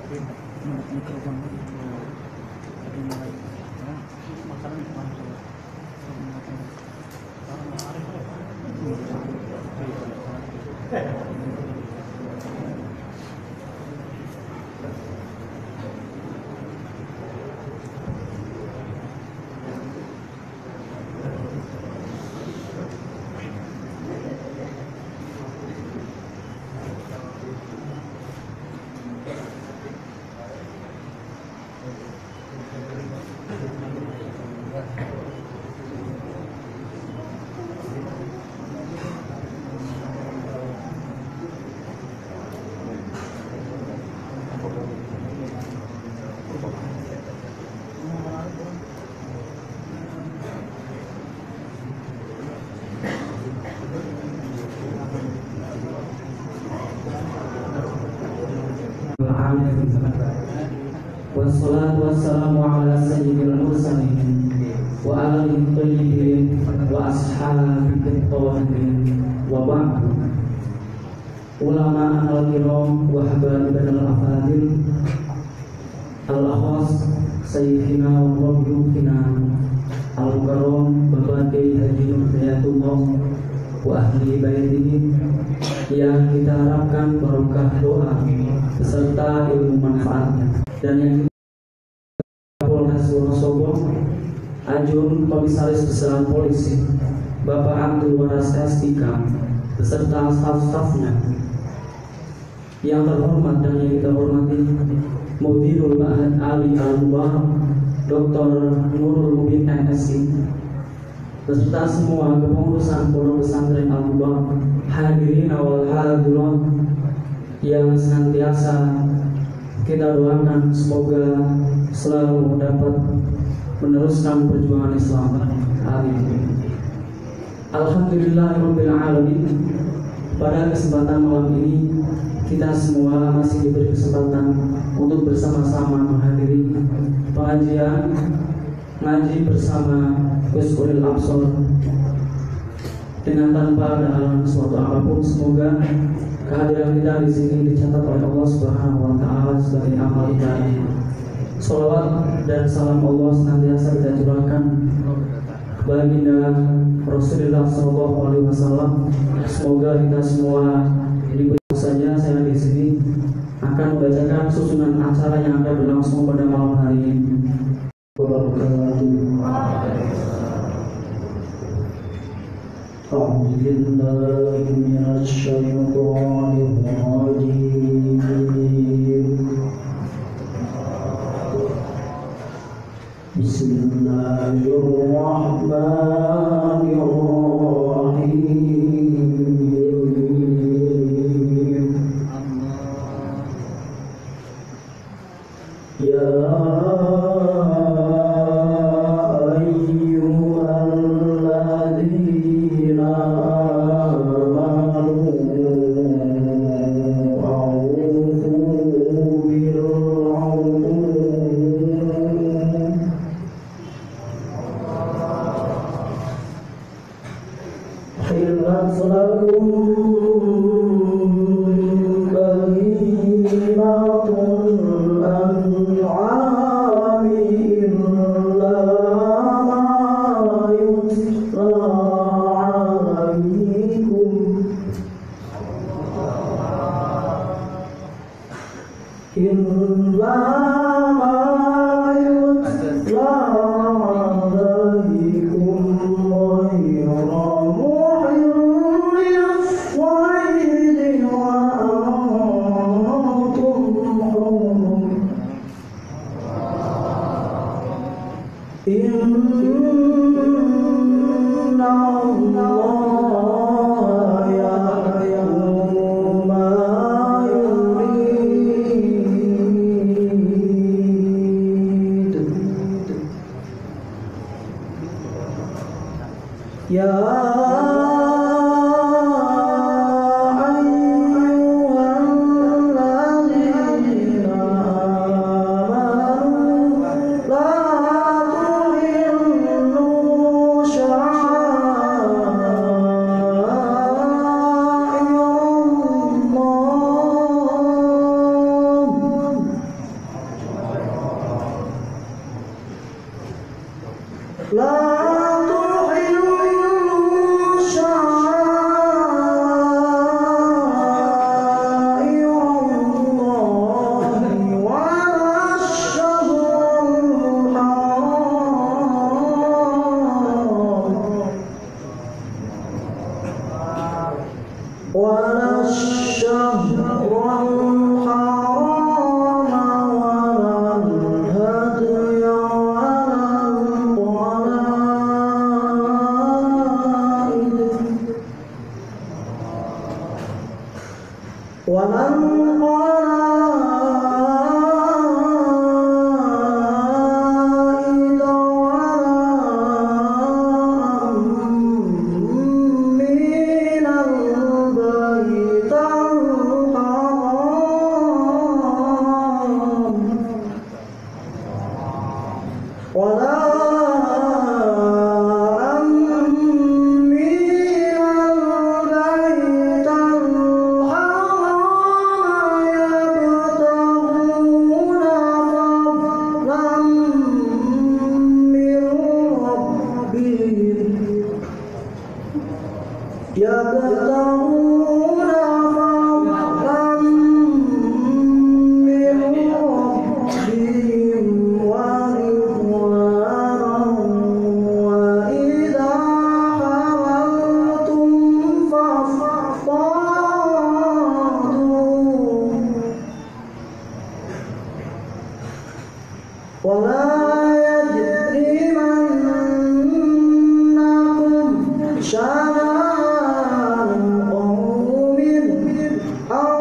Wassalatu wassalamu ala sayyidil mursalin wa alihi thayyibin wa ashabihi thahirin wa ba'du. Ulama al-kiram wa habaib al-afadil al-akhwas sayyidina wa rabbina al-karam Bapak Kiai Haji Nur Hidayatullah wa ahli baitihi yang kita harapkan barokah doa beserta ilmu manfaatnya, dan yang Polres Wonosobo, Ajun Komisaris Besar Polisi Bapak Abdul Waras S3 beserta staf-stafnya yang terhormat dan yang kita hormati, Mudirul Ma'had Ali Al-Mubarak Dr. Nurul Mubin MSI beserta semua kepengurusan Pondok Pesantren Al-Mubarak, hadirin awal hadirat yang senantiasa kita doakan semoga selalu dapat meneruskan perjuangan Islam. Amin. Alhamdulillahirabbil alamin. Pada kesempatan malam ini kita semua masih diberi kesempatan untuk bersama-sama menghadiri pengajian ngaji bersama Gus Ulil Absor dengan tanpa ada halangan suatu apapun. Semoga kehadiran kita di sini dicatat oleh Allah Subhanahu wa taala sebagai amal ibadah. Shalawat dan salam Allah senantiasa kita curahkan kepada baginda Rasulullah sallallahu alaihi wasallam. Semoga kita semua diberi saja. Saya di sini akan membacakan susunan acara yang akan berlangsung pada malam hari ini. أعوذ بالله من الشيطان الرجيم. بسم الله الرحمن الرحيم. يا ولا يجرمنكم شنآن قوم أن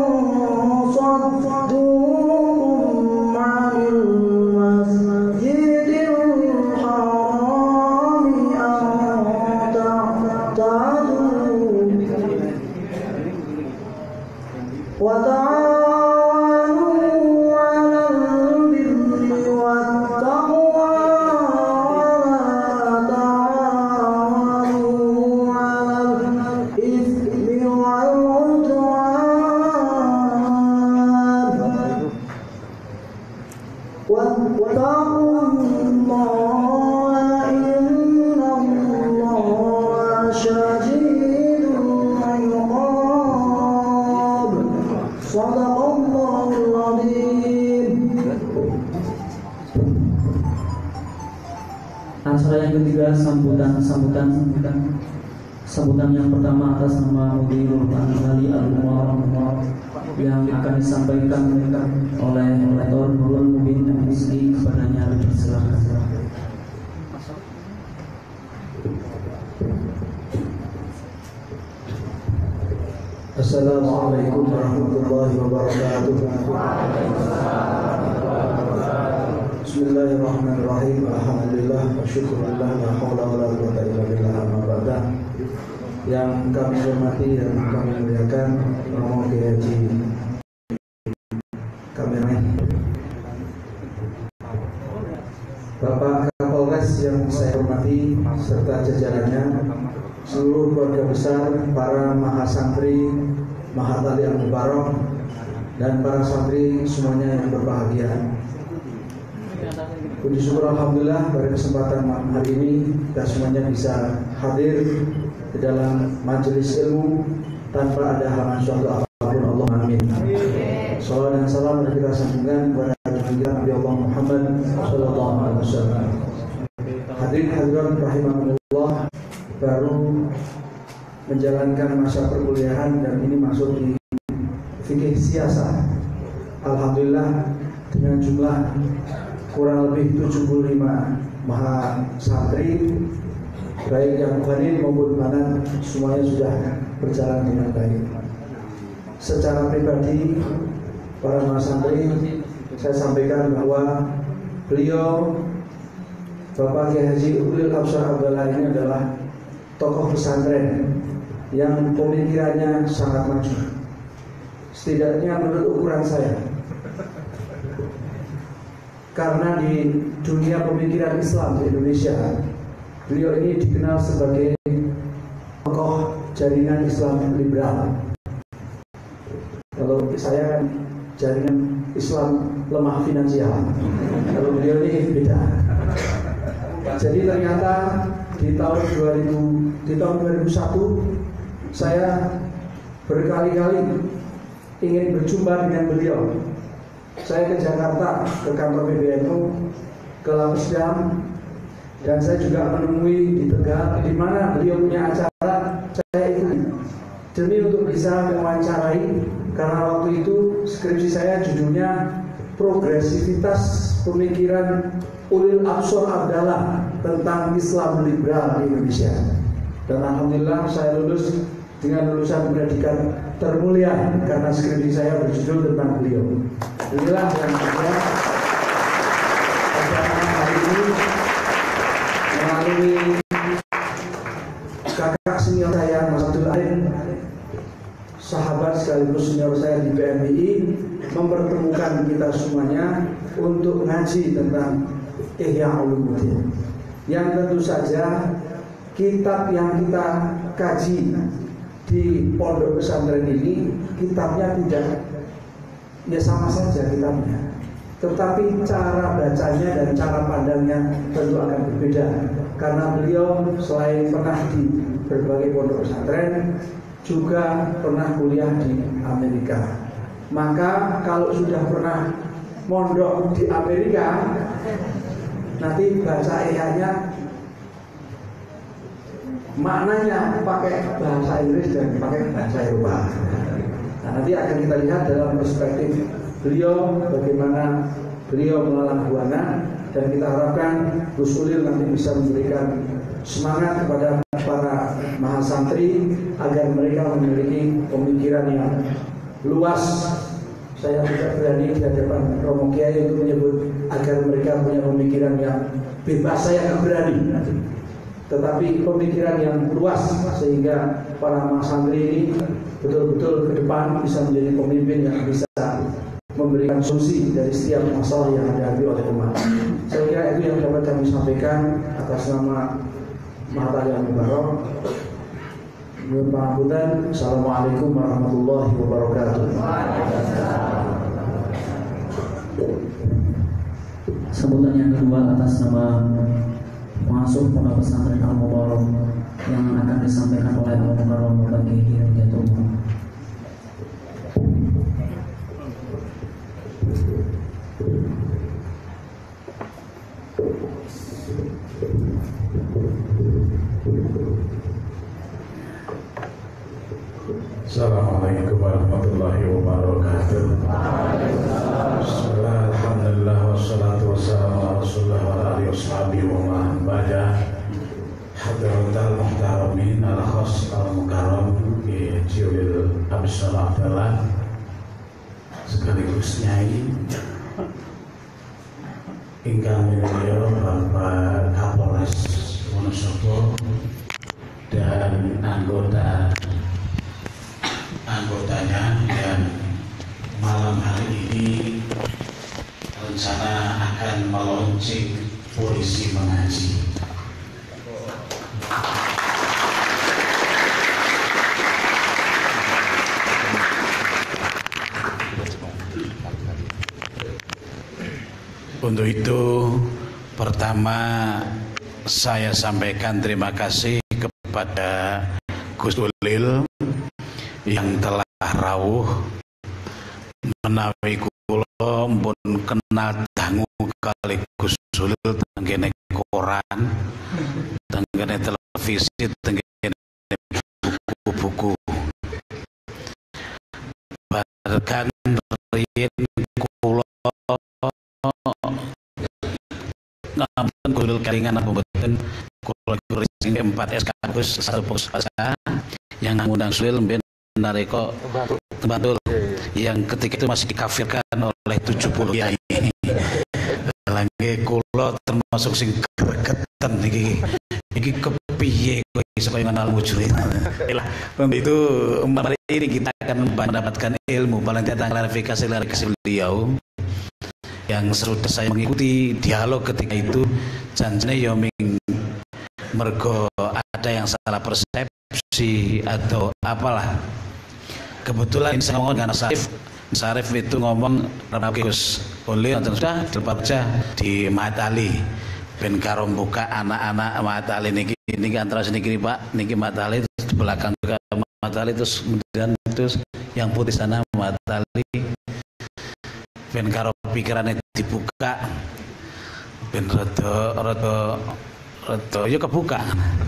صدوكم عن المسجد الحرام أن تعتدوا وتعاونوا على البر والتقوى ولا تعاونوا على الإثم والعدوان واتقوا الله إن الله شديد العقاب صدق الله العظيم. Acara yang ketiga sambutan yang pertama atas nama Mudirul Anwali Al-Mu'awwar yang akan disampaikan oleh Rektor Nurul Mubin MSI. Kepadanya dipersilakan. Assalamualaikum warahmatullahi wabarakatuh. Bismillahirrahmanirrahim. Alhamdulillah wa syukurillah la haula wala quwwata illa billah amma ba'da. Yang kami hormati dan kami muliakan Romo Kiai Haji Kameramen, Bapak Kapolres yang saya hormati serta jajarannya, seluruh keluarga besar, para mahasantri Mahatali Al-Mubarak dan para santri semuanya yang berbahagia. Puji syukur alhamdulillah pada kesempatan hari ini kita semuanya bisa hadir di dalam majelis ilmu tanpa ada halangan suatu apapun. Allah amin. Salawat dan salam kita sambungkan kepada Nabi Allah Muhammad sallallahu alaihi wasallam. Hadirin hadirat rahimakumullah, baru menjalankan masa perkuliahan dan ini masuk di fikih siasah. Alhamdulillah dengan jumlah kurang lebih 75 mahasantri baik yang hadir maupun mana semuanya sudah berjalan dengan baik. Secara pribadi para mahasantri saya sampaikan bahwa beliau Bapak Kiai Haji Ulil Absar Abdallah ini adalah tokoh pesantren yang pemikirannya sangat maju. Setidaknya menurut ukuran saya, karena di dunia pemikiran Islam di Indonesia, beliau ini dikenal sebagai tokoh jaringan Islam liberal. Kalau saya kan jaringan Islam lemah finansial, kalau beliau ini beda. Jadi ternyata di tahun 2001 saya berkali-kali ingin berjumpa dengan beliau. Saya ke Jakarta, ke kantor PBNU, ke Lamsjam, dan saya juga menemui di Tegal, di mana beliau punya acara, saya ikuti demi untuk bisa mewawancarai, karena waktu itu skripsi saya judulnya Progresivitas Pemikiran Ulil Absar Abdallah tentang Islam liberal di Indonesia. Dan alhamdulillah saya lulus dengan lulusan predikat termulia karena skripsi saya berjudul tentang beliau. Inilah yang saya pada hari ini melalui kakak senior saya Mas Abdul Alim, sahabat sekaligus senior saya di PMI, mempertemukan kita semuanya untuk ngaji tentang Ihya Ulumuddin. Yang tentu saja kitab yang kita kaji di pondok pesantren ini, kitabnya tidak ya sama saja kitabnya, tetapi cara bacanya dan cara pandangnya tentu akan berbeda, karena beliau selain pernah di berbagai pondok pesantren juga pernah kuliah di Amerika. Maka kalau sudah pernah mondok di Amerika, nanti baca ihya-nya maknanya pakai bahasa Inggris dan pakai bahasa Eropa. Nah, nanti akan kita lihat dalam perspektif beliau bagaimana beliau melalang buana, dan kita harapkan Gus Ulil nanti bisa memberikan semangat kepada para mahasantri agar mereka memiliki pemikiran yang luas. Saya tidak berani di hadapan Romo Kiai untuk menyebut agar mereka punya pemikiran yang bebas, saya tidak berani nanti. Tetapi pemikiran yang luas sehingga para mahasantri ini betul-betul ke depan bisa menjadi pemimpin yang bisa memberikan solusi dari setiap masalah yang dihadapi oleh umat. Saya kira itu yang dapat kami sampaikan atas nama Mahtal yang Mubarak. Mohon pengampunan. Assalamualaikum warahmatullahi wabarakatuh. Sambutan yang kedua atas nama pengasuh Pondok Pesantren Al Mubarak yang akan disampaikan oleh Al Mukarram bagi Hidayatul Umum. Assalamualaikum warahmatullahi wabarakatuh. Bismillah, alhamdulillah, wassalatu wassalamu ala rasulillah wa ala alihi washabihi wa man ba'da. Hadratul muhtaramin ala khas al-mukarram bi Jibril Abdul Abdullah sekaligus nyai ingkang minulya Bapak Kapolres Wonosobo dan anggotanya, dan malam hari ini rencana akan meluncing polisi mengaji. Untuk itu, pertama saya sampaikan terima kasih kepada Gus Ulil yang telah rawuh menawi kula pun kenal dangu kali Gus Ulil tenggene koran, tenggene televisi, tenggene buku-buku. Bahkan riyen kula ngapunten Gus Ulil kelingan apa mboten kula kuring 4 SKPus 1 Pusaka yang ngundang Gus Ulil mben nareko Bantul yang ketika itu masih dikafirkan oleh 70 kiai. Lagi kula termasuk sing gregetan iki kepiye kok iso kaya ngenal wujud. Lah itu mari ini kita akan mendapatkan ilmu paling tidak klarifikasi beliau yang sudah saya mengikuti dialog ketika itu. Janjane yo mergo ada yang salah persepsi atau apalah. Kebetulan saya ngomong dengan Sarif itu ngomong Gus Ulil sudah terbaca di Matali ben karo buka anak-anak Matali niki antara sini kiri Pak niki Matali terus di belakang juga Matali terus kemudian terus yang putih sana Matali ben karo pikirannya dibuka ben rada yo kebuka.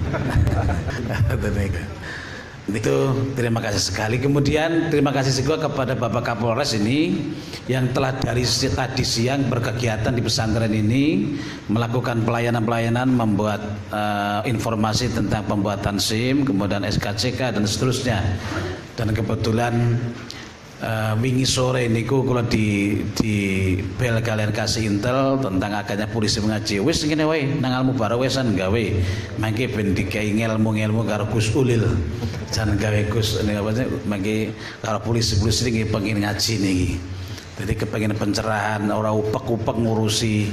Itu terima kasih sekali. Kemudian terima kasih juga kepada Bapak Kapolres ini yang telah dari tadi siang berkegiatan di pesantren ini, melakukan pelayanan-pelayanan, membuat informasi tentang pembuatan SIM, kemudian SKCK dan seterusnya. Dan kebetulan wingi sore niku kula di bel kalian kasih intel tentang akadnya polisi mengaji. Wis ngene wae nang Al Mubarak wesan gawe mangke ben dikai ilmu-ilmu karo Gus Ulil. Jan gawe Gus mangke karo polisi iki pengen ngaji niki. Jadi kepengin pencerahan ora upek-upek ngurusi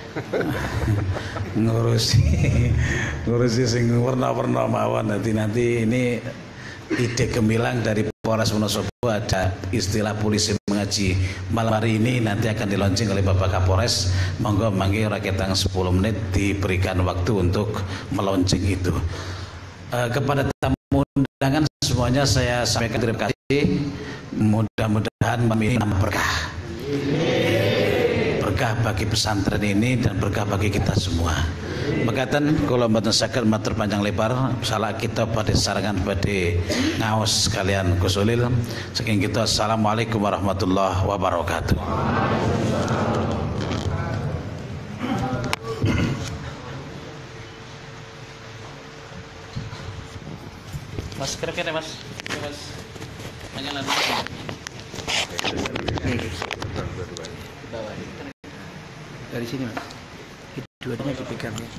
sing warna-warna mawon. Nanti ini ide gemilang dari Polres Wonosobo, ada istilah polisi mengaji. Malam hari ini nanti akan dilaunching oleh Bapak Kapolres. Monggo mangke rakyat 10 menit diberikan waktu untuk melaunching itu. Kepada tamu undangan semuanya saya sampaikan terima kasih. Mudah-mudahan ini berkah. Berkah bagi pesantren ini dan berkah bagi kita semua. Mekaten kula mboten saged matur panjang lebar, salah kita pada sarangan pada ngaos sekalian Gus Ulil. Saking kita assalamualaikum warahmatullahi wabarakatuh. Mas kira-kira Mas. Mas. Menyala dulu. Dari sini Mas. Dua-duanya dipegang ya.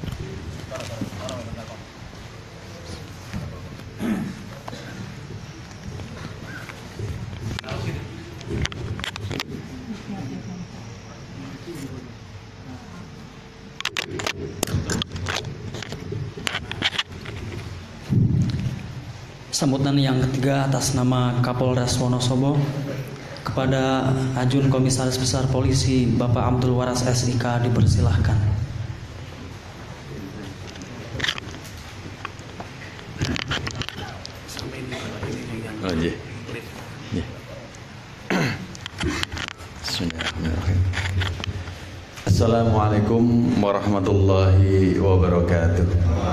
Sambutan yang ketiga atas nama Kapolres Wonosobo kepada Ajun Komisaris Besar Polisi Bapak Abdul Waras SIK dipersilahkan. Oh iya. Iya. Bismillahirrahmanirrahim. Assalamualaikum warahmatullahi wabarakatuh.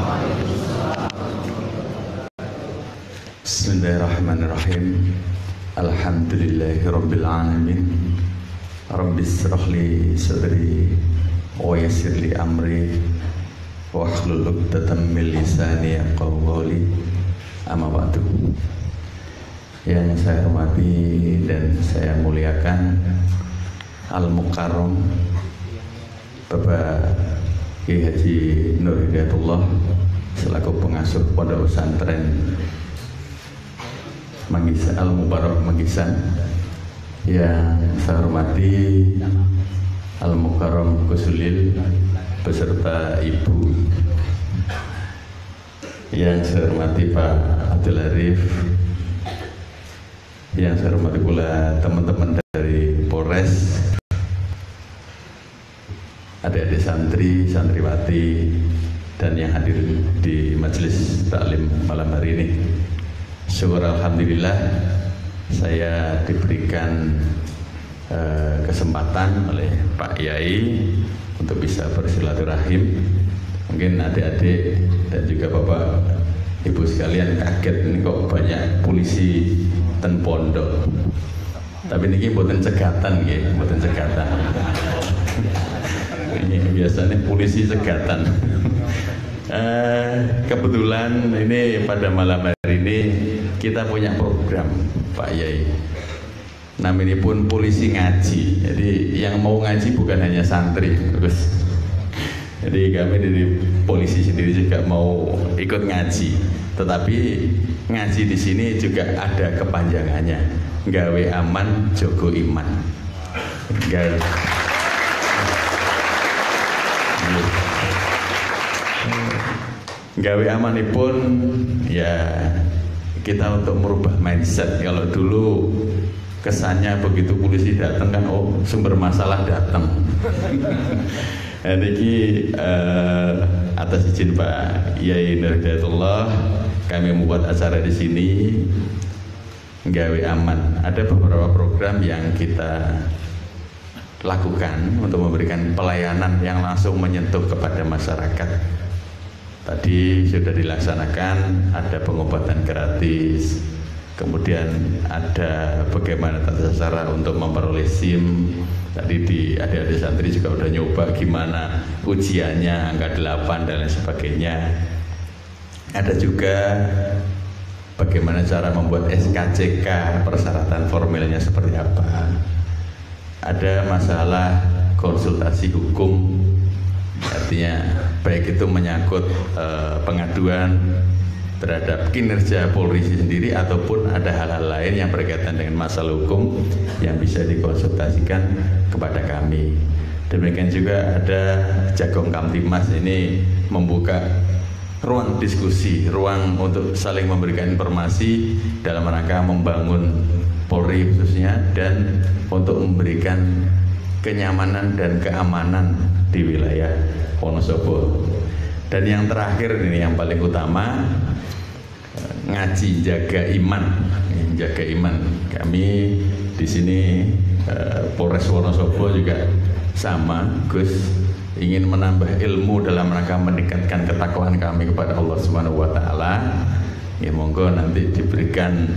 Bismillahirrahmanirrahim. Alhamdulillahirabbil alamin. Rabbis shrah li sadri wa yassir li amri wahlul 'uqdatam min lisani yafqahu qawli. Amma ba'du. Yang saya hormati dan saya muliakan Al-Mukarram Bapak Kiai Haji Nur Hidayatullah selaku pengasuh Pondok Pesantren Manggisan Al-Mubarak Manggisan. Yang saya hormati Al-Mukarram Kusulil beserta Ibu. Yang saya hormati Pak Abdul Arif. Yang saya hormati pula teman-teman dari Polres, adik-adik santri, santriwati, dan yang hadir di majelis taklim malam hari ini. Syukur alhamdulillah saya diberikan kesempatan oleh Pak Yai untuk bisa bersilaturahim. Mungkin adik-adik dan juga Bapak Ibu sekalian kaget ini kok banyak polisi ten pondok. Tapi ini buatan cegatan ya, buatan cegatan. Ini biasanya polisi cegatan. Kebetulan ini pada malam hari ini kita punya program Pak Yai. Namanya pun polisi ngaji. Jadi yang mau ngaji bukan hanya santri, Gus. Jadi kami dari polisi sendiri juga mau ikut ngaji. Tetapi ngaji di sini juga ada kepanjangannya. Gawe aman, jogo iman. Gawe amanipun ya kita untuk merubah mindset. Kalau dulu kesannya begitu polisi datang kan oh sumber masalah datang. Ini atas izin Pak Yai Nur Hidayatullah kami membuat acara di sini gawe aman. Ada beberapa program yang kita lakukan untuk memberikan pelayanan yang langsung menyentuh kepada masyarakat. Tadi sudah dilaksanakan, ada pengobatan gratis, kemudian ada bagaimana tata cara untuk memperoleh SIM. Tadi di adik-adik santri juga udah nyoba gimana ujiannya, angka 8 dan lain sebagainya. Ada juga bagaimana cara membuat SKCK, persyaratan formilnya seperti apa. Ada masalah konsultasi hukum, artinya baik itu menyangkut pengaduan terhadap kinerja Polri sendiri ataupun ada hal-hal lain yang berkaitan dengan masalah hukum yang bisa dikonsultasikan kepada kami. Demikian juga ada Jagong Kamtimas ini membuka ruang diskusi, ruang untuk saling memberikan informasi dalam rangka membangun Polri khususnya dan untuk memberikan kenyamanan dan keamanan di wilayah Wonosobo. Dan yang terakhir ini yang paling utama, ngaji jaga iman. Jaga iman. Kami di sini Polres Wonosobo juga sama, Gus, ingin menambah ilmu dalam rangka meningkatkan ketakwaan kami kepada Allah Subhanahu wa taala. Ya monggo nanti diberikan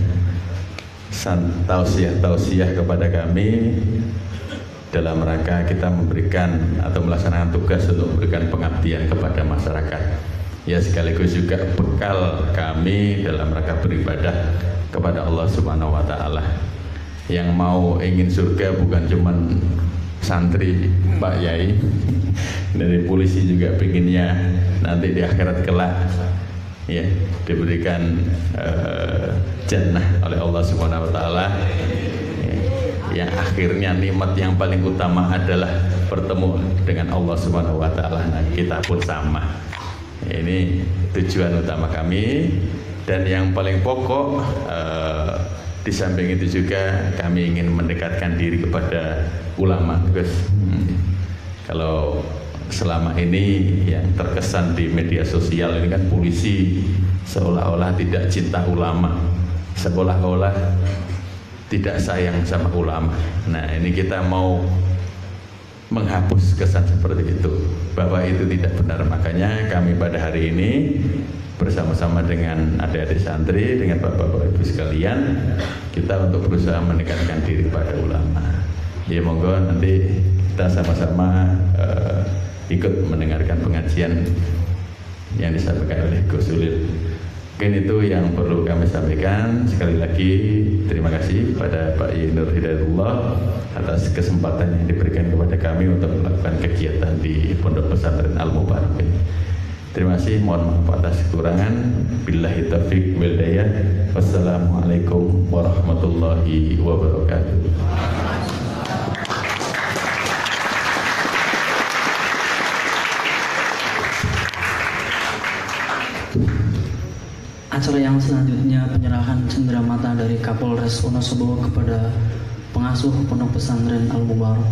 tausiah kepada kami dalam rangka kita memberikan atau melaksanakan tugas untuk memberikan pengabdian kepada masyarakat. ya sekaligus juga bekal kami dalam rangka beribadah kepada Allah Subhanahu wa taala. Yang mau ingin surga bukan cuman santri Pak Yai, dari polisi juga pinginnya nanti di akhirat kelak ya diberikan jannah oleh Allah Subhanahu wa taala. Yang akhirnya nikmat yang paling utama adalah bertemu dengan Allah Subhanahu wa taala. Nah, kita pun sama. Ini tujuan utama kami, dan yang paling pokok di samping itu juga kami ingin mendekatkan diri kepada ulama, Gus. Kalau selama ini yang terkesan di media sosial ini kan polisi seolah-olah tidak cinta ulama, seolah-olah tidak sayang sama ulama. Nah, ini kita mau menghapus kesan seperti itu, bahwa itu tidak benar. Makanya kami pada hari ini bersama-sama dengan adik-adik santri, dengan bapak-bapak ibu sekalian, kita untuk berusaha mendekatkan diri pada ulama. Ya monggo nanti kita sama-sama ikut mendengarkan pengajian yang disampaikan oleh Gus Ulil. Mungkin itu yang perlu kami sampaikan. Sekali lagi terima kasih pada Pak Nur Hidayatullah atas kesempatan yang diberikan kepada kami untuk melakukan kegiatan di Pondok Pesantren Al Mubarak. Terima kasih, mohon maaf atas kekurangan. Billahi taufiq wal hidayah. Wassalamualaikum warahmatullahi wabarakatuh. Acara yang selanjutnya penyerahan cenderamata dari Kapolres Wonosobo kepada pengasuh Pondok Pesantren Al Mubarak.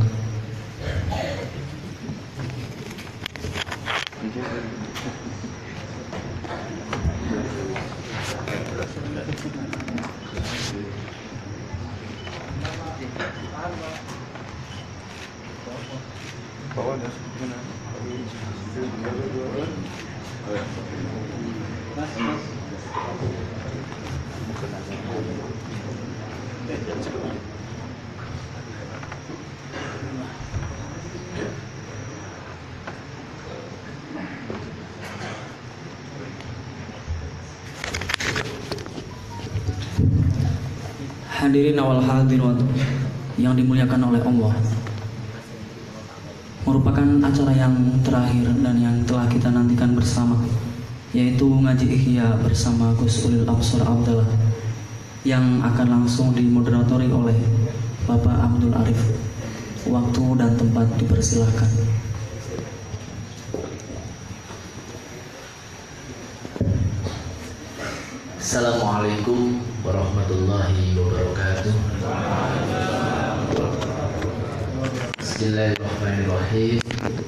Hadirin wal hadirat yang dimuliakan oleh Allah, merupakan acara yang terakhir dan yang telah kita nantikan bersama, yaitu ngaji ihya bersama Gus Ulil Absar Abdallah, yang akan langsung dimoderatori oleh Bapak Abdul Arif. Waktu dan tempat dipersilahkan. Assalamualaikum warahmatullahi wabarakatuh. Bismillahirrahmanirrahim.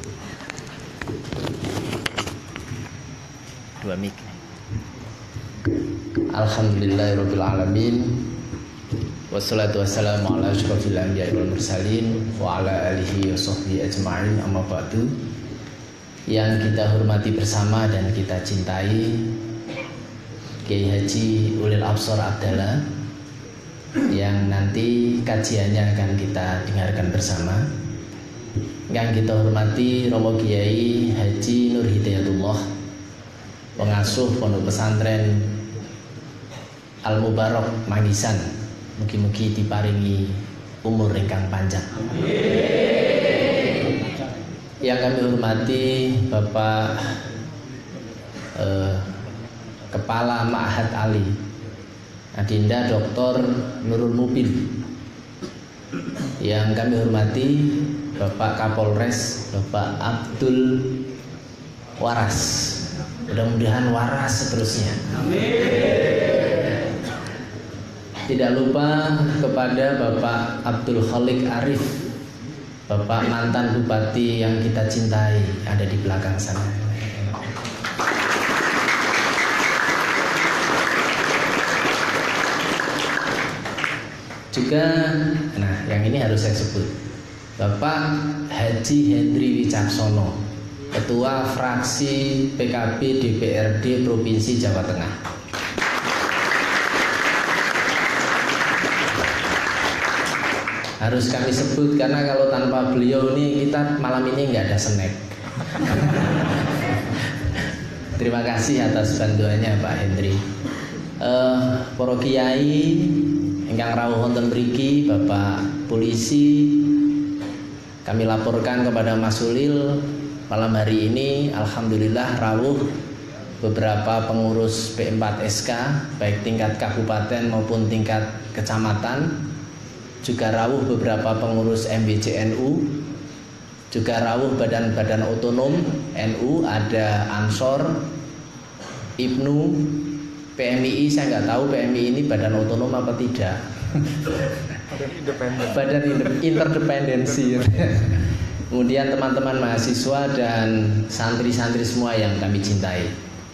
Dua mic. Alhamdulillahirabbil alamin. Wassalatu wassalamu ala asyrofil anbiya'i wal mursalin wa ala alihi wa sahbihi ajma'in, amma ba'du. Yang kita hormati bersama dan kita cintai Kiai Haji Ulil Absar Abdallah, yang nanti kajiannya akan kita dengarkan bersama. Yang kita hormati Romo Kiai Haji Nur Hidayatullah, pengasuh Pondok Pesantren Al Mubarak Mangisan. Mugi-mugi diparingi umur ingkang panjang. Yang kami hormati Bapak Kepala Ma'had Ali Adinda Dr. Nurul Mubin. Yang kami hormati Bapak Kapolres Bapak Abdul Waras. Mudah-mudahan waras seterusnya. Tidak lupa kepada Bapak Abdul Khalik Arif, Bapak mantan bupati yang kita cintai, ada di belakang sana. Juga, nah yang ini harus saya sebut, Bapak Haji Hendri Wicaksono, Ketua Fraksi PKB DPRD Provinsi Jawa Tengah. Harus kami sebut karena kalau tanpa beliau ini kita malam ini nggak ada snack. Terima kasih atas bantuannya Pak Hendri. Para kiai ingkang rawuh wonten mriki, Bapak polisi, kami laporkan kepada Mas Ulil malam hari ini alhamdulillah rawuh beberapa pengurus P4SK baik tingkat kabupaten maupun tingkat kecamatan, juga rawuh beberapa pengurus MBCNU, juga rawuh badan-badan otonom NU, ada Ansor, IPNU, PMII. Saya nggak tahu PMII ini badan otonom apa tidak. Badan interdependensi. Kemudian teman-teman mahasiswa dan santri-santri semua yang kami cintai.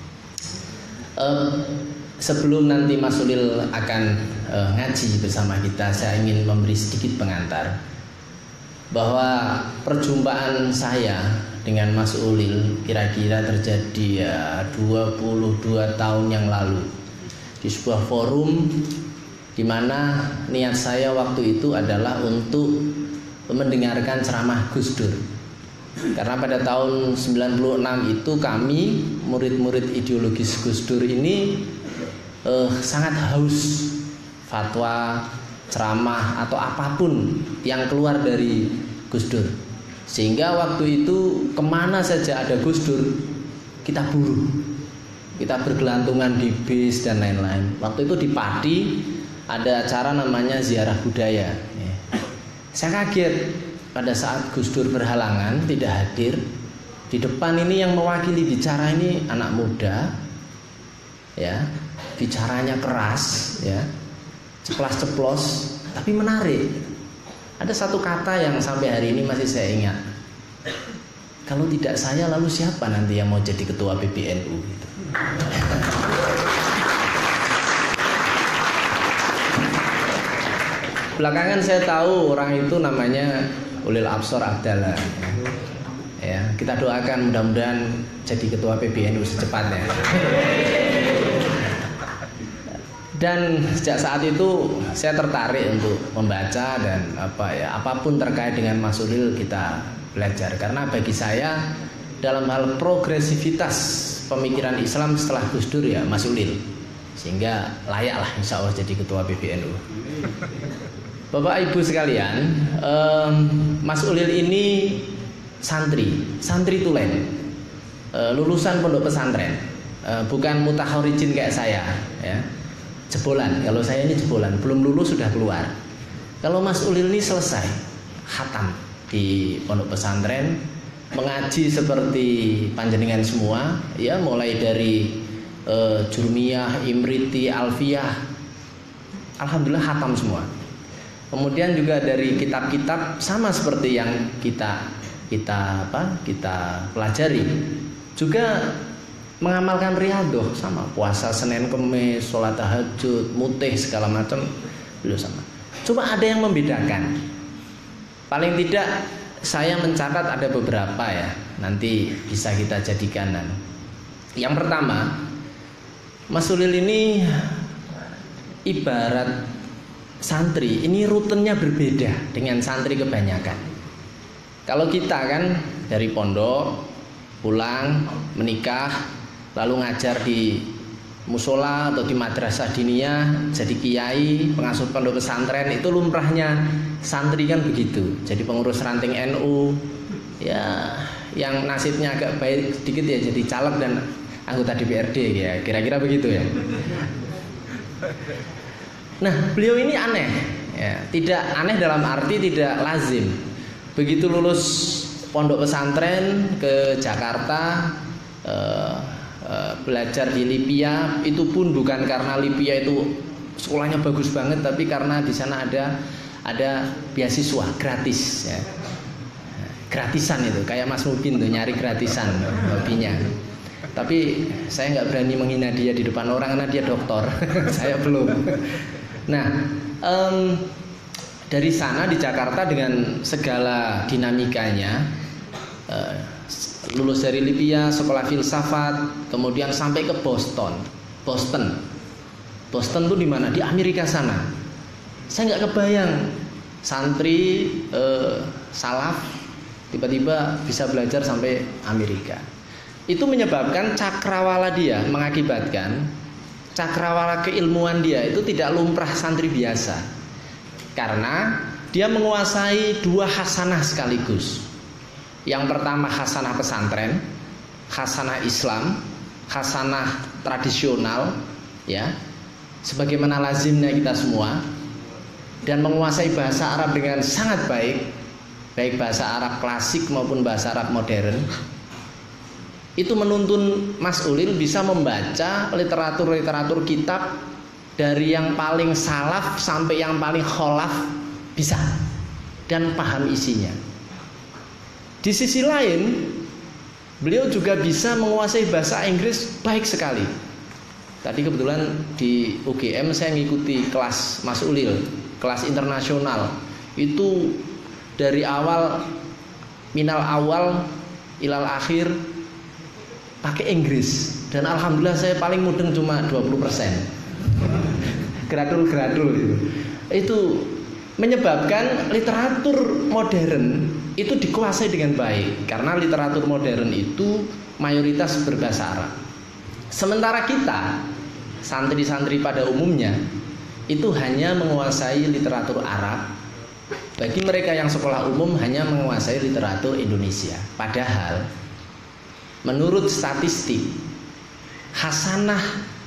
Sebelum nanti Mas Ulil akan ngaji bersama kita, saya ingin memberi sedikit pengantar bahwa perjumpaan saya dengan Mas Ulil kira-kira terjadi ya 22 tahun yang lalu di sebuah forum di mana niat saya waktu itu adalah untuk mendengarkan ceramah Gus Dur. Karena pada tahun 96 itu kami murid-murid ideologis Gus Dur ini sangat haus fatwa, ceramah atau apapun yang keluar dari Gus Dur, sehingga waktu itu kemana saja ada Gus Dur kita buru, kita bergelantungan di bis dan lain-lain. Waktu itu di Pati ada acara namanya ziarah budaya. Saya kaget pada saat Gus Dur berhalangan tidak hadir. Di depan ini yang mewakili bicara ini anak muda, ya, bicaranya keras, ya, ceplas-ceplos, tapi menarik. Ada satu kata yang sampai hari ini masih saya ingat. Kalau tidak saya, lalu siapa nanti yang mau jadi ketua PBNU? Gitu. Belakangan saya tahu orang itu namanya Ulil Absor Abdallah. Ya, kita doakan mudah-mudahan jadi ketua PBNU secepatnya. Dan sejak saat itu saya tertarik untuk membaca dan apapun terkait dengan Mas Ulil kita belajar, karena bagi saya dalam hal progresivitas pemikiran Islam setelah Gus Dur ya Mas Ulil, sehingga layaklah insya Allah jadi ketua PBNU. Bapak Ibu sekalian, Mas Ulil ini santri tulen, lulusan pondok pesantren, bukan mutahorijin kayak saya, ya. Jebolan, kalau saya ini jebolan, belum lulus sudah keluar. Kalau Mas Ulil ini selesai khatam di pondok pesantren, mengaji seperti panjenengan semua, ya, mulai dari Jurmiyah, Imriti, Alfiyah, alhamdulillah khatam semua. Kemudian juga dari kitab-kitab sama seperti yang kita pelajari, juga mengamalkan riyadhah sama, puasa Senin Kemis, sholat tahajud, mutih segala macam, beliau sama. Cuma ada yang membedakan. Paling tidak saya mencatat ada beberapa ya, nanti bisa kita jadikan. Yang pertama, Mas Ulil ini ibarat santri, ini rutenya berbeda dengan santri kebanyakan. Kalau kita kan dari pondok pulang, menikah, lalu ngajar di musola atau di madrasah diniyah, jadi kiai, pengasuh pondok pesantren, itu lumrahnya santri kan begitu. Jadi pengurus ranting NU, ya, yang nasibnya agak baik sedikit ya jadi caleg dan anggota DPRD, ya, kira-kira begitu ya. Nah, beliau ini aneh, ya, tidak aneh dalam arti tidak lazim. Begitu lulus pondok pesantren ke Jakarta, belajar di Lipia, itu pun bukan karena Lipia itu sekolahnya bagus banget, tapi karena di sana ada beasiswa gratis, ya. Gratisan itu kayak Mas Mubin tuh nyari gratisan hobinya. Tapi saya nggak berani menghina dia di depan orang karena dia doktor. Saya belum. Nah, dari sana di Jakarta dengan segala dinamikanya, lulus dari Lipia, sekolah filsafat, kemudian sampai ke Boston tuh di mana? Di Amerika sana. Saya nggak kebayang santri salaf tiba-tiba bisa belajar sampai Amerika. itu menyebabkan cakrawala dia, mengakibatkan cakrawala keilmuan dia itu tidak lumrah santri biasa, karena dia menguasai dua hasanah sekaligus. Yang pertama hasanah pesantren, hasanah Islam, hasanah tradisional, ya, sebagaimana lazimnya kita semua, dan menguasai bahasa Arab dengan sangat baik, baik bahasa Arab klasik maupun bahasa Arab modern. Itu menuntun Mas Ulil bisa membaca literatur-literatur kitab dari yang paling salaf sampai yang paling kholaf, bisa, dan paham isinya. Di sisi lain, beliau juga bisa menguasai bahasa Inggris baik sekali. Tadi kebetulan di UGM saya mengikuti kelas Mas Ulil, kelas internasional. Itu dari awal, minal awal ilal akhir pakai Inggris, dan alhamdulillah saya paling mudeng cuma 20%. Gradul-gradul gitu. Itu menyebabkan literatur modern itu dikuasai dengan baik, karena literatur modern itu mayoritas berbahasa Arab. Sementara kita, santri-santri pada umumnya, itu hanya menguasai literatur Arab. Bagi mereka yang sekolah umum hanya menguasai literatur Indonesia. Padahal menurut statistik, hasanah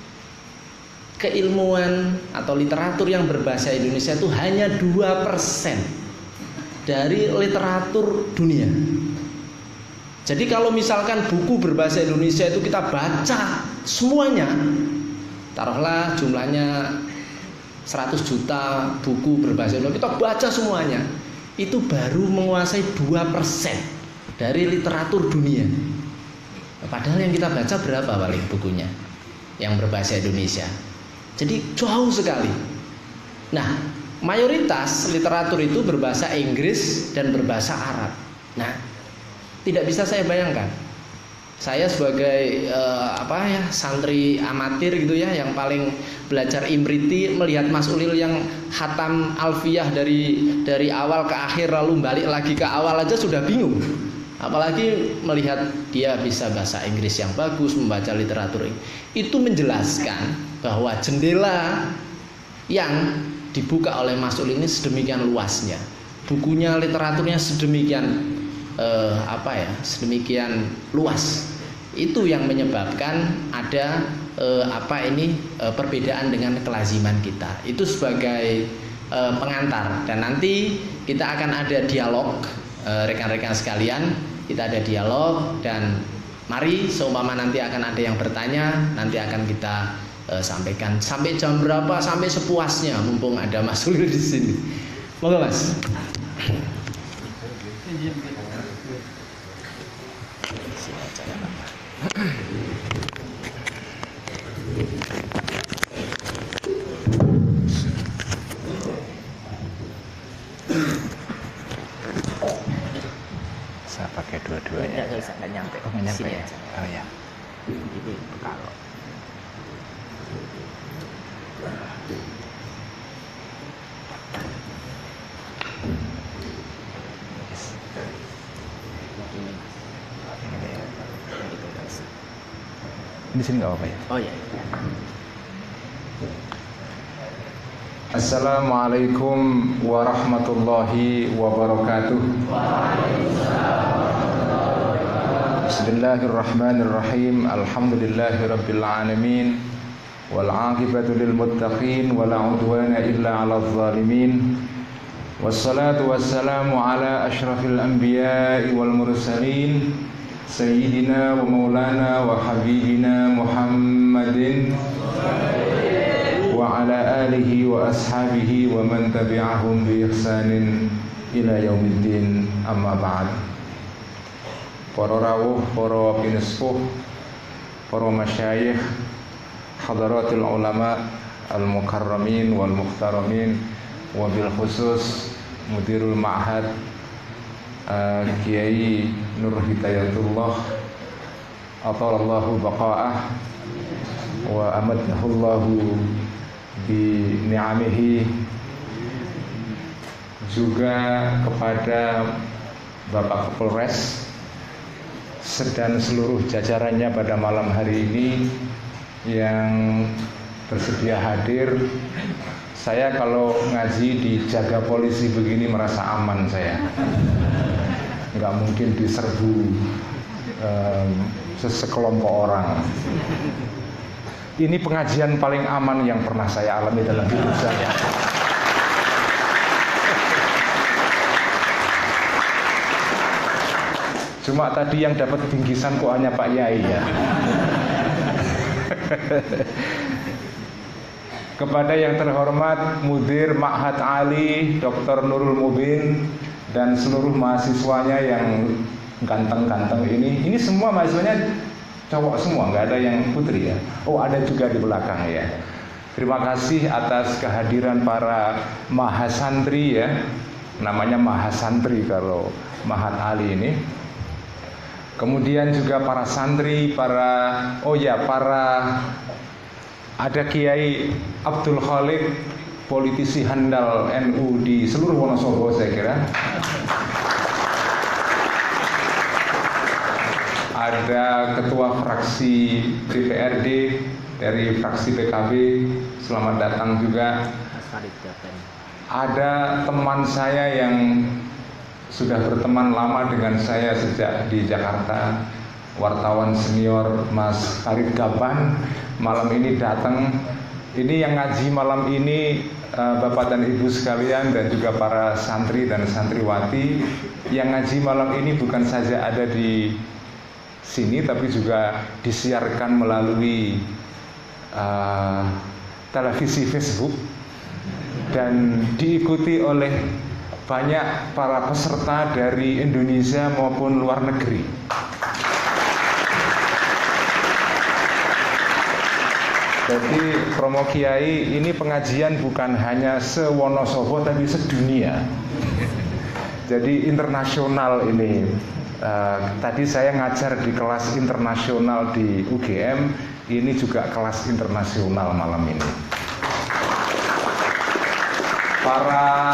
keilmuan atau literatur yang berbahasa Indonesia itu hanya 2% dari literatur dunia. Jadi kalau misalkan buku berbahasa Indonesia itu kita baca semuanya, taruhlah jumlahnya 100 juta buku berbahasa Indonesia, kita baca semuanya, itu baru menguasai 2% dari literatur dunia. Padahal yang kita baca berapa paling bukunya yang berbahasa Indonesia? Jadi jauh sekali. Nah, mayoritas literatur itu berbahasa Inggris dan berbahasa Arab. Nah, tidak bisa saya bayangkan. Saya sebagai santri amatir gitu ya, yang paling belajar imriti, melihat Mas Ulil yang khatam alfiyah dari awal ke akhir lalu balik lagi ke awal aja sudah bingung. Apalagi melihat dia bisa bahasa Inggris yang bagus, membaca literatur. Itu menjelaskan bahwa jendela yang dibuka oleh Mas Ulil ini sedemikian luasnya, bukunya, literaturnya sedemikian sedemikian luas. Itu yang menyebabkan ada perbedaan dengan kelaziman kita. Itu sebagai pengantar, dan nanti kita akan ada dialog, rekan-rekan sekalian, kita ada dialog, dan mari seumpama nanti akan ada yang bertanya, nanti akan kita sampaikan sampai jam berapa, sampai sepuasnya, mumpung ada Mas Ulil di sini. Moga Mas. Saya pakai dua-duanya. Nggak nyampe. Oh, nggak nyampe Sini ya? aja. Oh ya. Ini kalau Di sini nggak apa-apa ya? oh ya. Assalamualaikum warahmatullahi wabarakatuh. Bismillahirrahmanirrahim. Alhamdulillahi rabbil alamin. Wal 'aqibatu lil muttaqin wa la 'udwana illa 'alal zalimin. Wassalatu wassalamu ala asyrafil anbiya'i wal mursalin, Sayyidina wa maulana wa habibina Muhammadin wa ala alihi wa ashabihi wa man tabi'ahum bi ihsanin ila yaumiddin, amma ba'd. Para rawuh, para pinespuh, para masyayikh, hadaratul ulama al-mukarramin wal muhtaramin, wa bil khusus mudirul ma'had Kiai Nur Hidayatullah atalallahu baqa'ah wa amadahullahu bi ni'amihi, juga kepada Bapak Kapolres dan seluruh jajarannya pada malam hari ini yang bersedia hadir. Saya kalau ngaji dijaga polisi begini merasa aman saya. Nggak mungkin diserbu sekelompok orang. Ini pengajian paling aman yang pernah saya alami dalam hidup saya. Cuma tadi yang dapat bingkisan kok hanya Pak Yai ya. Kepada yang terhormat Mudir Ma'had Ali, Dr. Nurul Mubin, dan seluruh mahasiswanya yang ganteng-ganteng ini semua mahasiswanya cowok semua, nggak ada yang putri ya. Oh, ada juga di belakang ya. Terima kasih atas kehadiran para mahasantri ya. Namanya mahasantri kalau Ma'had Ali ini. Kemudian juga para santri, ada Kiai Abdul Khalik, politisi handal NU di seluruh Wonosobo saya kira. Ada ketua fraksi DPRD dari fraksi PKB, selamat datang juga. Ada teman saya yang sudah berteman lama dengan saya sejak di Jakarta, wartawan senior Mas Farid Gaban, malam ini datang. Ini yang ngaji malam ini Bapak dan Ibu sekalian dan juga para santri dan santriwati. Yang ngaji malam ini bukan saja ada di sini tapi juga disiarkan melalui televisi Facebook dan diikuti oleh banyak para peserta dari Indonesia maupun luar negeri. Jadi promo Kiai ini pengajian bukan hanya se-Wonosobo tapi sedunia. Jadi internasional ini. Tadi saya ngajar di kelas internasional di UGM, ini juga kelas internasional malam ini. Para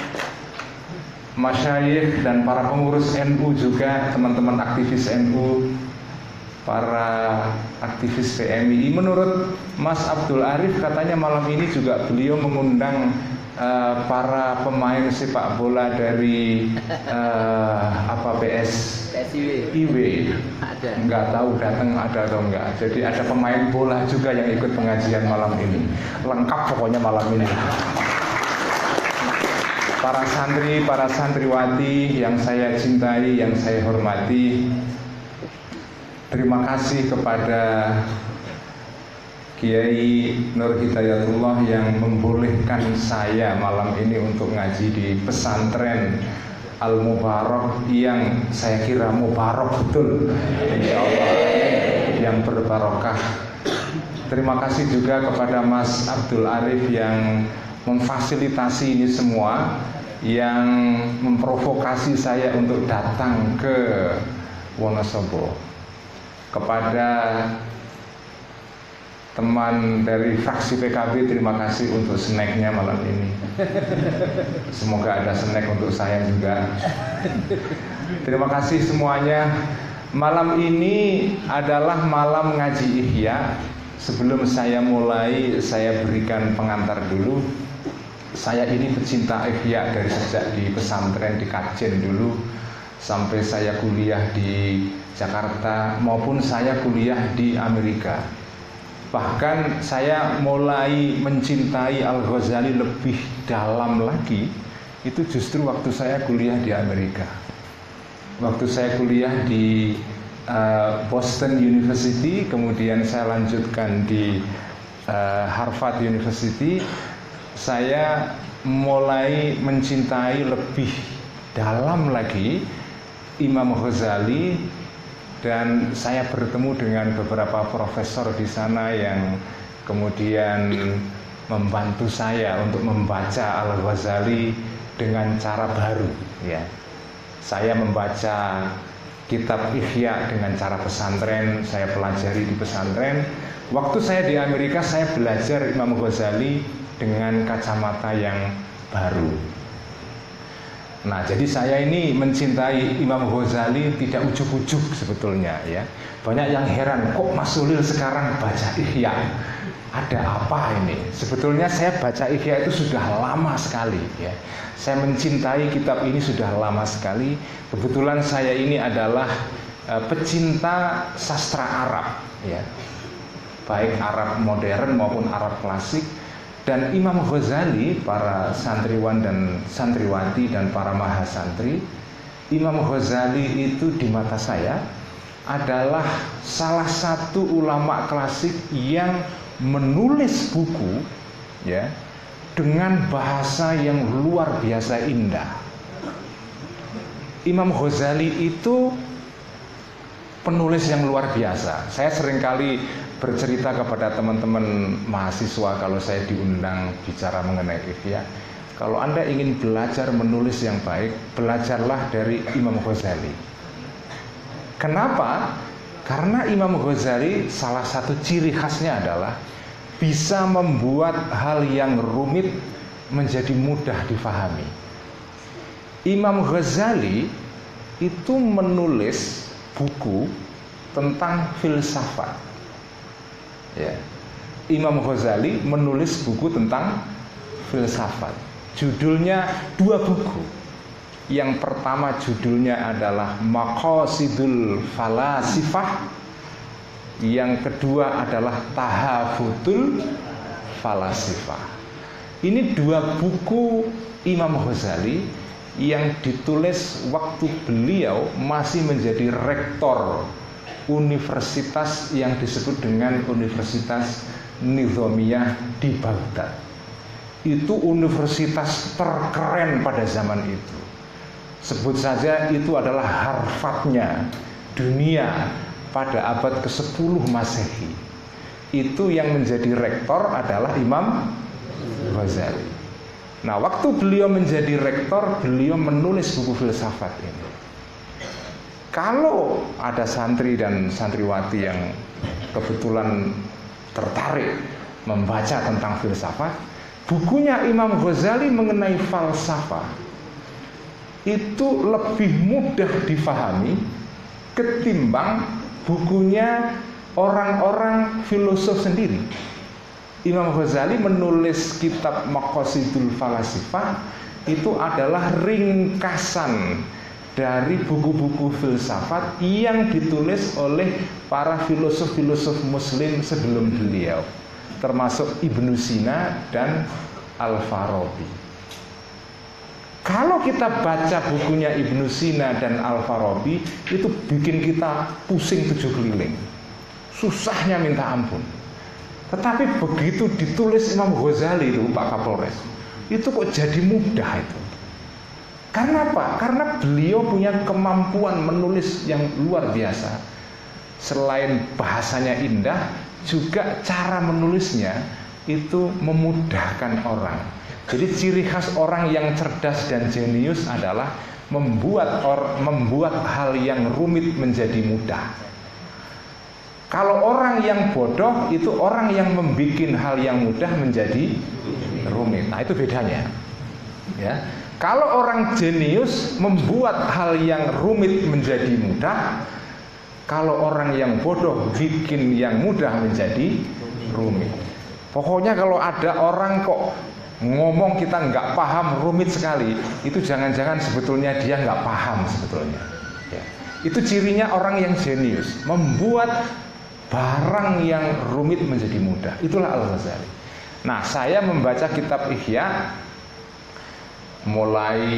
masyayikh dan para pengurus NU juga, teman-teman aktivis NU, para aktivis PMI. Menurut Mas Abdul Arif katanya malam ini juga beliau mengundang para pemain sepak bola dari PSIW. Nggak tahu datang ada atau enggak. Jadi ada pemain bola juga yang ikut pengajian malam ini. Lengkap pokoknya malam ini. Para santri, para santriwati yang saya cintai, yang saya hormati, terima kasih kepada Kiai Nur Hidayatullah yang membolehkan saya malam ini untuk ngaji di pesantren Al-Mubarak yang saya kira mubarak betul, insya Allah, yang berbarokah. Terima kasih juga kepada Mas Abdul Arif yang memfasilitasi ini semua, yang memprovokasi saya untuk datang ke Wonosobo. Kepada teman dari fraksi PKB, terima kasih untuk snacknya malam ini. Semoga ada snack untuk saya juga. Terima kasih semuanya. Malam ini adalah malam ngaji Ihya. Sebelum saya mulai, saya berikan pengantar dulu. Saya ini pecinta Ihya dari sejak di pesantren di Kajen dulu sampai saya kuliah di Jakarta maupun saya kuliah di Amerika. Bahkan saya mulai mencintai Al-Ghazali lebih dalam lagi itu justru waktu saya kuliah di Amerika. Waktu saya kuliah di Boston University, kemudian saya lanjutkan di Harvard University, saya mulai mencintai lebih dalam lagi Imam Ghazali, dan saya bertemu dengan beberapa profesor di sana yang kemudian membantu saya untuk membaca Al-Ghazali dengan cara baru ya. Saya membaca kitab Ihya dengan cara pesantren, saya pelajari di pesantren. Waktu saya di Amerika saya belajar Imam Ghazali dengan kacamata yang baru. Nah, jadi saya ini mencintai Imam Ghazali tidak ujuk-ujuk sebetulnya ya. Banyak yang heran, kok Mas Sulil sekarang baca Ihya? Ada apa ini? Sebetulnya saya baca Ihya itu sudah lama sekali ya. Saya mencintai kitab ini sudah lama sekali. Kebetulan saya ini adalah pecinta sastra Arab ya. Baik Arab modern maupun Arab klasik. Dan Imam Ghazali, para santriwan dan santriwati dan para mahasantri, Imam Ghazali itu di mata saya adalah salah satu ulama klasik yang menulis buku ya dengan bahasa yang luar biasa indah. Imam Ghazali itu penulis yang luar biasa. Saya seringkali bercerita kepada teman-teman mahasiswa kalau saya diundang bicara mengenai Ihya. Kalau Anda ingin belajar menulis yang baik, belajarlah dari Imam Ghazali. Kenapa? Karena Imam Ghazali salah satu ciri khasnya adalah bisa membuat hal yang rumit menjadi mudah difahami. Imam Ghazali itu menulis buku tentang filsafat. Ya. Imam Ghazali menulis buku tentang filsafat. Judulnya 2 buku. Yang pertama judulnya adalah Maqasidul Falasifah. Yang kedua adalah Tahafutul Falasifah. Ini 2 buku Imam Ghazali yang ditulis waktu beliau masih menjadi rektor universitas yang disebut dengan Universitas Nizamiyah di Baghdad. Itu universitas terkeren pada zaman itu. Sebut saja itu adalah Harvardnya dunia pada abad ke-10 Masehi. Itu yang menjadi rektor adalah Imam Ghazali. Nah, waktu beliau menjadi rektor, beliau menulis buku filsafat ini. Kalau ada santri dan santriwati yang kebetulan tertarik membaca tentang filsafat, bukunya Imam Ghazali mengenai falsafah itu lebih mudah difahami ketimbang bukunya orang-orang filosof sendiri. Imam Ghazali menulis kitab Maqasidul Falasifah itu adalah ringkasan dari buku-buku filsafat yang ditulis oleh para filosof-filosof muslim sebelum beliau, termasuk Ibnu Sina dan Al-Farabi. Kalau kita baca bukunya Ibnu Sina dan Al-Farabi, itu bikin kita pusing 7 keliling, susahnya minta ampun. Tetapi begitu ditulis Imam Ghazali itu, Pak Kapolres, itu kok jadi mudah itu. Karena apa? Karena beliau punya kemampuan menulis yang luar biasa. Selain bahasanya indah, juga cara menulisnya itu memudahkan orang. Jadi ciri khas orang yang cerdas dan jenius adalah membuat hal yang rumit menjadi mudah. Kalau orang yang bodoh itu orang yang membuat hal yang mudah menjadi rumit. Nah, itu bedanya. Ya. Kalau orang jenius membuat hal yang rumit menjadi mudah, kalau orang yang bodoh bikin yang mudah menjadi rumit. Pokoknya kalau ada orang kok ngomong kita nggak paham, rumit sekali, itu jangan-jangan sebetulnya dia nggak paham sebetulnya. Ya. Itu cirinya orang yang jenius, membuat barang yang rumit menjadi mudah. Itulah Al-Ghazali. Nah, saya membaca kitab Ihya mulai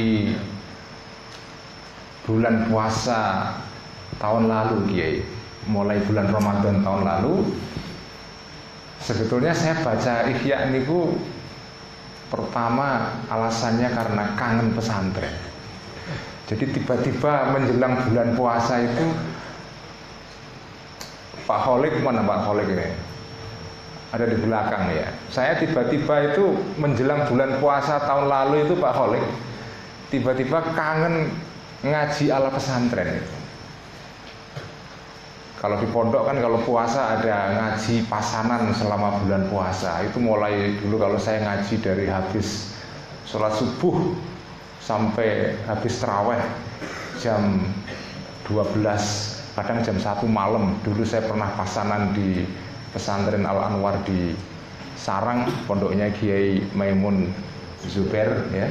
bulan puasa tahun lalu, Kiai. Mulai bulan Ramadan tahun lalu. Sebetulnya saya baca Ihya niku pertama alasannya karena kangen pesantren. Jadi tiba-tiba menjelang bulan puasa itu Pak Kholik, mana Pak Kholik ini? Ada di belakang ya. Saya tiba-tiba itu menjelang bulan puasa tahun lalu itu Pak Kholik tiba-tiba kangen ngaji ala pesantren itu. Kalau di pondok kan kalau puasa ada ngaji pasanan selama bulan puasa. Itu mulai dulu kalau saya ngaji dari habis sholat subuh sampai habis taraweh jam 12, kadang jam 1 malam. Dulu saya pernah pasanan di pesantren Al Anwar di Sarang, pondoknya Kiai Maimun Zubair ya.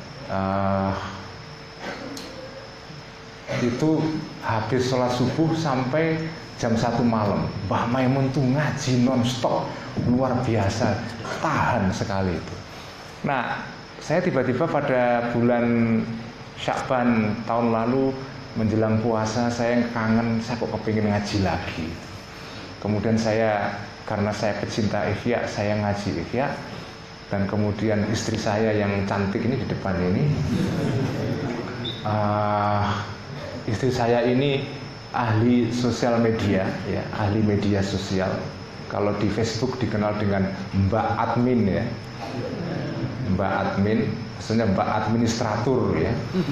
Itu habis sholat subuh sampai jam 1 malam. Mbah Maimun tuh ngaji non-stop, luar biasa, tahan sekali itu. Nah, saya tiba-tiba pada bulan Sya'ban tahun lalu menjelang puasa, saya kangen, saya kok kepingin ngaji lagi. Kemudian karena saya pecinta Ihya, saya ngaji Ihya. Dan kemudian istri saya yang cantik ini di depan ini, istri saya ini ahli sosial media, ya, ahli media sosial. Kalau di Facebook dikenal dengan Mbak Admin ya, Mbak Admin, maksudnya Mbak Administratur ya.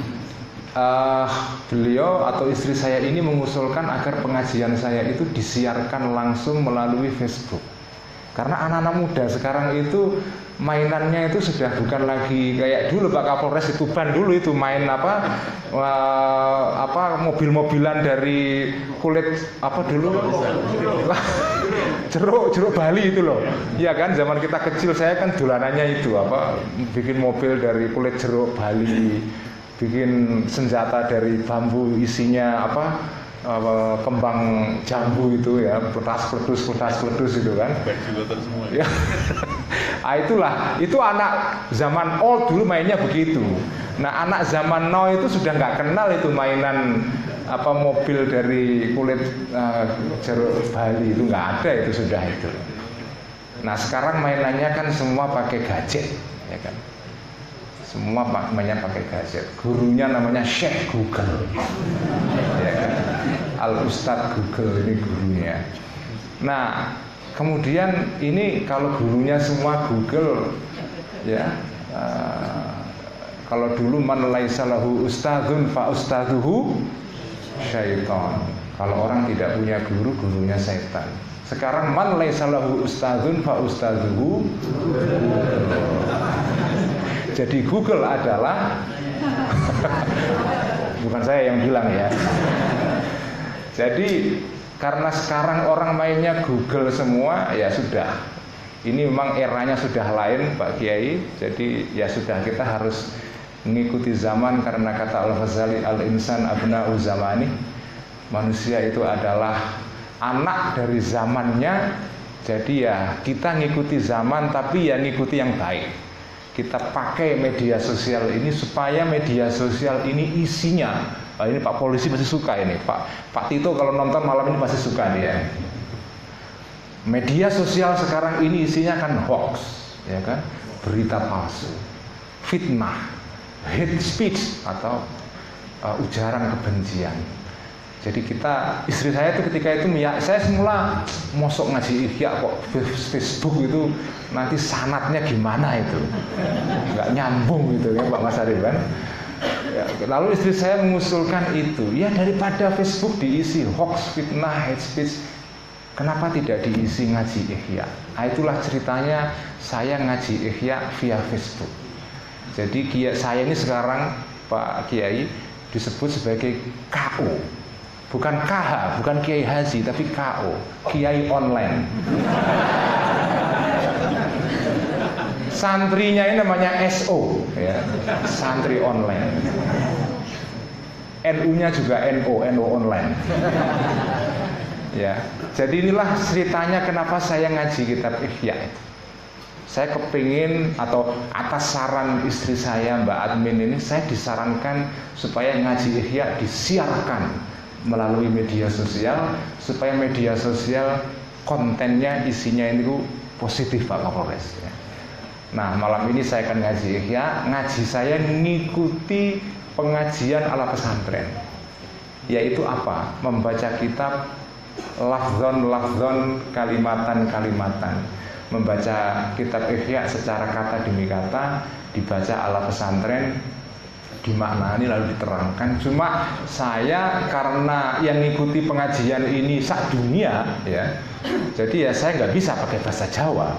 Beliau atau istri saya ini mengusulkan agar pengajian saya itu disiarkan langsung melalui Facebook. Karena anak-anak muda sekarang itu mainannya itu sudah bukan lagi kayak dulu Pak Kapolres di Tuban dulu itu main mobil-mobilan dari kulit apa dulu jeruk Bali itu loh. Iya kan, zaman kita kecil saya kan dolanannya itu bikin mobil dari kulit jeruk Bali, bikin senjata dari bambu isinya kembang jambu itu ya, peletas peledus itu kan. Ya. Itu anak zaman old dulu mainnya begitu. Nah, anak zaman now itu sudah nggak kenal itu mainan mobil dari kulit jeruk Bali, itu nggak ada, itu sudah itu. Nah, sekarang mainannya kan semua pakai gadget, ya kan. Semua mainnya pakai gadget. Gurunya namanya Syekh Google, ya kan. Al Ustadz Google ini gurunya. Nah, kemudian ini kalau gurunya semua Google, ya. Kalau dulu man laisa lahu ustadzun fa ustadzuhu syaitan. Kalau orang tidak punya guru, gurunya setan. Sekarang man laisa lahu ustadzun fa ustadzuhu. Jadi Google adalah bukan saya yang bilang ya. Jadi karena sekarang orang mainnya Google semua, ya sudah. Ini memang eranya sudah lain Pak Kiai. Jadi ya sudah, kita harus mengikuti zaman, karena kata Al-Ghazali, al-insan abna'u zamani. Manusia itu adalah anak dari zamannya. Jadi ya kita ngikuti zaman, tapi ya ngikuti yang baik. Kita pakai media sosial ini supaya media sosial ini isinya, ini Pak Polisi pasti suka ini, Pak Tito kalau nonton malam ini pasti suka dia. Media sosial sekarang ini isinya kan hoax, ya kan, berita palsu, fitnah, hate speech atau ujaran kebencian. Jadi istri saya itu ketika itu, saya semula mosok ngaji Ihya kok Facebook itu nanti sanatnya gimana itu, nggak nyambung gitu ya Pak Mas Arif kan. Ya, lalu istri saya mengusulkan itu, ya daripada Facebook diisi hoax, fitnah, hate speech, kenapa tidak diisi ngaji Ihya? Nah, itulah ceritanya saya ngaji Ihya via Facebook. Jadi saya ini sekarang Pak Kiai disebut sebagai KO. Bukan KH, bukan Kiai Haji, tapi KO, Kiai Online. Santrinya ini namanya SO, ya, santri online. NU-nya juga NO online. Ya, jadi inilah ceritanya kenapa saya ngaji kitab Ihya. Saya kepingin, atau atas saran istri saya Mbak Admin ini, saya disarankan supaya ngaji Ihya disiarkan melalui media sosial, supaya media sosial kontennya, isinya itu positif Pak Kapolres ya. Nah, malam ini saya akan ngaji Ihya. Ngaji saya mengikuti pengajian ala pesantren, yaitu apa? Membaca kitab lafzon, kalimatan. Membaca kitab Ihya secara kata demi kata, dibaca ala pesantren, dimaknani lalu diterangkan. Cuma saya karena yang ngikuti pengajian ini sak dunia ya, jadi ya saya nggak bisa pakai bahasa Jawa.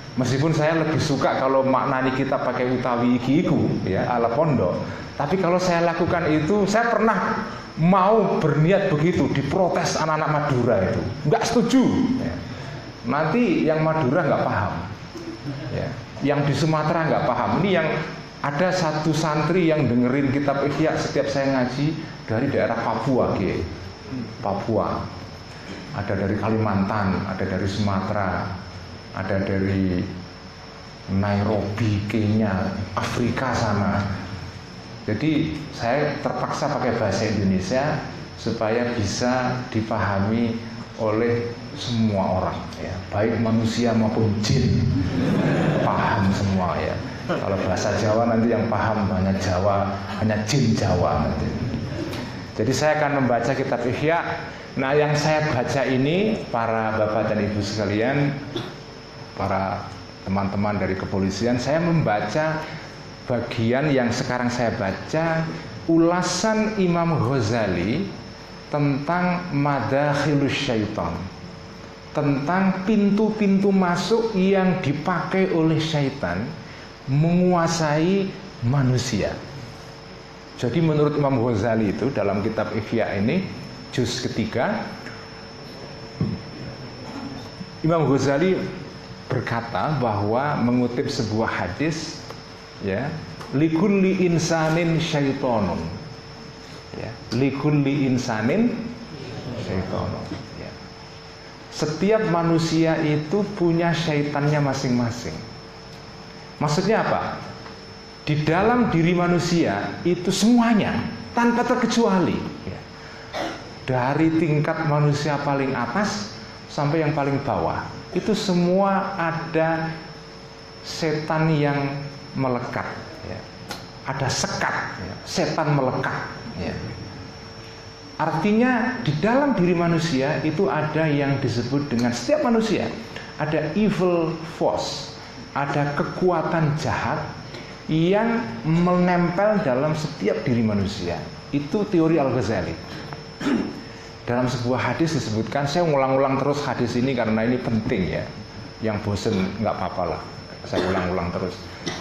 Meskipun saya lebih suka kalau maknani kita pakai utawi ikiku ya ala pondok. Tapi kalau saya lakukan itu, saya pernah mau berniat begitu, diprotes anak-anak Madura itu, nggak setuju. Ya. Nanti yang Madura nggak paham, ya. Yang di Sumatera nggak paham. Ini yang ada satu santri yang dengerin kitab Ihya setiap saya ngaji dari daerah Papua, Papua. Ada dari Kalimantan, ada dari Sumatera, ada dari Nairobi, Kenya, Afrika sana. Jadi saya terpaksa pakai bahasa Indonesia supaya bisa dipahami oleh semua orang, ya, baik manusia maupun jin, paham semua ya. Kalau bahasa Jawa nanti yang paham hanya Jawa, hanya jin Jawa nanti. Jadi saya akan membaca kitab Ihya. Nah, yang saya baca ini, para bapak dan ibu sekalian, para teman-teman dari kepolisian, saya membaca bagian yang sekarang saya baca, ulasan Imam Ghazali tentang madakhilus syaitan, tentang pintu-pintu masuk yang dipakai oleh syaitan menguasai manusia. Jadi menurut Imam Ghazali itu dalam kitab Ihya ini juz ketiga, Imam Ghazali berkata bahwa mengutip sebuah hadis, ya, likulli insanin syaitonun, ya, likulli insanin syaitonun, ya. Setiap manusia itu punya syaitannya masing-masing. Maksudnya apa? Di dalam diri manusia itu semuanya tanpa terkecuali, ya. Dari tingkat manusia paling atas sampai yang paling bawah, itu semua ada setan yang melekat, ya. Ada sekat, ya. Setan melekat, ya. Artinya di dalam diri manusia itu ada yang disebut dengan, setiap manusia ada evil force, ada kekuatan jahat yang menempel dalam setiap diri manusia. Itu teori Al-Ghazali. Dalam sebuah hadis disebutkan, saya ngulang-ulang terus hadis ini karena ini penting ya. Yang bosen nggak apa-apa lah, saya ulang-ulang terus.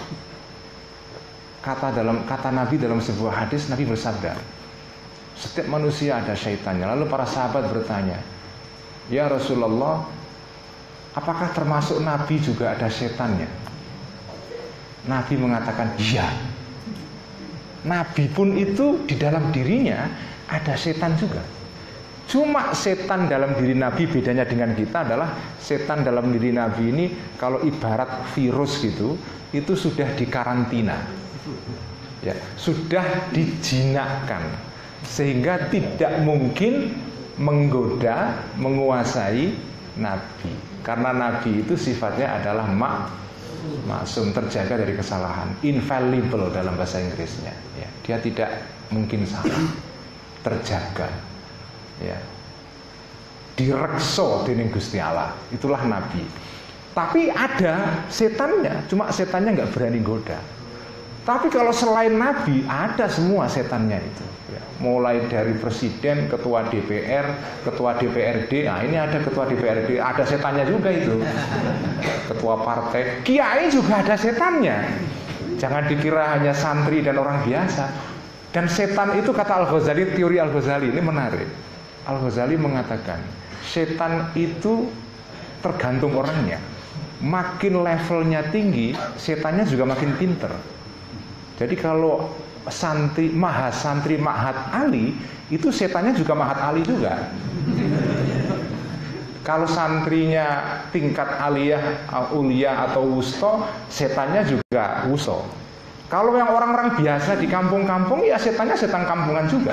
Kata Nabi dalam sebuah hadis, Nabi bersabda, setiap manusia ada syaitannya. Lalu para sahabat bertanya, ya Rasulullah, apakah termasuk Nabi juga ada setannya? Nabi mengatakan, iya. Nabi pun itu di dalam dirinya ada setan juga. Cuma setan dalam diri Nabi bedanya dengan kita adalah setan dalam diri Nabi ini kalau ibarat virus gitu, itu sudah dikarantina, ya, sudah dijinakkan sehingga tidak mungkin menggoda, menguasai Nabi. Karena Nabi itu sifatnya adalah maksum, terjaga dari kesalahan, infallible dalam bahasa Inggrisnya, ya. Dia tidak mungkin salah, terjaga, ya, direkso dening Gusti Allah. Itulah Nabi. Tapi ada setannya, cuma setannya nggak berani goda. Tapi kalau selain Nabi ada semua setannya itu, ya. Mulai dari presiden, ketua DPR, ketua DPRD. Nah ini ada ketua DPRD, ada setannya juga itu. Ketua partai, kiai juga ada setannya. Jangan dikira hanya santri dan orang biasa. Dan setan itu kata Al-Ghazali, teori Al-Ghazali ini menarik. Al-Ghazali mengatakan setan itu tergantung orangnya. Makin levelnya tinggi, setannya juga makin pinter. Jadi kalau santri Mahat Ali, itu setannya juga Mahat Ali juga. Kalau santrinya tingkat aliyah, ulia atau wusto, setannya juga wusto. Kalau yang orang-orang biasa di kampung-kampung, ya setannya setan kampungan juga.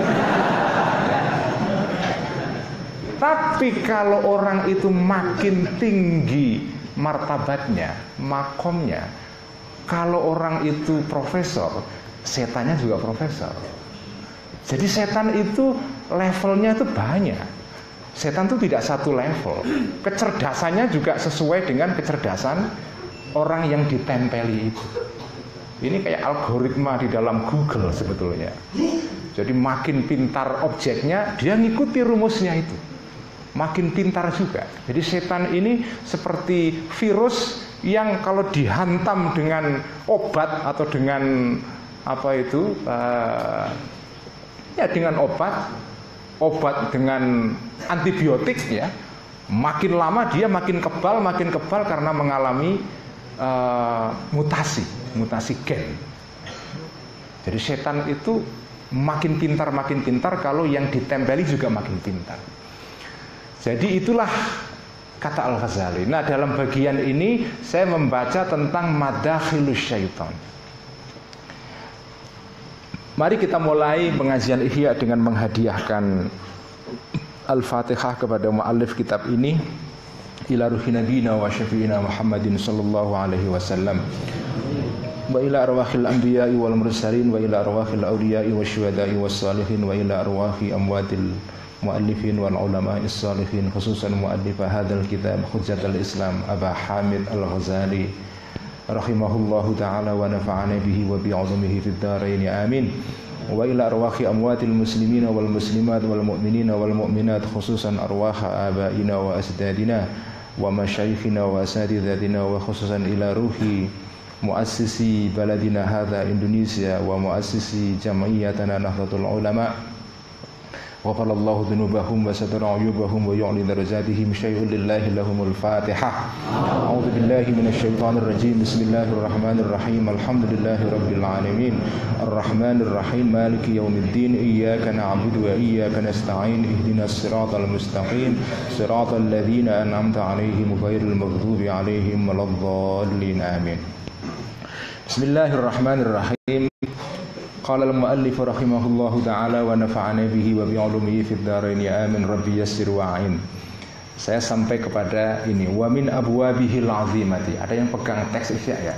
Tapi kalau orang itu makin tinggi martabatnya, makomnya, kalau orang itu profesor, setannya juga profesor. Jadi setan itu levelnya itu banyak. Setan itu tidak satu level. Kecerdasannya juga sesuai dengan kecerdasan orang yang ditempeli itu. Ini kayak algoritma di dalam Google sebetulnya. Jadi makin pintar objeknya, dia ngikuti rumusnya itu. Makin pintar juga. Jadi setan ini seperti virus yang kalau dihantam dengan obat atau dengan dengan obat dengan antibiotik ya, makin lama dia makin kebal karena mengalami mutasi gen. Jadi setan itu makin pintar kalau yang ditempeli juga makin pintar. Jadi itulah kata Al-Ghazali. Nah, dalam bagian ini saya membaca tentang madakhilus syaitan. Mari kita mulai pengajian Ihya dengan menghadiahkan Al-Fatihah kepada muallif kitab ini, ila ruhi nabiyina wa syafi'ina Muhammadin sallallahu alaihi wasallam, wa ila arwahil anbiya'i wal mursalin, wa ila arwahil awliya'i wasyuhada'i wassalihin, wa ila arwahi amwatil muallifin wal ulama'is salihin, khususan muallif hadzal kitab hujjatul Islam Aba Hamid Al-Ghazali rahimahullahu ta'ala wa nafa'ana bihi wa bi'ulumihi fid dharain amin. Wa ila arwahi amwatil muslimina wal muslimat wal mu'minina wal mu'minat, khususan arwah abaina wa asdadina wa masyayikhina wa asatidatina, wa khususan ila ruhi muassisi baladina hadha Indonesia wa muassisi jam'iyyatana Nahdlatul Ulama. غفر الله ذنوبهم وستر عيوبهم ويعلي درجاتهم شيء لله لهم الفاتحة. أعوذ بالله من الشيطان الرجيم. بسم الله الرحمن الرحيم. الحمد لله رب العالمين الرحمن الرحيم مالك يوم الدين إياك نعبد وإياك نستعين اهدنا الصراط المستقيم صراط الذين أنعمت عليهم غير المغضوب عليهم ولا الضالين آمين. بسم الله الرحمن الرحيم. Qala al-muallif rahimahullahu ta'ala wa nafa'ana bihi wa bi'ulumihi fid dharain amin. Rabbi yassir wa'in. Saya sampai kepada ini, wa min abwabihil azimati. Ada yang pegang teks Ihya ya?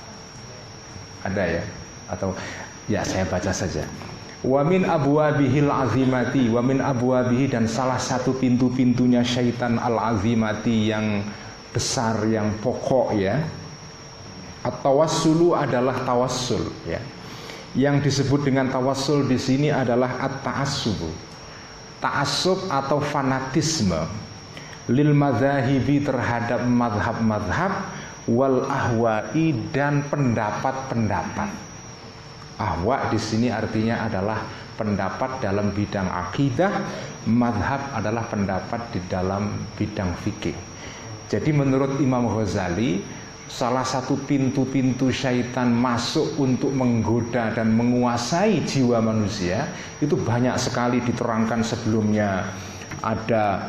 Ada ya? Atau ya saya baca saja. Wa min abwabihil azimati, wa min abwabihi, dan salah satu pintu-pintunya syaitan al-azimati yang besar, yang pokok ya. At-tawassulu adalah tawassul ya. Yang disebut dengan tawassul di sini adalah at-ta'assub. Ta'assub atau fanatisme lil madzahibi, terhadap madhab-madhab, wal ahwa'i, dan pendapat-pendapat. Ahwa di sini artinya adalah pendapat dalam bidang akidah, madhab adalah pendapat di dalam bidang fikih. Jadi menurut Imam Ghazali, salah satu pintu-pintu syaitan masuk untuk menggoda dan menguasai jiwa manusia itu banyak sekali diterangkan sebelumnya. Ada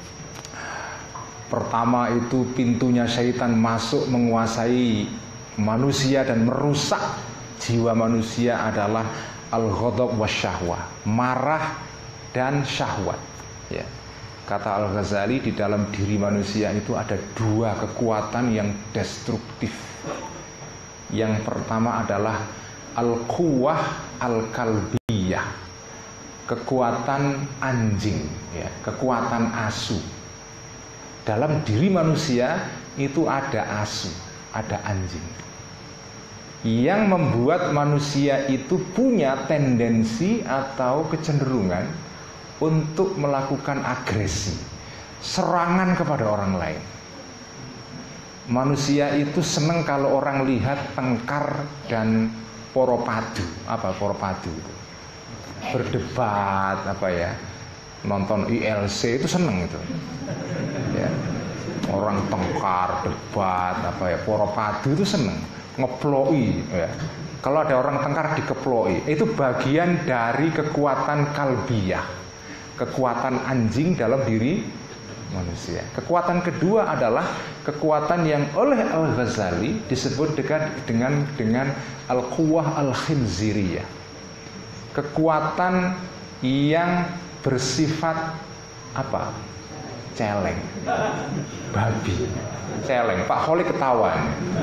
pertama itu pintunya syaitan masuk menguasai manusia dan merusak jiwa manusia adalah al-ghadab wasyahwah, marah dan syahwat ya. Kata Al-Ghazali, di dalam diri manusia itu ada dua kekuatan yang destruktif. Yang pertama adalah al-quwwah al-kalbiyah, kekuatan anjing ya, kekuatan asu. Dalam diri manusia itu ada asu, ada anjing, yang membuat manusia itu punya tendensi atau kecenderungan untuk melakukan agresi, serangan kepada orang lain. Manusia itu senang kalau orang lihat tengkar dan poropadu. Apa poropadu itu? Berdebat apa ya? Nonton ILC itu senang itu. Ya. Orang tengkar, debat apa ya? Poropadu itu senang, ngeploi ya. Kalau ada orang tengkar dikeploi, itu bagian dari kekuatan kalbiyah, kekuatan anjing dalam diri manusia. Kekuatan kedua adalah kekuatan yang oleh Al-Ghazali disebut dengan al-quwwah al-khinziriyah, kekuatan yang bersifat apa? Celeng, babi, celeng. Pak Kholi ketawa.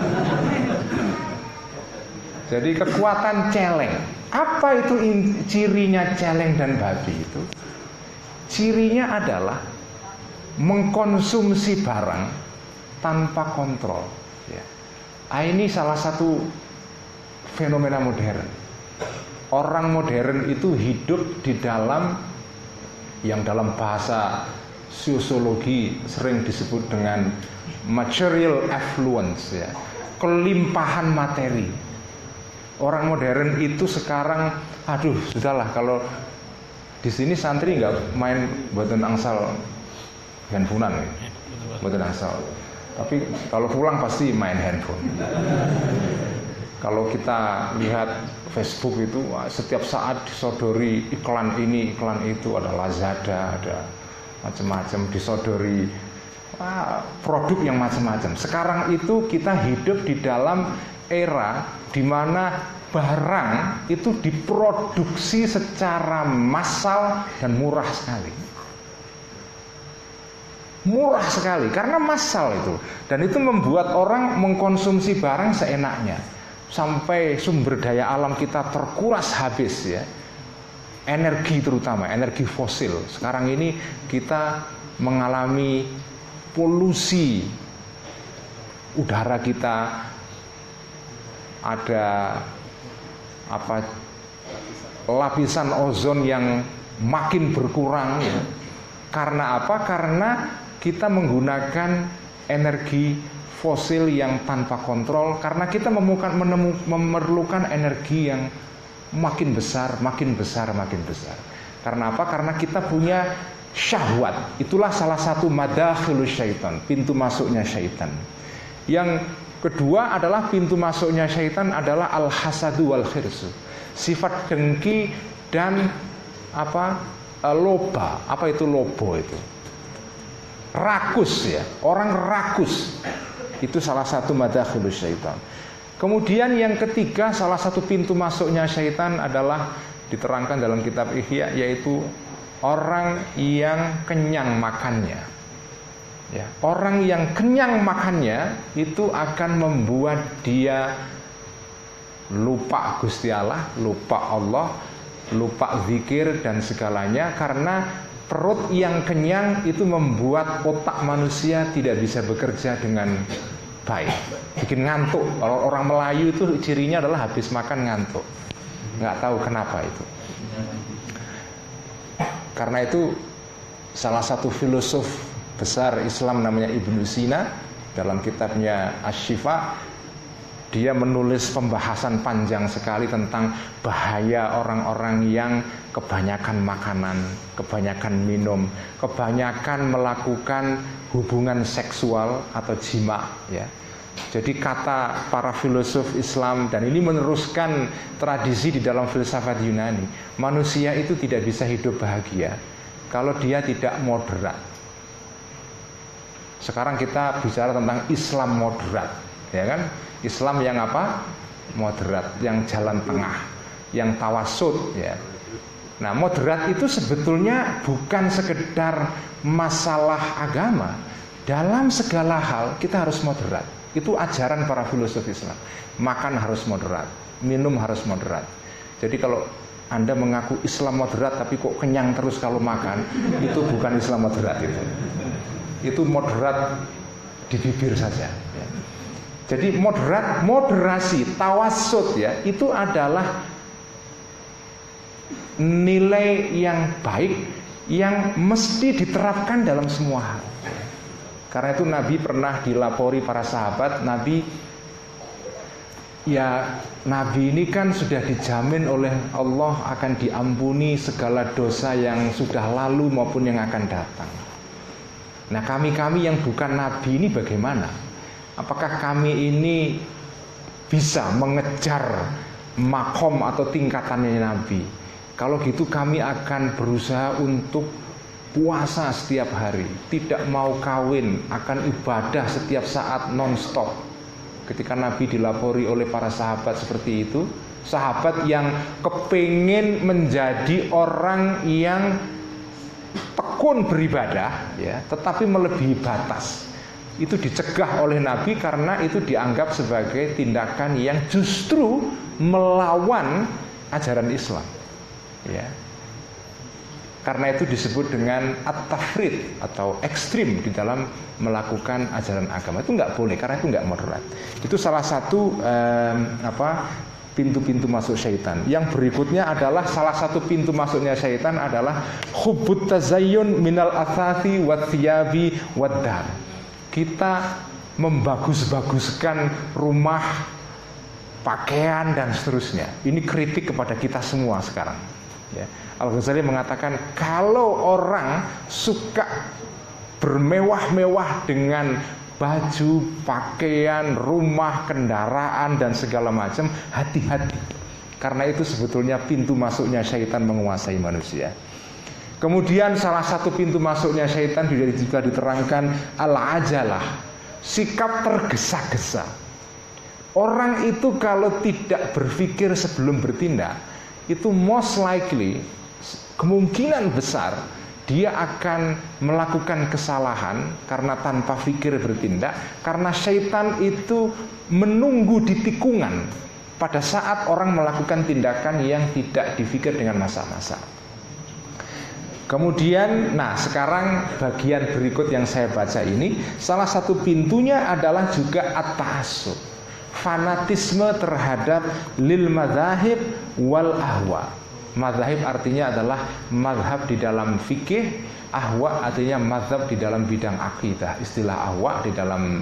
Jadi kekuatan celeng. Apa itu cirinya celeng dan babi itu? Cirinya adalah mengkonsumsi barang tanpa kontrol ya. Ini salah satu fenomena modern. Orang modern itu hidup di dalam, yang dalam bahasa sosiologi sering disebut dengan material affluence, ya, kelimpahan materi. Orang modern itu sekarang, aduh sudahlah, kalau di sini santri nggak main buatan angsal handphonean, buatan angsal. Tapi kalau pulang pasti main handphone. Kalau kita lihat Facebook itu setiap saat disodori iklan ini, iklan itu, ada Lazada, ada macam-macam, disodori produk yang macam-macam. Sekarang itu kita hidup di dalam era di mana barang itu diproduksi secara massal dan murah sekali. Murah sekali karena massal itu, dan itu membuat orang mengkonsumsi barang seenaknya sampai sumber daya alam kita terkuras habis, ya. Energi, terutama energi fosil. Sekarang ini kita mengalami polusi udara kita, ada lapisan ozon yang makin berkurang, ya. Karena apa? Karena kita menggunakan energi fosil yang tanpa kontrol, karena kita memerlukan energi yang makin besar, makin besar, makin besar. Karena apa? Karena kita punya syahwat. Itulah salah satu madakhilus syaitan, pintu masuknya syaitan. Yang kedua adalah pintu masuknya syaitan adalah al-hasadu wal khirsu. Sifat dengki dan loba. Apa itu lobo itu? Rakus, ya. Orang rakus. Itu salah satu madakhilus syaitan. Kemudian yang ketiga, salah satu pintu masuknya syaitan adalah diterangkan dalam kitab Ihya, yaitu orang yang kenyang makannya. Ya, orang yang kenyang makannya itu akan membuat dia lupa Gusti Allah, lupa Allah, lupa zikir dan segalanya, karena perut yang kenyang itu membuat otak manusia tidak bisa bekerja dengan baik, bikin ngantuk. Kalau orang Melayu itu cirinya adalah habis makan ngantuk, nggak tahu kenapa itu. Karena itu salah satu filosof besar Islam namanya Ibnu Sina, dalam kitabnya Asy-Syifa, dia menulis pembahasan panjang sekali tentang bahaya orang-orang yang kebanyakan makanan, kebanyakan minum, kebanyakan melakukan hubungan seksual atau jima, ya. Jadi kata para filosof Islam, dan ini meneruskan tradisi di dalam filsafat Yunani, manusia itu tidak bisa hidup bahagia kalau dia tidak moderat. Sekarang kita bicara tentang Islam moderat, ya kan? Islam yang apa? Moderat, yang jalan tengah, yang tawasud, ya. Nah, moderat itu sebetulnya bukan sekedar masalah agama. Dalam segala hal kita harus moderat. Itu ajaran para filosof Islam. Makan harus moderat, minum harus moderat. Jadi kalau Anda mengaku Islam moderat tapi kok kenyang terus kalau makan, itu bukan Islam moderat itu. Itu moderat di bibir saja, ya. Jadi moderasi, tawasud, ya, itu adalah nilai yang baik yang mesti diterapkan dalam semua hal. Karena itu Nabi pernah dilapori para sahabat, Nabi ini kan sudah dijamin oleh Allah akan diampuni segala dosa yang sudah lalu maupun yang akan datang. Nah, kami yang bukan Nabi ini bagaimana? Apakah kami ini bisa mengejar makom atau tingkatannya Nabi? Kalau gitu kami akan berusaha untuk puasa setiap hari, tidak mau kawin, akan ibadah setiap saat non-stop. Ketika Nabi dilapori oleh para sahabat seperti itu, sahabat yang kepingin menjadi orang yang tekun beribadah, ya, tetapi melebihi batas, itu dicegah oleh Nabi karena itu dianggap sebagai tindakan yang justru melawan ajaran Islam, ya. Karena itu disebut dengan at-tafrid atau ekstrim di dalam melakukan ajaran agama. Itu nggak boleh, karena itu nggak moderat. Itu salah satu pintu-pintu masuk syaitan. Yang berikutnya adalah salah satu pintu masuknya syaitan adalah hubbut tazayyun minal athati wat thiyabi wad dar. Kita membagus-baguskan rumah, pakaian dan seterusnya. Ini kritik kepada kita semua sekarang. Ya. Al-Ghazali mengatakan kalau orang suka bermewah-mewah dengan baju, pakaian, rumah, kendaraan dan segala macam, hati-hati. Karena itu sebetulnya pintu masuknya syaitan menguasai manusia. Kemudian salah satu pintu masuknya syaitan juga diterangkan al-ajalah, sikap tergesa-gesa. Orang itu kalau tidak berpikir sebelum bertindak, itu most likely, kemungkinan besar dia akan melakukan kesalahan karena tanpa pikir bertindak, karena syaitan itu menunggu di tikungan pada saat orang melakukan tindakan yang tidak dipikir dengan masa-masa. Kemudian, nah sekarang bagian berikut yang saya baca ini, salah satu pintunya adalah juga at-ta'assub, fanatisme terhadap lil madzahib wal ahwa. Mazhab artinya adalah mazhab di dalam fikih, ahwa artinya mazhab di dalam bidang akidah. Istilah ahwa di dalam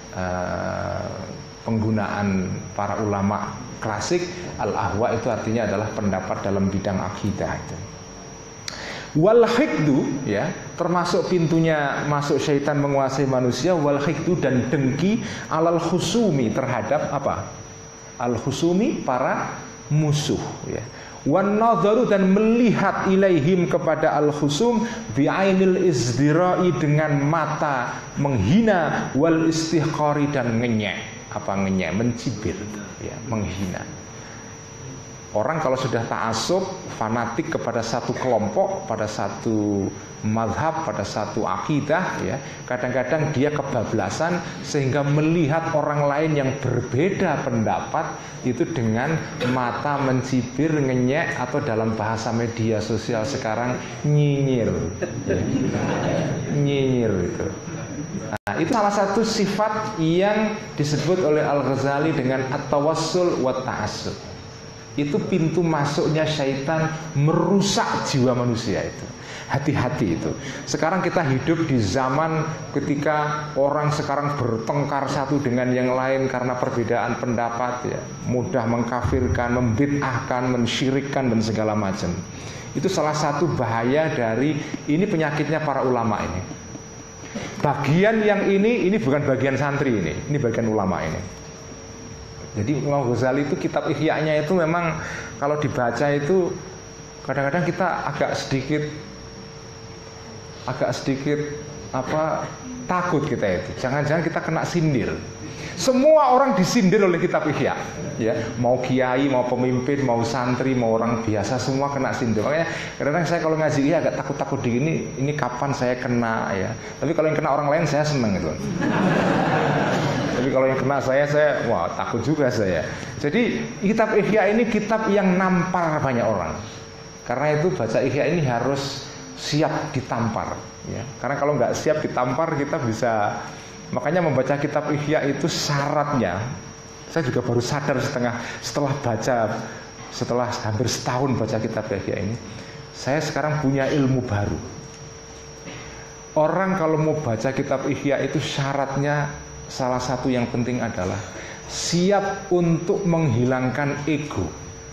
penggunaan para ulama klasik, al-ahwa itu artinya adalah pendapat dalam bidang akidah itu. Wal hikdu, ya, termasuk pintunya masuk syaitan menguasai manusia, wal hikdu dan dengki alal khusumi terhadap apa? Al khusumi para musuh, ya. Wan nadharu dan melihat ilaihim kepada al-khusum bi'ainil izdira'i dengan mata menghina, wal istihqari dan ngenyek. Apa ngenyek? Mencibir, ya, menghina. Orang kalau sudah ta'assub, fanatik kepada satu kelompok, pada satu mazhab, pada satu akidah, ya, kadang-kadang dia kebablasan sehingga melihat orang lain yang berbeda pendapat itu dengan mata mencibir, ngenyek, atau dalam bahasa media sosial sekarang nyinyir, ya. Nyinyir itu. Nah, itu salah satu sifat yang disebut oleh Al-Ghazali dengan at-tawassul wa ta'assub. Itu pintu masuknya syaitan merusak jiwa manusia itu. Hati-hati itu. Sekarang kita hidup di zaman ketika orang sekarang bertengkar satu dengan yang lain karena perbedaan pendapat, ya, mudah mengkafirkan, membid'ahkan, mensyirikkan dan segala macam. Itu salah satu bahaya dari ini, penyakitnya para ulama ini. Bagian yang ini bukan bagian santri ini bagian ulama ini. Jadi Imam Ghazali itu kitab Ihya-nya itu memang kalau dibaca itu kadang-kadang kita agak sedikit takut kita itu. Jangan-jangan kita kena sindir. Semua orang disindir oleh kitab Ihya, ya. Mau kiai, mau pemimpin, mau santri, mau orang biasa, semua kena sindir. Makanya kadang-kadang saya kalau ngaji Ihya agak takut-takut ini kapan saya kena, ya. Tapi kalau yang kena orang lain saya seneng itu. Tapi kalau yang kena saya wah takut juga saya. Jadi kitab Ihya ini kitab yang nampar banyak orang. Karena itu baca Ihya ini harus siap ditampar, ya. Karena kalau nggak siap ditampar kita bisa. Makanya membaca kitab Ihya itu syaratnya. Saya juga baru sadar setelah hampir setahun baca kitab Ihya ini. Saya sekarang punya ilmu baru. Orang kalau mau baca kitab Ihya itu syaratnya salah satu yang penting adalah siap untuk menghilangkan ego.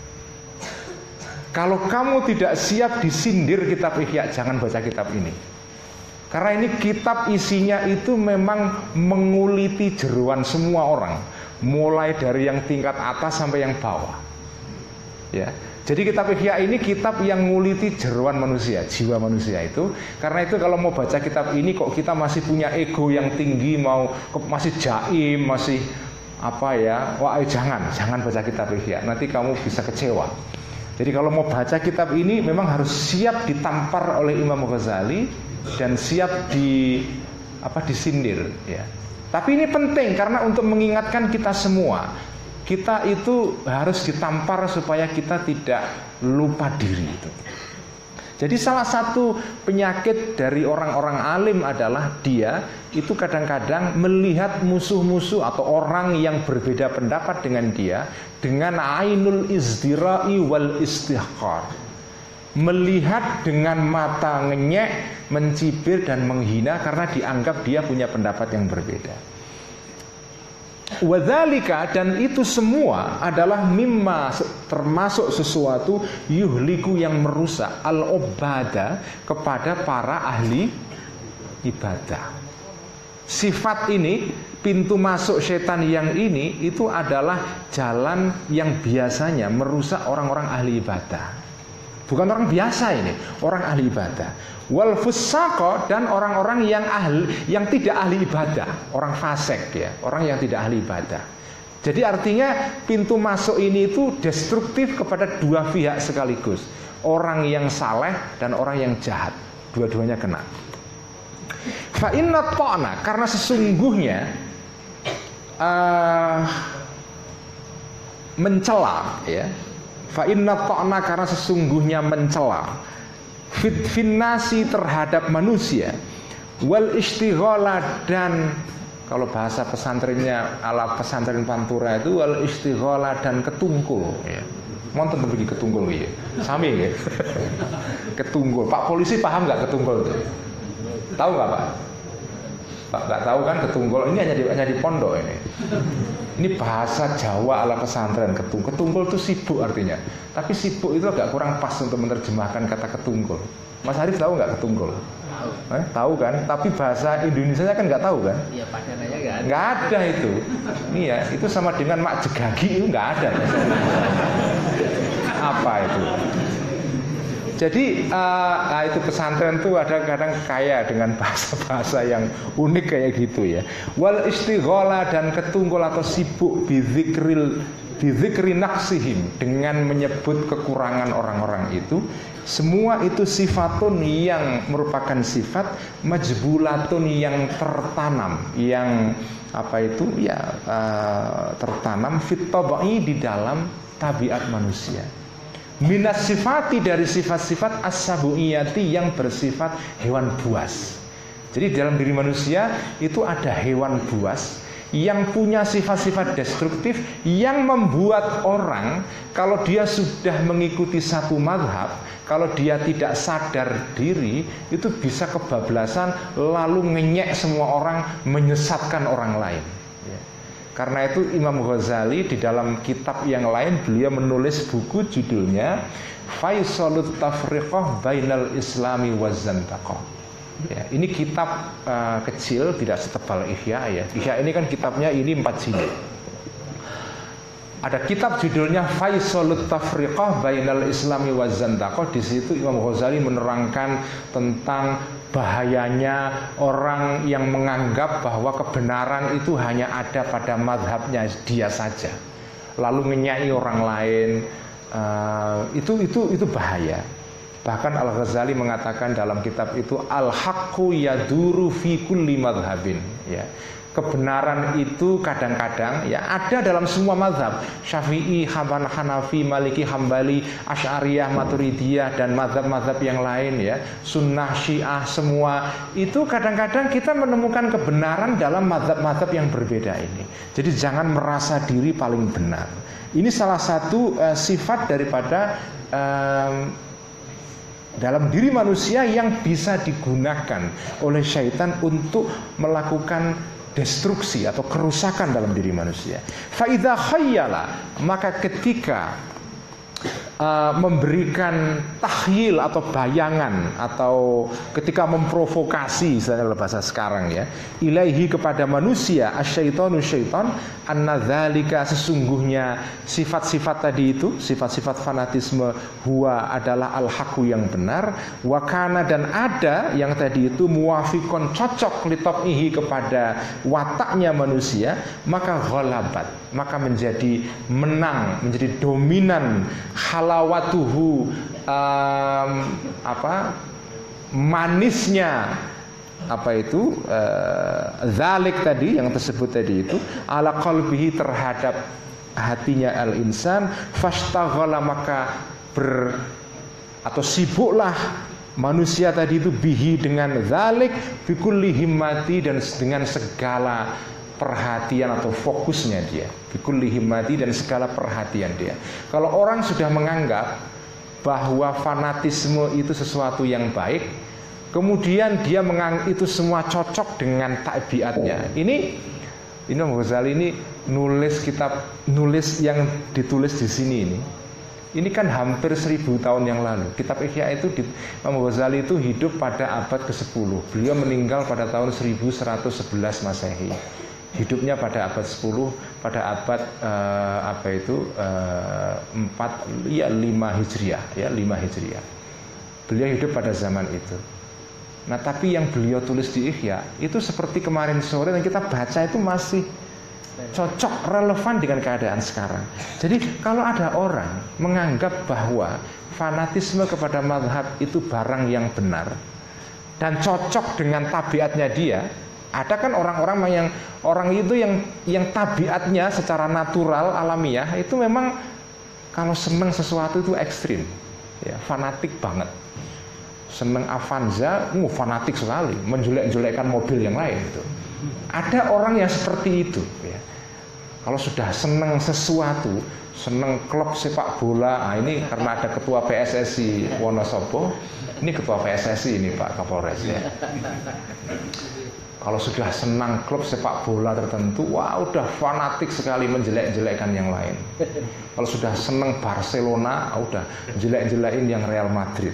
Kalau kamu tidak siap disindir kitab Ihya, jangan baca kitab ini. Karena ini kitab isinya itu memang menguliti jeroan semua orang, mulai dari yang tingkat atas sampai yang bawah. Ya. Jadi kitab Ihya ini kitab yang nguliti jeroan manusia, jiwa manusia itu. Karena itu kalau mau baca kitab ini kok kita masih punya ego yang tinggi, masih jaim, masih wah jangan baca kitab Ihya, nanti kamu bisa kecewa. Jadi kalau mau baca kitab ini memang harus siap ditampar oleh Imam Ghazali dan siap disindir, ya. Tapi ini penting karena untuk mengingatkan kita semua. Kita itu harus ditampar supaya kita tidak lupa diri itu. Jadi salah satu penyakit dari orang-orang alim adalah dia itu kadang-kadang melihat musuh-musuh atau orang yang berbeda pendapat dengan dia dengan ainul izdira'i wal istihqar. Melihat dengan mata ngenyek, mencibir dan menghina karena dianggap dia punya pendapat yang berbeda. Wadzalika, dan itu semua adalah mimma, termasuk sesuatu yuhliku yang merusak al-ubada kepada para ahli ibadah. Sifat ini, pintu masuk setan yang ini itu adalah jalan yang biasanya merusak orang-orang ahli ibadah. Bukan orang biasa ini, orang ahli ibadah. Wal fusaqo, dan orang-orang yang tidak ahli ibadah, orang fasik ya, orang yang tidak ahli ibadah. Jadi artinya pintu masuk ini itu destruktif kepada dua pihak sekaligus. Orang yang saleh dan orang yang jahat, dua-duanya kena. Fa inna ta'na, karena sesungguhnya mencela ya. Fa inna ta'na, karena sesungguhnya mencela fitnasi terhadap manusia, wal istighala, dan kalau bahasa pesantrennya ala pesantren Pantura itu wal istighala dan ketungkul ya. Monten pergi ketungkul ya. Sami ya. Ketungkul. Pak polisi paham nggak ketungkul itu? Tahu nggak Pak? Pak nggak tahu kan ketungkul? Ini hanya di pondok ini. Ini bahasa Jawa ala pesantren ketungkul. Ketungkul itu sibuk artinya. Tapi sibuk itu agak kurang pas untuk menerjemahkan kata ketungkul. Mas Arif tahu nggak ketungkul? Tahu kan? Tapi bahasa Indonesianya kan nggak tahu kan? Iya, padanannya nggak ada. Nggak ada itu. Ini ya, itu sama dengan mak jegagi itu nggak ada. Apa itu? Jadi itu pesantren tuh ada kadang kaya dengan bahasa-bahasa yang unik kayak gitu ya. Wal istighala, dan ketungkul atau sibuk bidzikri naqsihim, dengan menyebut kekurangan orang-orang itu. Semua itu sifatun yang merupakan sifat majbulatun yang tertanam, yang apa itu ya tertanam fit tabai, di dalam tabiat manusia. Minas sifati, dari sifat-sifat as-sabuiyati, yang bersifat hewan buas. Jadi dalam diri manusia itu ada hewan buas yang punya sifat-sifat destruktif, yang membuat orang kalau dia sudah mengikuti satu mazhab, kalau dia tidak sadar diri, itu bisa kebablasan lalu ngenyek semua orang, menyesatkan orang lain. Karena itu Imam Ghazali di dalam kitab yang lain beliau menulis buku judulnya Faisalut Tafriqah Bainal Islami Wazandaqah. Ya, ini kitab kecil, tidak setebal Ihya ya. Ihya ini kan kitabnya ini 4 jilid. Ada kitab judulnya Faisalut Tafriqah Bainal Islami Wazandaqah. Di situ Imam Ghazali menerangkan tentang bahayanya orang yang menganggap bahwa kebenaran itu hanya ada pada mazhabnya dia saja, lalu ngenyai orang lain. Itu bahaya. Bahkan Al-Ghazali mengatakan dalam kitab itu al-haqqu yaduru fi kulli madhabin ya. Kebenaran itu kadang-kadang ya ada dalam semua mazhab, Syafi'i, Hanafi, Maliki, Hambali, Asy'ariyah, Maturidiyah, dan mazhab-mazhab yang lain ya, Sunnah, Syiah, semua itu kadang-kadang kita menemukan kebenaran dalam mazhab-mazhab yang berbeda ini. Jadi jangan merasa diri paling benar. Ini salah satu sifat daripada dalam diri manusia yang bisa digunakan oleh syaitan untuk melakukan destruksi atau kerusakan dalam diri manusia. Fa idza khayyala, maka ketika memberikan tahyil atau bayangan, atau ketika memprovokasi, misalnya bahasa sekarang ya, ilaihi, kepada manusia, asyaitonu, syaitan, annadzalika, sesungguhnya sifat-sifat tadi itu, sifat-sifat fanatisme, huwa adalah al-haqqu yang benar, wakana, dan ada yang tadi itu muwafiqon, cocok litabihi, kepada wataknya manusia, maka ghalabat, maka menjadi menang, menjadi dominan, halawatuhu, manisnya, zalik tadi, yang tersebut tadi itu, ala qalbihi, terhadap hatinya al-insan, fashtaghala, maka sibuklah manusia tadi itu bihi dengan zalik bikulli himmati, dan dengan segala perhatian atau fokusnya dia, bikulli himmati, dan segala perhatian dia. Kalau orang sudah menganggap bahwa fanatisme itu sesuatu yang baik, kemudian dia menganggap itu semua cocok dengan tabiatnya. Ini Imam Ghazali ini nulis yang ditulis di sini ini kan hampir 1000 tahun yang lalu. Kitab Ihya itu Imam Ghazali itu hidup pada abad ke-10. Beliau meninggal pada tahun 1111 Masehi. Hidupnya pada abad 10, pada abad 5 Hijriah, ya 5 Hijriah. Beliau hidup pada zaman itu. Nah, tapi yang beliau tulis di Ihya itu seperti kemarin sore yang kita baca itu masih cocok, relevan dengan keadaan sekarang. Jadi kalau ada orang menganggap bahwa fanatisme kepada mazhab itu barang yang benar dan cocok dengan tabiatnya dia, ada kan orang-orang yang tabiatnya secara natural alamiah itu memang kalau senang sesuatu itu ekstrim, ya, fanatik banget. Seneng Avanza, fanatik sekali, menjelek-jelekkan mobil yang lain itu. Ada orang yang seperti itu, ya. Kalau sudah seneng sesuatu, seneng klub sepak bola, ini karena ada ketua PSSI Wonosobo, ini ketua PSSI ini Pak Kapolres, ya. Kalau sudah senang klub sepak bola tertentu, wah udah fanatik sekali menjelek-jelekkan yang lain. Kalau sudah senang Barcelona, udah jelek-jelekin yang Real Madrid.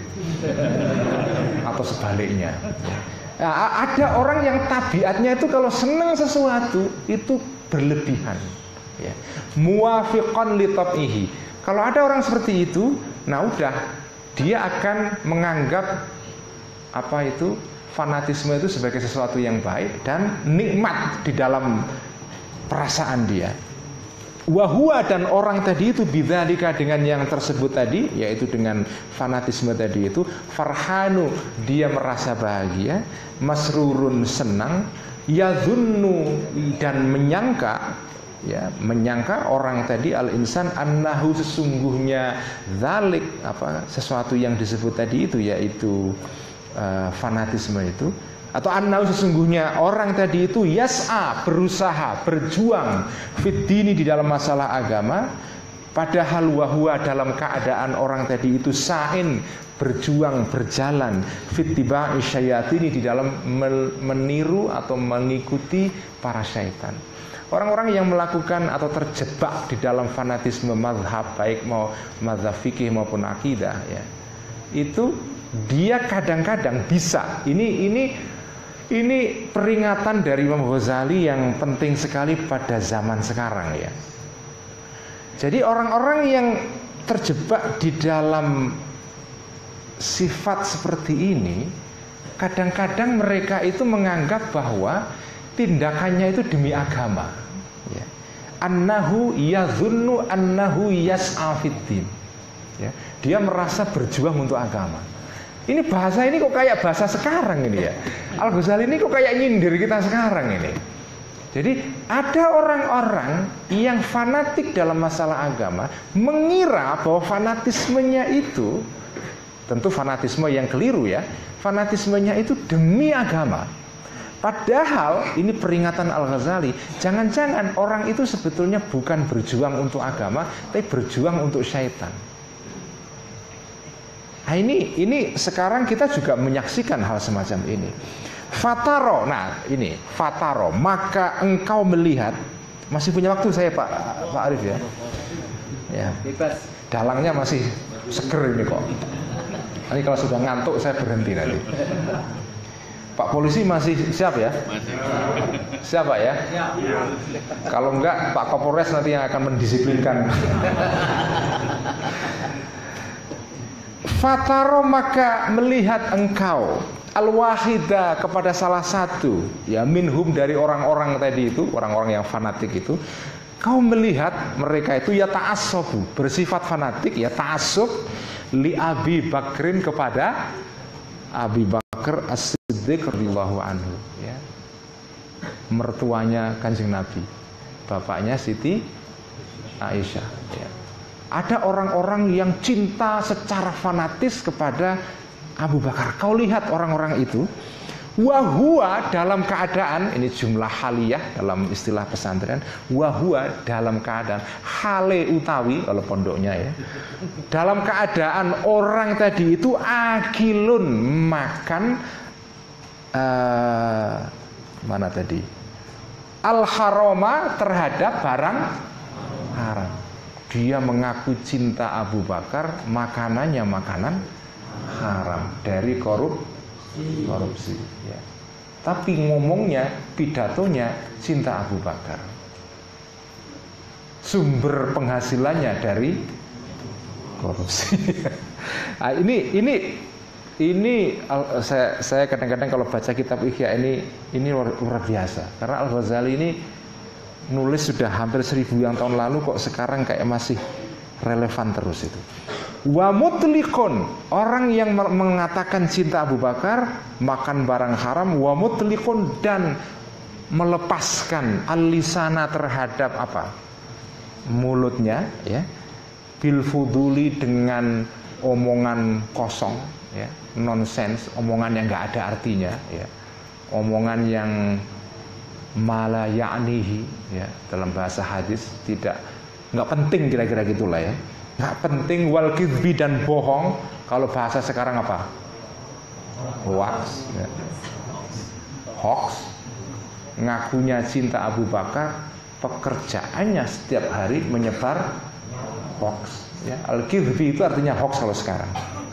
Atau sebaliknya. Nah, ada orang yang tabiatnya itu kalau senang sesuatu itu berlebihan. Ya. Muwafiqan li tab'ihi. Kalau ada orang seperti itu, nah udah dia akan menganggap fanatisme itu sebagai sesuatu yang baik dan nikmat di dalam perasaan dia. Wahua, dan orang tadi itu bidzalika, dengan yang tersebut tadi, yaitu dengan fanatisme tadi itu, farhanu, dia merasa bahagia, masrurun, senang, yadhunnu, dan menyangka, ya, menyangka orang tadi al-insan annahu, sesungguhnya zalik, sesuatu yang disebut tadi itu, yaitu fanatisme itu, atau annahu, sesungguhnya orang tadi itu yas'a, berusaha, berjuang fiddini, di dalam masalah agama, padahal wahwa, dalam keadaan orang tadi itu sa'in, berjuang, berjalan fittiba'i syayatini, di dalam meniru atau mengikuti para syaitan. Orang-orang yang melakukan atau terjebak di dalam fanatisme mazhab, baik mau mazhab fikih maupun akidah, ya, itu dia kadang-kadang bisa. Ini peringatan dari Imam Ghazali yang penting sekali pada zaman sekarang, ya. Jadi orang-orang yang terjebak di dalam sifat seperti ini, kadang-kadang mereka itu menganggap bahwa tindakannya itu demi agama, ya. Annahu yadhunnu annahu yas'a fiddin, ya. Dia merasa berjuang untuk agama. Ini bahasa ini kok kayak bahasa sekarang ini, ya. Al-Ghazali ini kok kayak nyindir kita sekarang ini. Jadi ada orang-orang yang fanatik dalam masalah agama, mengira bahwa fanatismenya itu, tentu fanatisme yang keliru, ya, fanatismenya itu demi agama. Padahal ini peringatan Al-Ghazali, jangan-jangan orang itu sebetulnya bukan berjuang untuk agama, tapi berjuang untuk syaitan. Nah, ini sekarang kita juga menyaksikan hal semacam ini. Fataro, nah ini fataro, maka engkau melihat, masih punya waktu saya Pak Arif, ya. Ya. Bebas. Dalangnya masih seger ini kok. Nanti kalau sudah ngantuk saya berhenti nanti. Pak polisi masih siap, ya? Siap Pak, ya? Kalau enggak Pak Kapolres nanti yang akan mendisiplinkan. Fataro, maka melihat engkau al-wahida, kepada salah satu, ya, minhum, dari orang-orang tadi itu, orang-orang yang fanatik itu, kau melihat mereka itu ya ta'assubu, bersifat fanatik, ya ta'assub li Abi Bakrin, kepada Abi Bakar As-Siddiq radhiyallahu anhu, ya, mertuanya Kanjeng Nabi, bapaknya Siti Aisyah, ya. Ada orang-orang yang cinta secara fanatis kepada Abu Bakar. Kau lihat orang-orang itu, wahua dalam keadaan, ini jumlah haliyah dalam istilah pesantren, wahua dalam keadaan, hale utawi kalau pondoknya ya, dalam keadaan orang tadi itu akilun makan mana tadi, al-haroma terhadap barang haram. Dia mengaku cinta Abu Bakar, makanannya makanan haram dari korupsi ya. Tapi ngomongnya, pidatonya cinta Abu Bakar. Sumber penghasilannya dari korupsi. Nah, ini saya kadang-kadang kalau baca kitab Ihya ini luar biasa. Karena Al-Ghazali ini nulis sudah hampir 1000 yang tahun lalu, kok sekarang kayak masih relevan terus itu. Wa mutliqun, orang yang mengatakan cinta Abu Bakar, makan barang haram, wa mutliqun, dan melepaskan al-lisana terhadap apa? Mulutnya ya. Bil fuduli, dengan omongan kosong ya, nonsens, omongan yang enggak ada artinya ya. Omongan yang mala ya'nihi ya, dalam bahasa hadis enggak penting, kira-kira gitulah ya. Nggak penting, wal kizbi, dan bohong. Kalau bahasa sekarang apa? Hoax ya. Hoax. Ngakunya cinta Abu Bakar, pekerjaannya setiap hari menyebar hoax ya. Al kizbi itu artinya hoax kalau sekarang.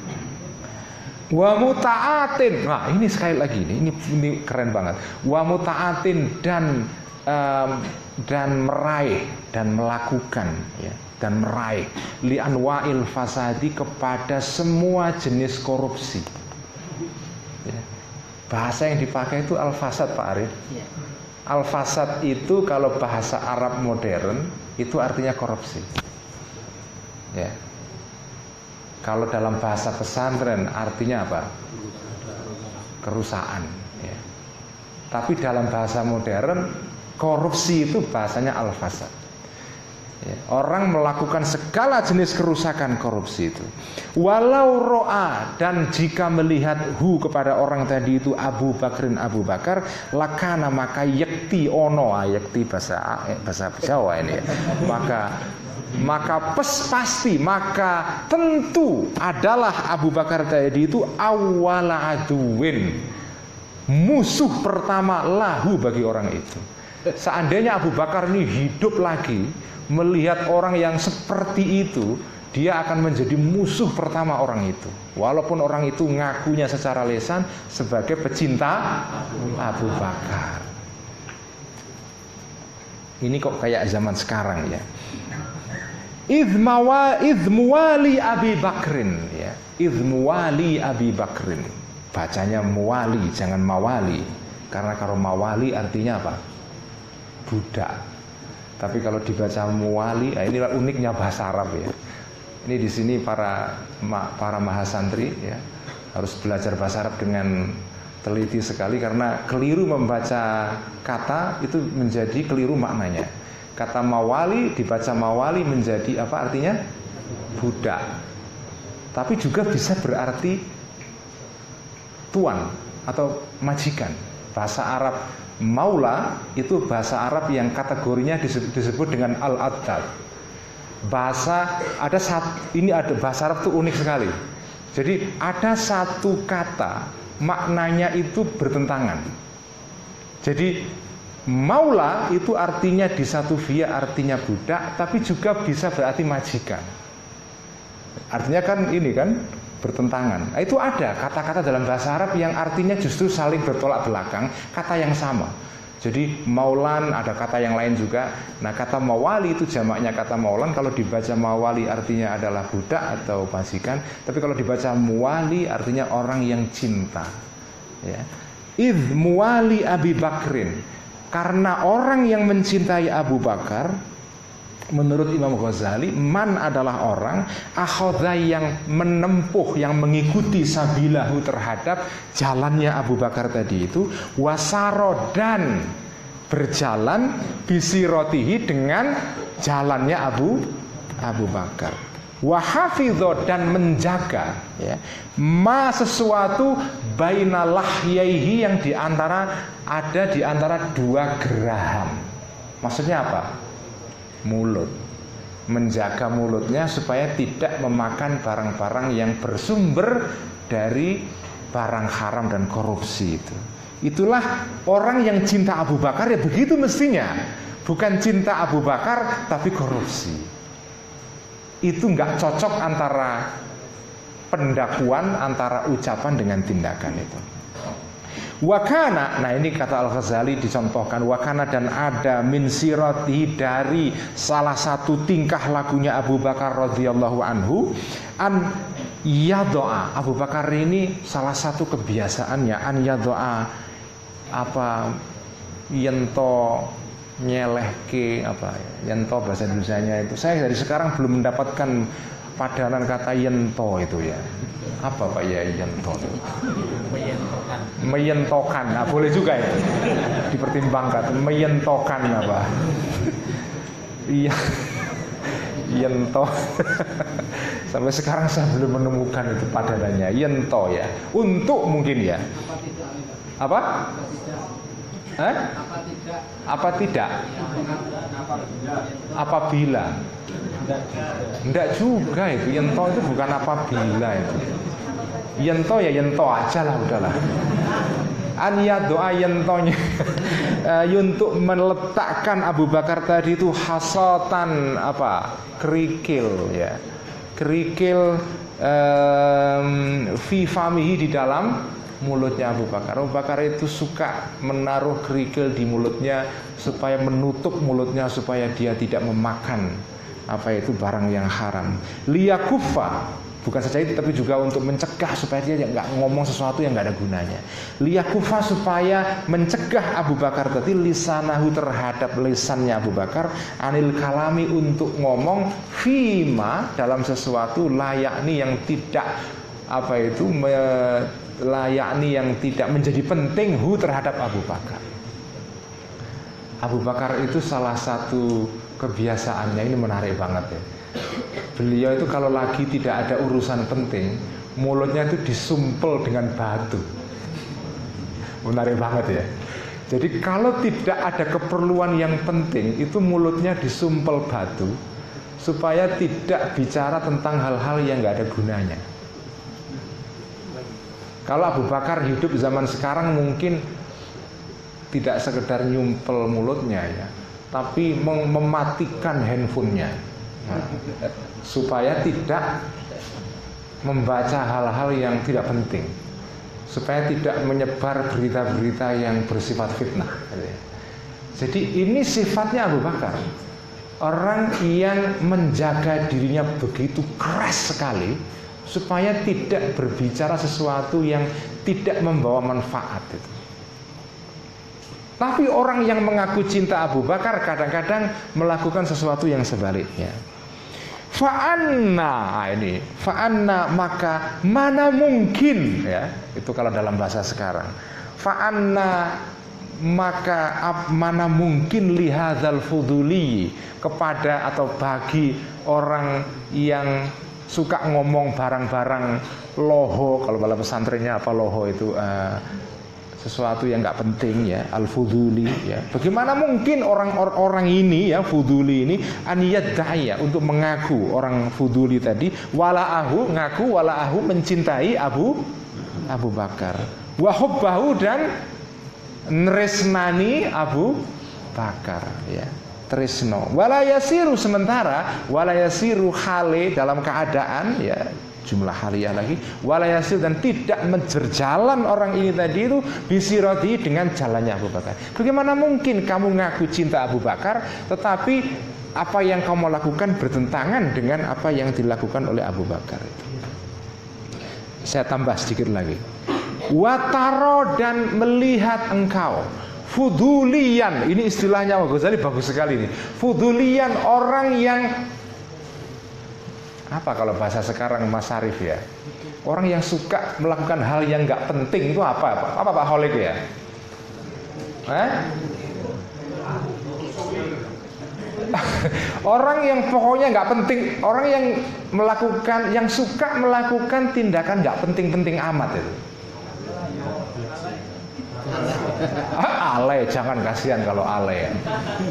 Wa muta'atin. Nah, ini sekali lagi ini keren banget. Wa muta'atin, dan meraih dan melakukan ya, dan meraih li anwa'il fasadi, kepada semua jenis korupsi ya. Bahasa yang dipakai itu al-fasad, Pak Arif ya. Al-fasad itu kalau bahasa Arab modern itu artinya korupsi ya. Kalau dalam bahasa pesantren artinya apa? Kerusakan ya. Tapi dalam bahasa modern korupsi itu bahasanya al-fasad ya, orang melakukan segala jenis kerusakan korupsi itu. Walau ro'a, dan jika melihat kepada orang tadi itu Abu Bakar, lakana, maka yakti ono, yakti bahasa Jawa ini ya. Maka pasti, maka tentu adalah Abu Bakar tadi itu awwala aduwin, musuh pertama lahu bagi orang itu. Seandainya Abu Bakar ini hidup lagi, melihat orang yang seperti itu, dia akan menjadi musuh pertama orang itu. Walaupun orang itu ngakunya secara lisan sebagai pecinta Abu Bakar. Ini kok kayak zaman sekarang ya. Izmuwali Abi Bakrin ya. Izmuwali Abi Bakrin. Bacanya muwali, jangan mawali. Karena kalau mawali artinya apa? Budak. Tapi kalau dibaca muwali, inilah uniknya bahasa Arab ya. Ini di sini para mahasantri ya harus belajar bahasa Arab dengan teliti sekali, karena keliru membaca kata itu menjadi keliru maknanya. Kata mawali dibaca mawali menjadi apa artinya? Budak. Tapi juga bisa berarti tuan atau majikan. Bahasa Arab maula itu bahasa Arab yang kategorinya disebut dengan al-addad. Bahasa Arab itu unik sekali. Jadi ada satu kata maknanya itu bertentangan. Jadi maula itu artinya di satu via artinya budak, tapi juga bisa berarti majikan. Artinya kan ini kan bertentangan. Itu ada kata-kata dalam bahasa Arab yang artinya justru saling bertolak belakang, kata yang sama. Jadi maulan ada kata yang lain juga. Nah, kata mawali itu jamaknya kata maulan. Kalau dibaca mawali artinya adalah budak atau majikan. Tapi kalau dibaca muwali artinya orang yang cinta. Ya. Idh muwali Abi Bakrin. Karena orang yang mencintai Abu Bakar, menurut Imam Ghazali, man adalah orang akhadha yang menempuh, yang mengikuti sabilahu terhadap jalannya Abu Bakar tadi itu, wasaro, dan berjalan bisirotihi dengan jalannya Abu Bakar. wa hafidho, dan menjaga ya, ma sesuatu baina lahyaihi, yang ada di antara dua geraham. Maksudnya apa? Mulut. Menjaga mulutnya supaya tidak memakan barang-barang yang bersumber dari barang haram dan korupsi itu. Itulah orang yang cinta Abu Bakar, ya begitu mestinya. Bukan cinta Abu Bakar tapi korupsi. Itu nggak cocok antara pendakuan, antara ucapan dengan tindakan itu. Wakana, nah ini kata Al-Ghazali dicontohkan, wakana, dan ada min sirati, dari salah satu tingkah lakunya Abu Bakar radhiyallahu anhu, an yadoa. Abu Bakar ini salah satu kebiasaannya an yadoa, apa, yento, nyelehke, apa yento bahasa Indonesianya itu. Saya dari sekarang belum mendapatkan padanan kata yento itu ya. Apa Pak ya yento? Meyentokan. Nah, boleh juga itu dipertimbangkan. Meyentokan apa? Iya, yento. Sampai sekarang saya belum menemukan itu padanannya. Yento ya. Untuk mungkin ya. Apa? Apa tidak? Apabila. Enggak juga itu. Yento itu bukan apabila itu. Yento ya yento aja lah, udahlah. An ya doa yentonya untuk meletakkan Abu Bakar tadi itu hasatan, apa, kerikil ya, kerikil fi famihi, di dalam mulutnya Abu Bakar. Abu Bakar itu suka menaruh kerikil di mulutnya supaya menutup mulutnya, supaya dia tidak memakan apa itu barang yang haram. Liyakufa, bukan saja itu, tapi juga untuk mencegah supaya dia nggak ngomong sesuatu yang nggak ada gunanya. Liyakufa, supaya mencegah Abu Bakar tadi lisanahu, terhadap lisannya Abu Bakar, anil kalami, untuk ngomong fima, dalam sesuatu layakni yang tidak apa itu layakni yang tidak menjadi penting hu, terhadap Abu Bakar. Abu Bakar itu salah satu kebiasaannya, ini menarik banget ya. Beliau itu kalau lagi tidak ada urusan penting, mulutnya itu disumpel dengan batu. Menarik banget ya. Jadi kalau tidak ada keperluan yang penting, itu mulutnya disumpel batu, supaya tidak bicara tentang hal-hal yang nggak ada gunanya. Kalau Abu Bakar hidup zaman sekarang mungkin tidak sekedar nyumpel mulutnya ya, tapi mematikan handphonenya, supaya tidak membaca hal-hal yang tidak penting, supaya tidak menyebar berita-berita yang bersifat fitnah. Jadi ini sifatnya Abu Bakar, orang yang menjaga dirinya begitu keras sekali, supaya tidak berbicara sesuatu yang tidak membawa manfaat itu. Tapi orang yang mengaku cinta Abu Bakar kadang-kadang melakukan sesuatu yang sebaliknya. Fa'anna, ini fa'anna, maka mana mungkin ya, itu kalau dalam bahasa sekarang. Fa'anna, maka mana mungkin lihadzal fuduli, kepada atau bagi orang yang suka ngomong barang-barang loho, kalau dalam pesantrennya apa loho itu, sesuatu yang nggak penting ya, al-fuduli ya. Bagaimana mungkin orang ini ya, fuduli ini, aniyat daya, untuk mengaku orang fuduli tadi, walaahu, ngaku walaahu, mencintai Abu Bakar, wahubbahu, dan nresnani Abu Bakar ya, tresno. Walayasiru, sementara walayasiru hale, dalam keadaan ya, jumlah haliyah lagi, walayasir, dan tidak menjerjalan orang ini tadi itu bisiroti, dengan jalannya Abu Bakar. Bagaimana mungkin kamu ngaku cinta Abu Bakar, tetapi apa yang kamu lakukan bertentangan dengan apa yang dilakukan oleh Abu Bakar itu. Saya tambah sedikit lagi. Wataro, dan melihat engkau, fudulian, ini istilahnya Al Ghazali bagus sekali ini. Fudulian, orang yang, apa kalau bahasa sekarang Mas Arif ya, orang yang suka melakukan hal yang nggak penting, itu apa Pak Holik ya? Orang yang pokoknya nggak penting, orang yang melakukan, yang suka melakukan tindakan nggak penting-penting amat itu. Alay, jangan, kasihan kalau alay ya.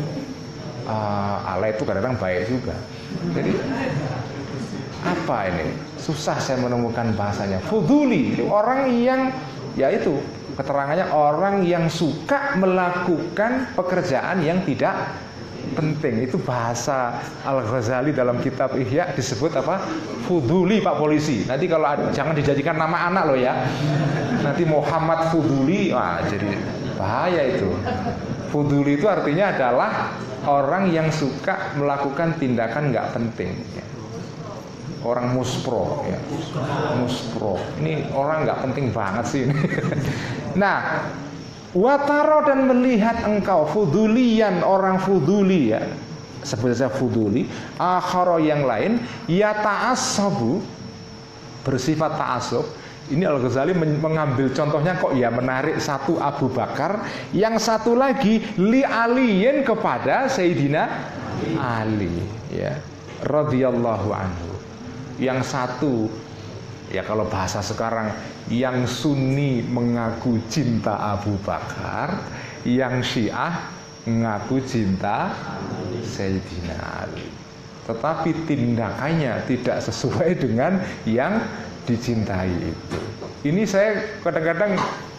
Alay itu kadang-kadang baik juga. Jadi apa ini? Susah saya menemukan bahasanya. Fuduli, orang yang, yaitu keterangannya orang yang suka melakukan pekerjaan yang tidak penting. Itu bahasa Al-Ghazali dalam kitab Ihya disebut apa? Fuduli, Pak Polisi. Nanti kalau jangan dijadikan nama anak loh ya. Nanti Muhammad Fuduli, wah jadi bahaya itu. Fuduli itu artinya adalah orang yang suka melakukan tindakan nggak penting. Orang muspro, ya. Muspro. Ini orang nggak penting banget sih ini. Nah, wataro dan melihat engkau fudulian, orang fuduli ya, sebut saja fuduli, akharo yang lain, ya ta'assabu, bersifat ta'assub. Ini Al-Ghazali mengambil contohnya kok ya menarik, satu Abu Bakar, yang satu lagi li aliyin kepada Sayyidina Ali ya, radhiyallahu anhu. Yang satu ya kalau bahasa sekarang, yang Sunni mengaku cinta Abu Bakar, yang Syiah mengaku cinta Sayyidina Ali. Tetapi tindakannya tidak sesuai dengan yang dicintai itu. Ini saya kadang-kadang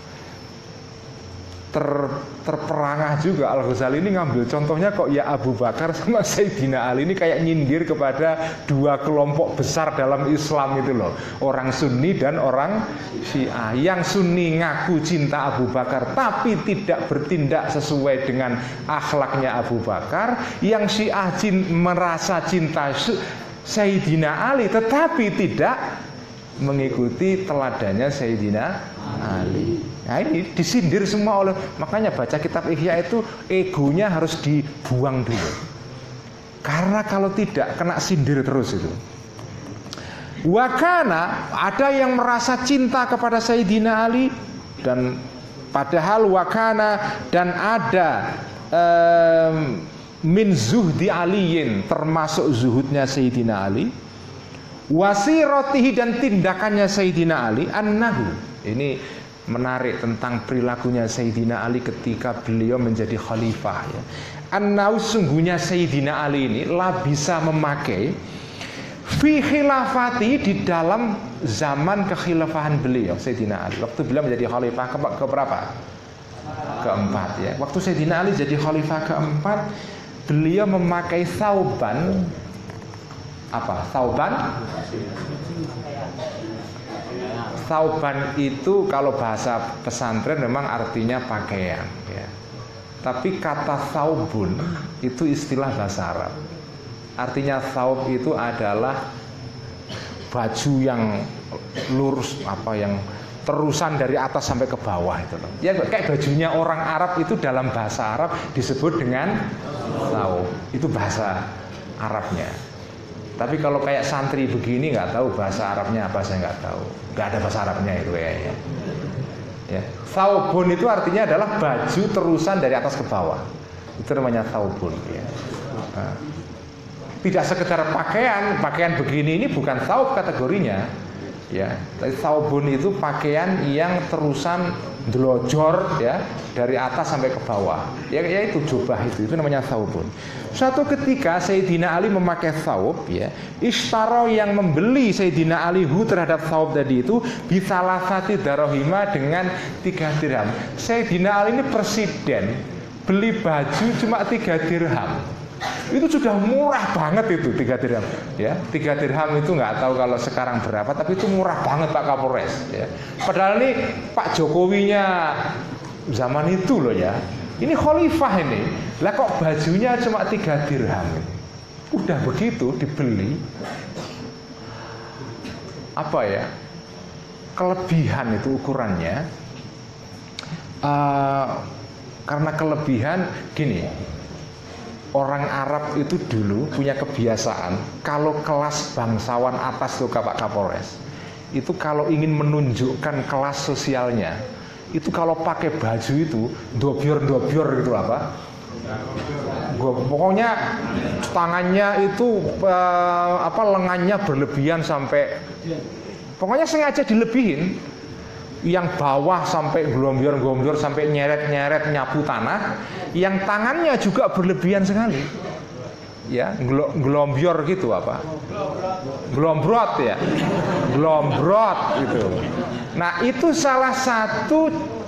terperangah juga. Al-Ghazali ini ngambil contohnya kok ya Abu Bakar sama Sayyidina Ali ini kayak nyindir kepada dua kelompok besar dalam Islam itu loh, orang Sunni dan orang Syiah. Yang Sunni ngaku cinta Abu Bakar tapi tidak bertindak sesuai dengan akhlaknya Abu Bakar. Yang Syiah merasa cinta Sayyidina Ali tetapi tidak mengikuti teladannya Sayyidina Ali. Nah ini disindir semua oleh, makanya baca kitab Ihya itu egonya harus dibuang dulu. Karena kalau tidak kena sindir terus itu. Wakana, ada yang merasa cinta kepada Sayyidina Ali, dan padahal wakana, dan ada min zuhdi aliyin, termasuk zuhudnya Sayyidina Ali, wasirotihi, dan tindakannya Sayyidina Ali, annahu, ini menarik tentang perilakunya Sayyidina Ali ketika beliau menjadi khalifah ya. Annahu, sungguhnya Sayyidina Ali ini lah bisa memakai fi khilafati, di dalam zaman kekhilafahan beliau Sayyidina Ali. Waktu beliau menjadi khalifah ke berapa? Keempat ya. Waktu Sayyidina Ali jadi khalifah keempat, beliau memakai thauban. Apa? Thauban? Thauban itu kalau bahasa pesantren memang artinya pakaian ya. Tapi kata thaubun itu istilah bahasa Arab. Artinya thaub itu adalah baju yang lurus, apa yang terusan dari atas sampai ke bawah itu loh. Ya kayak bajunya orang Arab itu dalam bahasa Arab disebut dengan thaub. Itu bahasa Arabnya. Tapi kalau kayak santri begini nggak tahu bahasa Arabnya apa, saya nggak tahu. Nggak ada bahasa Arabnya itu kayaknya. Ya. Thaubun itu artinya adalah baju terusan dari atas ke bawah. Itu namanya thaubun. Ya. Nah, tidak sekedar pakaian begini ini bukan thaub kategorinya. Ya, tapi thaubun itu pakaian yang terusan delojor ya, dari atas sampai ke bawah. Ya itu jubah itu namanya thaubun. Suatu ketika Sayyidina Ali memakai thaub ya, ishtaro, yang membeli Sayyidina Ali terhadap thaub tadi itu bisalasati darahima, dengan 3 dirham. Sayyidina Ali ini presiden, beli baju cuma 3 dirham. Itu sudah murah banget itu 3 dirham ya. 3 dirham itu nggak tahu kalau sekarang berapa, tapi itu murah banget Pak Kapolres ya. Padahal ini Pak Jokowinya zaman itu loh ya. Ini khalifah ini. Lah kok bajunya cuma 3 dirham. Udah begitu dibeli. Apa ya? Kelebihan itu ukurannya. Karena kelebihan gini. Orang Arab itu dulu punya kebiasaan, kalau kelas bangsawan atas tuh Pak Kapolres, itu kalau ingin menunjukkan kelas sosialnya, itu kalau pakai baju itu dobyor gitu apa, Pokoknya tangannya itu lengannya berlebihan sampai, pokoknya sengaja dilebihin. Yang bawah sampai glombior sampai nyeret nyapu tanah, yang tangannya juga berlebihan sekali. Ya, glombior gitu apa? Glombrot ya. Glombrot gitu. Nah, itu salah satu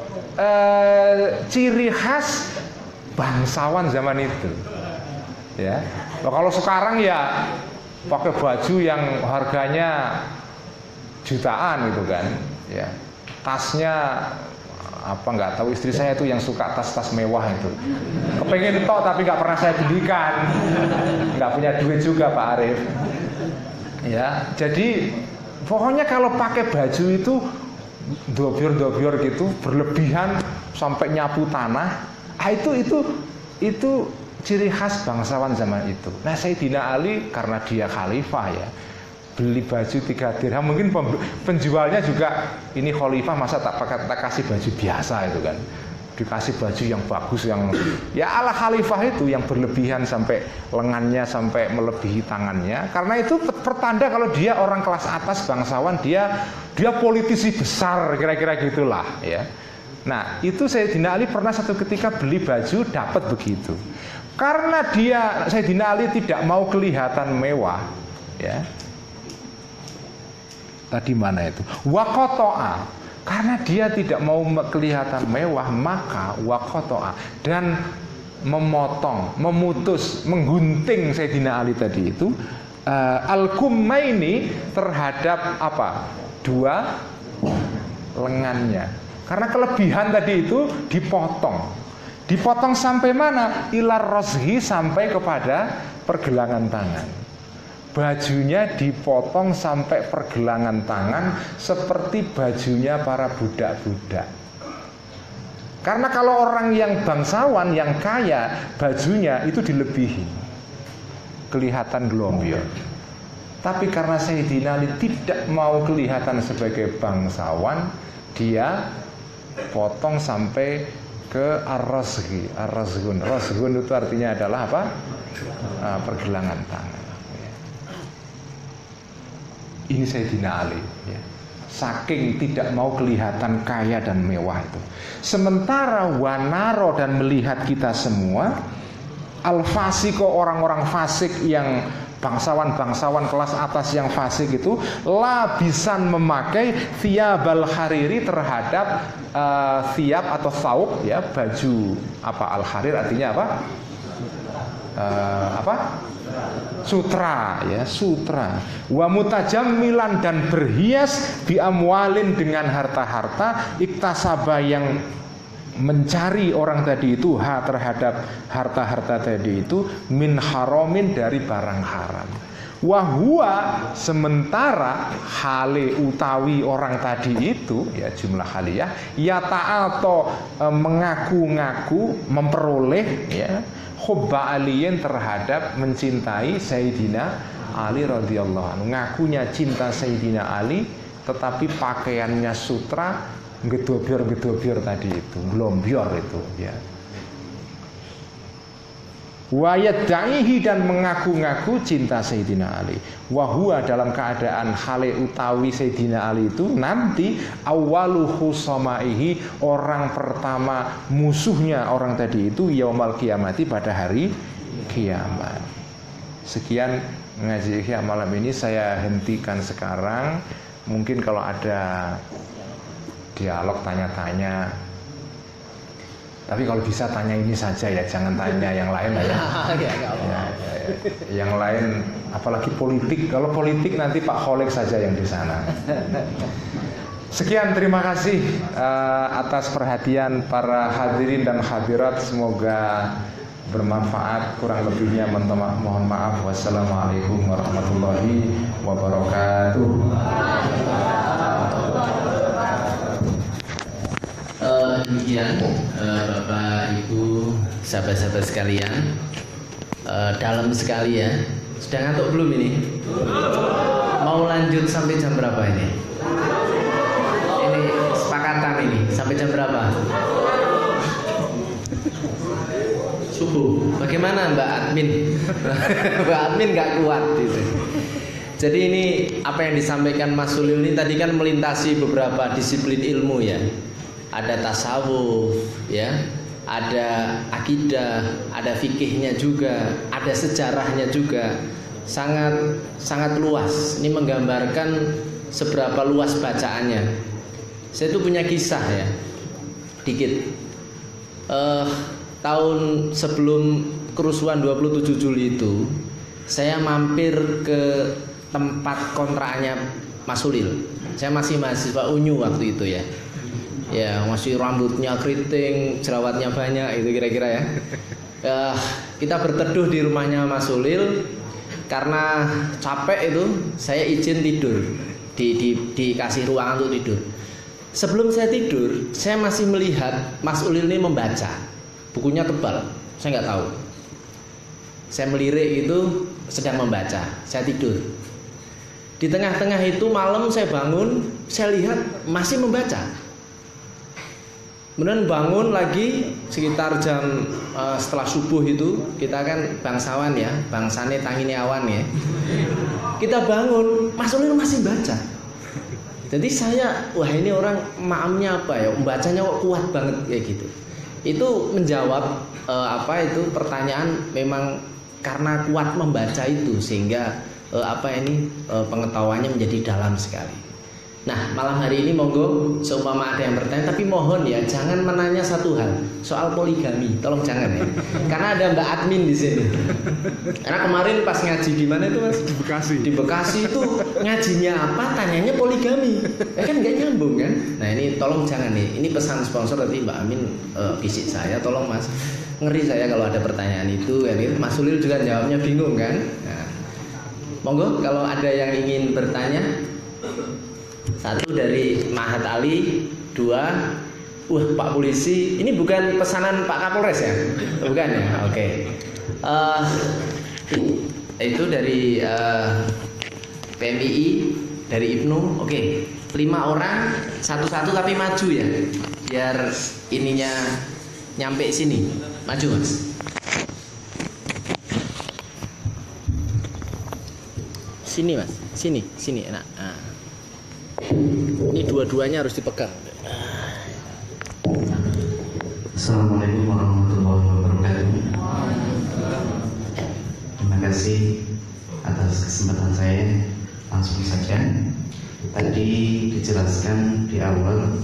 ciri khas bangsawan zaman itu. Ya. Kalau sekarang ya pakai baju yang harganya jutaan gitu kan, ya. Tasnya apa nggak tahu, istri saya itu yang suka tas-tas mewah itu. Kepengen tok tapi nggak pernah saya belikan. Nggak punya duit juga Pak Arif. Ya, jadi pokoknya kalau pakai baju itu dobior gitu berlebihan sampai nyapu tanah, itu ciri khas bangsawan zaman itu. Nah, Sayyidina Ali karena dia khalifah ya, beli baju 3 dirham, mungkin penjualnya juga ini khalifah masa tak kasih baju biasa itu kan, dikasih baju yang bagus, yang ya ala khalifah itu, yang berlebihan sampai lengannya sampai melebihi tangannya, karena itu pertanda kalau dia orang kelas atas bangsawan, dia politisi besar kira-kira gitulah ya. Nah, itu Sayyidina Ali pernah satu ketika beli baju dapat begitu, karena Sayyidina Ali tidak mau kelihatan mewah ya. Tadi mana itu? Waqata'a, karena dia tidak mau kelihatan mewah, maka waqata'a, dan memotong, memutus, menggunting Sayyidina Ali tadi itu al-kummaini terhadap apa? 2 lengannya. Karena kelebihan tadi itu dipotong. Dipotong sampai mana? Ilar rozhi, sampai kepada pergelangan tangan. Bajunya dipotong sampai pergelangan tangan seperti bajunya para budak-budak. Karena kalau orang yang bangsawan, yang kaya, bajunya itu dilebihin, kelihatan glombior. Tapi karena Sayyidina Ali tidak mau kelihatan sebagai bangsawan, dia potong sampai ke ar-razghi. Ar-razghun itu artinya adalah apa? Pergelangan tangan. Ini Sayyidina Ali ya. Saking tidak mau kelihatan kaya dan mewah itu. Sementara wanaro, dan melihat kita semua, al-fasiko, orang-orang fasik yang bangsawan-bangsawan kelas atas yang fasik itu, labisan memakai thiyabal hariri, terhadap thiyab atau thawb ya, baju apa, al-harir artinya apa? Sutra ya, sutra. Wa mutajammilan, dan berhias, bi amwalin, dengan harta-harta, iktasaba, yang mencari orang tadi itu terhadap harta-harta tadi itu, min haramin, dari barang haram. Wahua, sementara hale utawi orang tadi itu ya, jumlah haliyah, ya ta'ato, mengaku-ngaku, memperoleh ya, hubba aliyin, terhadap mencintai Sayyidina Ali radhiyallahu anhu. Ngakunya cinta Sayyidina Ali, tetapi pakaiannya sutra, gedobior tadi itu, glombior itu ya. Wa yadda'ihi, dan mengaku-ngaku cinta Sayyidina Ali. Wa huwa, dalam keadaan hale utawi Sayyidina Ali itu nanti awwalu khusamaihi, orang pertama musuhnya orang tadi itu, yaumal kiamati, pada hari kiamat. Sekian ngaji Ihya malam ini saya hentikan sekarang. Mungkin kalau ada dialog tanya-tanya, tapi kalau bisa tanya ini saja ya, jangan tanya yang lain ya. Yang lain, apalagi politik. Kalau politik nanti Pak Kholik saja yang di sana. Sekian, terima kasih atas perhatian para hadirin dan hadirat. Semoga bermanfaat. Kurang lebihnya mohon maaf. Wassalamualaikum warahmatullahi wabarakatuh. Demikian Bapak Ibu, sahabat-sahabat sekalian, dalam sekali ya. Sudah ngantuk belum ini? Mau lanjut sampai jam berapa ini? Ini sepakatan ini sampai jam berapa? subuh. Bagaimana Mbak Admin? Mbak Admin nggak kuat gitu. Jadi ini apa yang disampaikan Mas Sulil ini tadi kan melintasi beberapa disiplin ilmu ya. Ada tasawuf ya, ada akidah, ada fikihnya juga, ada sejarahnya juga. Sangat luas. Ini menggambarkan seberapa luas bacaannya. Saya tuh punya kisah ya, dikit. Tahun sebelum kerusuhan 27 Juli itu, saya mampir ke tempat kontrakannya Mas Sulil. Saya masih mahasiswa Unyu waktu itu ya. Ya masih rambutnya keriting, jerawatnya banyak, itu kira-kira ya. Kita berteduh di rumahnya Mas Sulil. Karena capek itu, saya izin tidur, dikasih ruangan untuk tidur. Sebelum saya tidur, saya masih melihat Mas Ulil ini membaca. Bukunya tebal, saya nggak tahu. Saya melirik itu sedang membaca. Saya tidur. Di tengah-tengah itu malam saya bangun, saya lihat masih membaca. Kemudian bangun lagi sekitar jam setelah subuh itu, kita kan bangsawan ya, bangsane tangine awan ya. Kita bangun, Mas Ulil masih baca. Jadi saya, wah ini orang maamnya apa ya, membacanya kok kuat banget kayak gitu. Itu menjawab pertanyaan memang karena kuat membaca itu sehingga pengetahuannya menjadi dalam sekali. Nah malam hari ini monggo seumpama ada yang bertanya, tapi mohon ya jangan menanya satu hal soal poligami, tolong jangan ya, karena ada Mbak Admin di sini. Karena kemarin pas ngaji di mana itu Mas? Di Bekasi itu ngajinya apa? Tanyanya poligami, kan nggak nyambung kan? Nah ini tolong jangan nih, ini pesan sponsor tadi Mbak Amin bisik saya, tolong Mas, ngeri saya kalau ada pertanyaan itu kan. Mas Sulil juga jawabnya bingung kan? Nah, monggo kalau ada yang ingin bertanya. Satu dari Mahat Ali, dua, Pak Polisi, ini bukan pesanan Pak Kapolres ya? Bukan ya? Oke. Itu dari PMII, dari Ibnu, oke. 5 orang, satu-satu tapi maju ya, biar ininya nyampe sini. Maju Mas. Sini Mas, sini enak. Nah. Ini dua-duanya harus dipegang. Assalamualaikum warahmatullahi wabarakatuh. Terima kasih atas kesempatan saya. Langsung saja. Tadi dijelaskan di awal.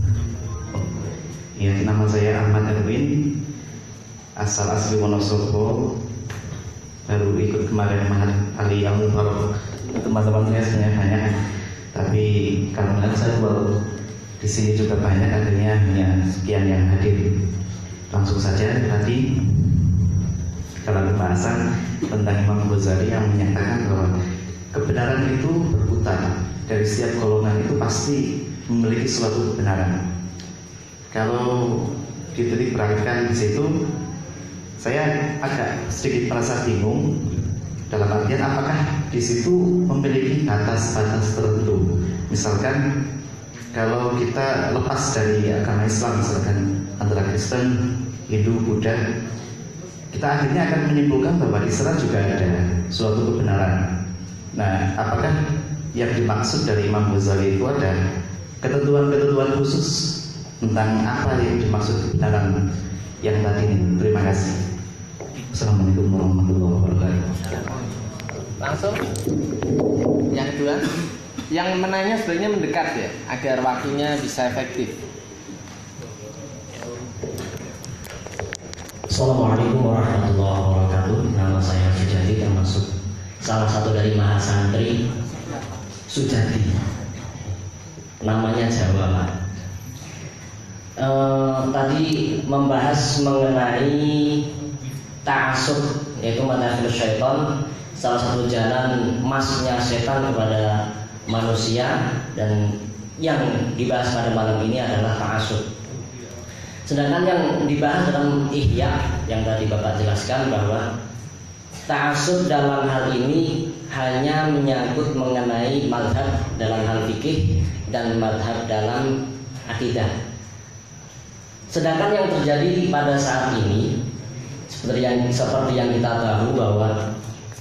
Ya, nama saya Ahmad Erwin, asal asli Wonosobo. Baru ikut kemarin Mahat Ali yang baru teman-teman saya sebenarnya banyak. Tapi kalau saya baru di sini juga banyak, adanya hanya sekian yang hadir. Langsung saja tadi kalau pembahasan tentang Imam Ghazali yang menyatakan bahwa kebenaran itu berputar, dari setiap golongan itu pasti memiliki suatu kebenaran. Kalau dititik beratkan di situ, saya agak sedikit merasa bingung. Dalam artian apakah di situ memiliki batas-batas tertentu? Misalkan kalau kita lepas dari agama Islam, misalkan antara Kristen, Hindu, Buddha, kita akhirnya akan menyimpulkan bahwa di sana juga ada suatu kebenaran. Nah, apakah yang dimaksud dari Imam Ghazali itu ada ketentuan-ketentuan khusus tentang apa yang dimaksud kebenaran yang tadi ini? Terima kasih. Assalamualaikum warahmatullahi wabarakatuh. Langsung yang kedua, yang menanya sebenarnya mendekat ya, agar waktunya bisa efektif. Assalamualaikum warahmatullahi wabarakatuh. Nama saya Sujati, termasuk salah satu dari mahasantri Sujati. Namanya Jawa Pak. Tadi membahas mengenai ta'assub, yaitu manhajul syaitan, salah satu jalan masuknya setan kepada manusia, dan yang dibahas pada malam ini adalah ta'assub. Sedangkan yang dibahas dalam Ihya yang tadi Bapak jelaskan bahwa ta'assub dalam hal ini hanya menyangkut mengenai mazhab dalam hal fikih dan mazhab dalam akidah. Sedangkan yang terjadi pada saat ini seperti yang kita tahu bahwa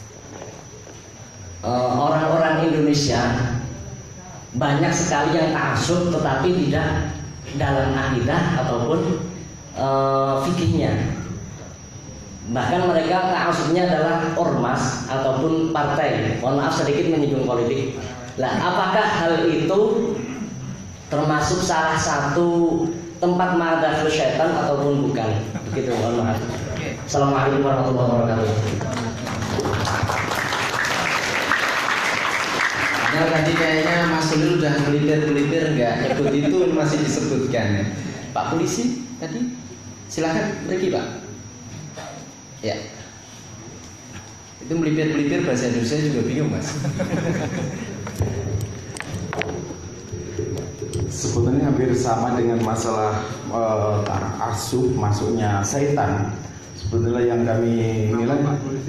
orang-orang Indonesia banyak sekali yang ta'assub tetapi tidak dalam akidah ataupun fikihnya. Bahkan mereka ta'assubnya adalah ormas ataupun partai. Mohon maaf sedikit menyinggung politik. Lah, apakah hal itu termasuk salah satu tempat madhaf syaitan ataupun bukan? Begitu, mohon maaf. Assalamualaikum warahmatullahi wabarakatuh. Nah, tadi kayaknya Mas Sulil udah melipir-melipir nggak nyebut itu masih disebutkan ya. Pak Polisi tadi silakan pergi Pak. Ya. Itu melipir-melipir bahasa Indonesia juga bingung Mas. Sebetulnya hampir sama dengan masalah ta'assub masuknya setan. Sebetulnya yang kami nilai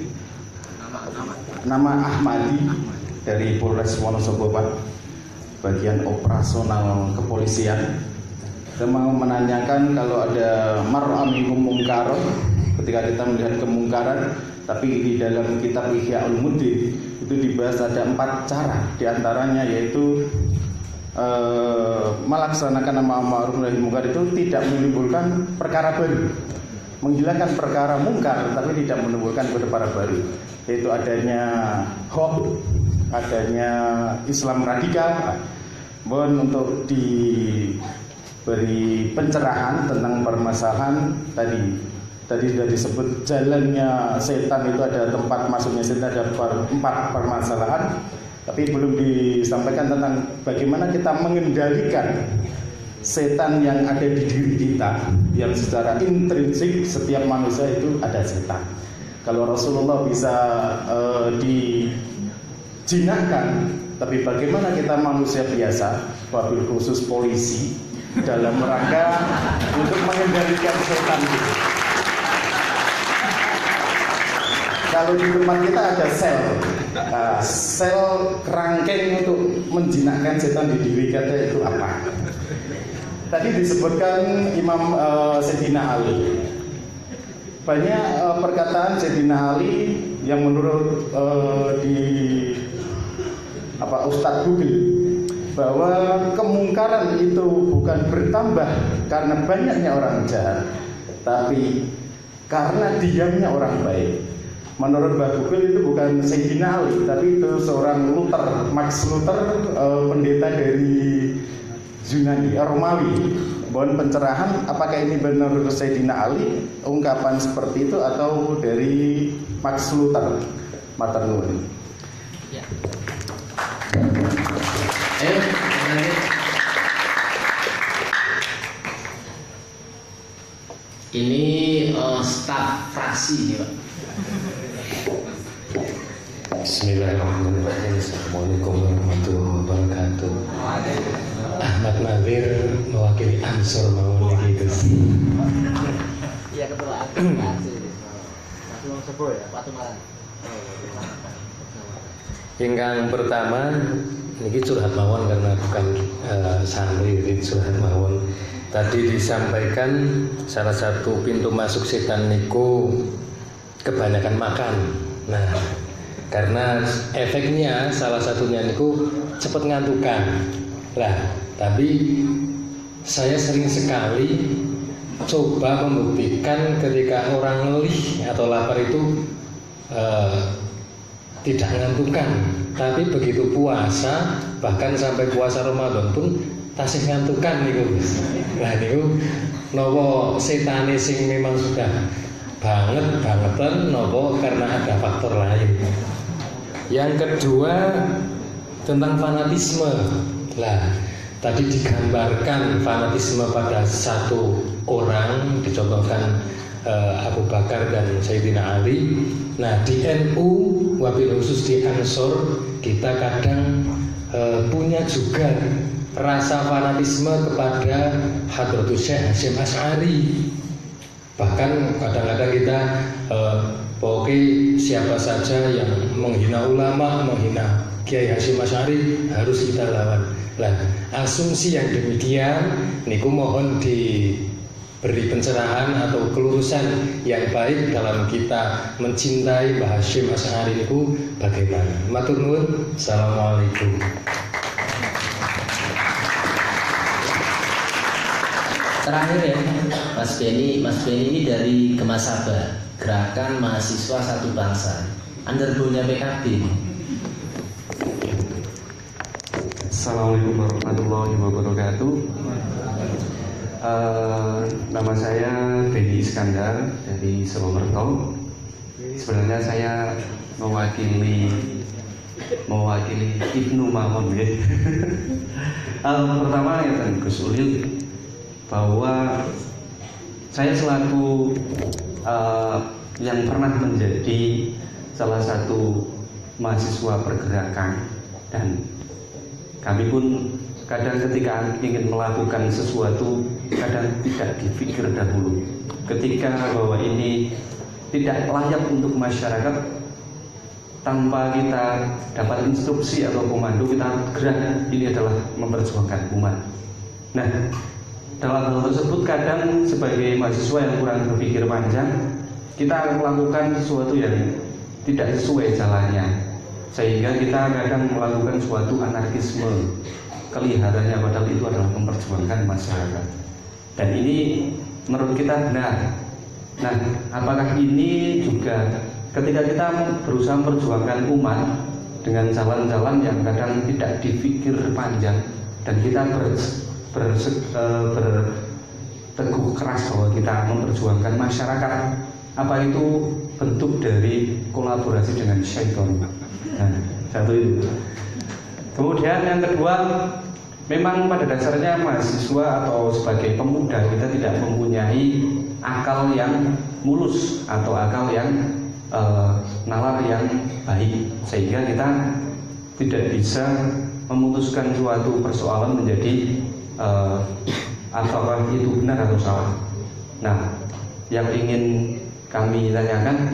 nama Ahmadi dari Polres Wonosobo Pak, bagian operasional kepolisian. Kita mau menanyakan kalau ada mar'amikum mungkar, ketika kita melihat kemungkaran, tapi di dalam kitab Ihya Ulumuddin itu dibahas ada 4 cara, diantaranya yaitu melaksanakan amar ma'ruf nahi munkar itu tidak menimbulkan perkara baru, menghilangkan perkara mungkar tapi tidak menimbulkan perkara baru, yaitu adanya hoax, adanya Islam radikal. Mohon untuk diberi pencerahan tentang permasalahan tadi sudah disebut jalannya setan itu ada tempat masuknya setan, ada 4 permasalahan, tapi belum disampaikan tentang bagaimana kita mengendalikan setan yang ada di diri kita, yang secara intrinsik setiap manusia itu ada setan. Kalau Rasulullah bisa dijinakkan, tapi bagaimana kita manusia biasa, wabil khusus polisi, dalam rangka untuk mengendalikan setan itu. Kalau di tempat kita ada sel kerangkeng untuk menjinakkan setan di diri kita itu apa? Tadi disebutkan Imam Sayyidina Ali. Banyak perkataan Sayyidina Ali yang menurut Ustadz Google bahwa kemungkaran itu bukan bertambah karena banyaknya orang jahat, tapi karena diamnya orang baik. Menurut Mbak Google itu bukan Sayyidina Ali, tapi itu seorang Luther, Max Luther, pendeta dari Yunani, Romawi. Mohon pencerahan, apakah ini benar Sayyidina Ali, ungkapan seperti itu, atau dari Max Luther? Matur nuwun. Ya. Ini staf fraksi nih Pak. Bismillahirrahmanirrahim. Assalamualaikum warahmatullahi wabarakatuh. Ahmad Nazir mewakili Ansor mawon iki Gus. Iya ketua Ingkang pertama niki curhat mawon karena bukan santri, jadi curhat mawon. Tadi disampaikan salah satu pintu masuk setan niku kebanyakan makan. Nah, karena efeknya salah satunya niku cepet ngantukan. Lah, tapi saya sering sekali coba membuktikan ketika orang ngelih atau lapar itu tidak ngantukan. Tapi begitu puasa, bahkan sampai puasa Ramadan pun tasih ngantukan niku. Nah niku nopo setane sing memang sudah bangetan nopo karena ada faktor lain. Yang kedua tentang fanatisme. Lah, tadi digambarkan fanatisme pada satu orang, dicontohkan Abu Bakar dan Sayyidina Ali. Nah, di NU wabil khusus di Ansor kita kadang punya juga rasa fanatisme kepada Hadratus Syekh Hasyim Asy'ari. Bahkan kadang-kadang kita pokoknya siapa saja yang menghina ulama, menghina Kiai Hasyim Asy'ari harus kita lawan. Lah, asumsi yang demikian niku mohon beri pencerahan atau kelurusan yang baik dalam kita mencintai Mbah Hasyim Asy'ari itu bagaimana. Matur nuwun. Assalamualaikum. Terakhir ya, Mas Beni ini dari Gemasaba, Gerakan Mahasiswa Satu Bangsa, undergo-nya PKB. Assalamualaikum warahmatullahi wabarakatuh. Nama saya Beni Iskandar dari Solomerto. Sebenarnya saya mewakili Ibnu Mahmud ya. Pertama ya Gus Ulil, bahwa saya selaku yang pernah menjadi salah satu mahasiswa pergerakan, dan kami pun kadang ketika ingin melakukan sesuatu kadang tidak dipikir dahulu, ketika bahwa ini tidak layak untuk masyarakat, tanpa kita dapat instruksi atau komando kita gerak, ini adalah memperjuangkan umat. Nah, dalam hal tersebut kadang sebagai mahasiswa yang kurang berpikir panjang, kita melakukan sesuatu yang tidak sesuai jalannya, sehingga kita kadang melakukan suatu anarkisme, kelihatannya padahal itu adalah memperjuangkan masyarakat. Dan ini menurut kita benar. Nah, apakah ini juga ketika kita berusaha memperjuangkan umat dengan jalan-jalan yang kadang tidak dipikir panjang, dan kita berteguh keras bahwa kita memperjuangkan masyarakat, apa itu bentuk dari kolaborasi dengan syaitan? Nah, satu itu. Kemudian yang kedua, memang pada dasarnya mahasiswa atau sebagai pemuda kita tidak mempunyai akal yang mulus atau akal yang nalar yang baik, sehingga kita tidak bisa memutuskan suatu persoalan menjadi apakah itu benar atau salah. Nah, yang ingin kami tanyakan,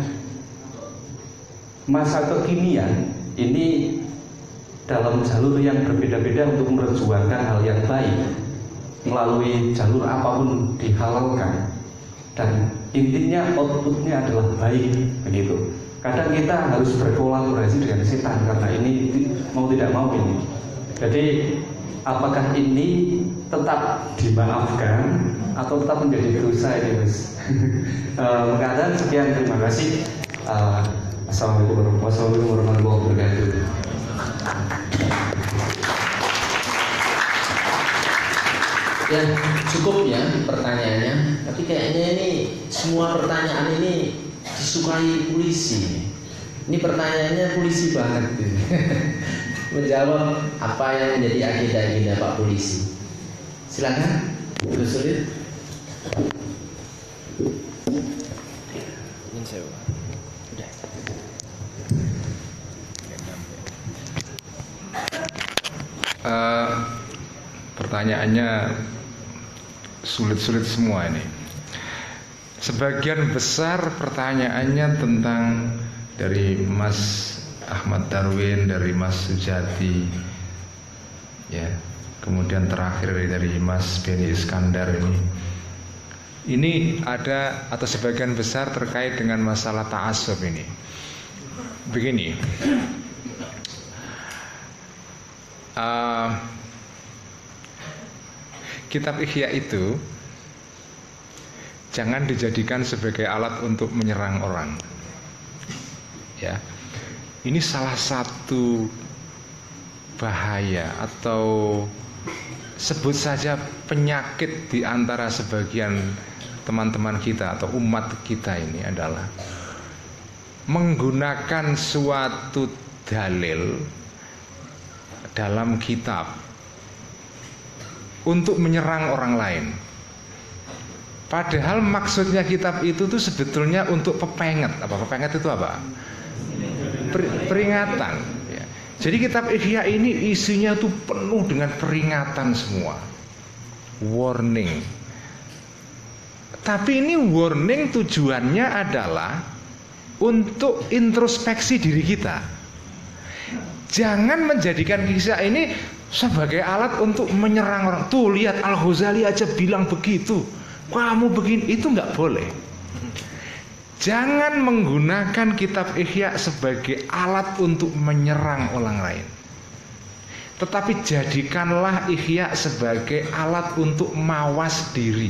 masa kekinian ini dalam jalur yang berbeda-beda untuk memperjuangkan hal yang baik, melalui jalur apapun dihalalkan, dan intinya outputnya adalah baik, begitu. Kadang kita harus berkolaborasi dengan setan karena ini mau tidak mau ini. Jadi apakah ini tetap dimaafkan atau tetap menjadi dosa ini, Mas? Mengatakan sekian, terima kasih. Assalamualaikum warahmatullahi wabarakatuh. Ya, cukup ya pertanyaannya. Tapi kayaknya ini semua pertanyaan ini disukai polisi. Ini pertanyaannya polisi banget gitu. Menjawab apa yang menjadi agenda-agenda Pak Polisi. Silakan, Gus Sulit. Pertanyaannya sulit-sulit semua ini. Sebagian besar pertanyaannya tentang dari Mas Ahmad Darwin, dari Mas Sujati, ya, kemudian terakhir dari Mas Beni Iskandar ini ada atau sebagian besar terkait dengan masalah ta'assub ini. Begini, kitab Ihya itu jangan dijadikan sebagai alat untuk menyerang orang. Ya, ini salah satu bahaya atau sebut saja penyakit di antara sebagian teman-teman kita atau umat kita ini adalah menggunakan suatu dalil dalam kitab untuk menyerang orang lain. Padahal maksudnya kitab itu tuh sebetulnya untuk pepenget. Apa pepenget itu apa? Peringatan. Ya. Jadi kitab Ihya ini isinya tuh penuh dengan peringatan semua, warning. Tapi ini warning tujuannya adalah untuk introspeksi diri kita. Jangan menjadikan kisah ini sebagai alat untuk menyerang orang. Tuh lihat Al-Ghazali aja bilang begitu. kamu begini, itu nggak boleh. Jangan menggunakan kitab Ihya sebagai alat untuk menyerang orang lain. Tetapi jadikanlah Ihya sebagai alat untuk mawas diri.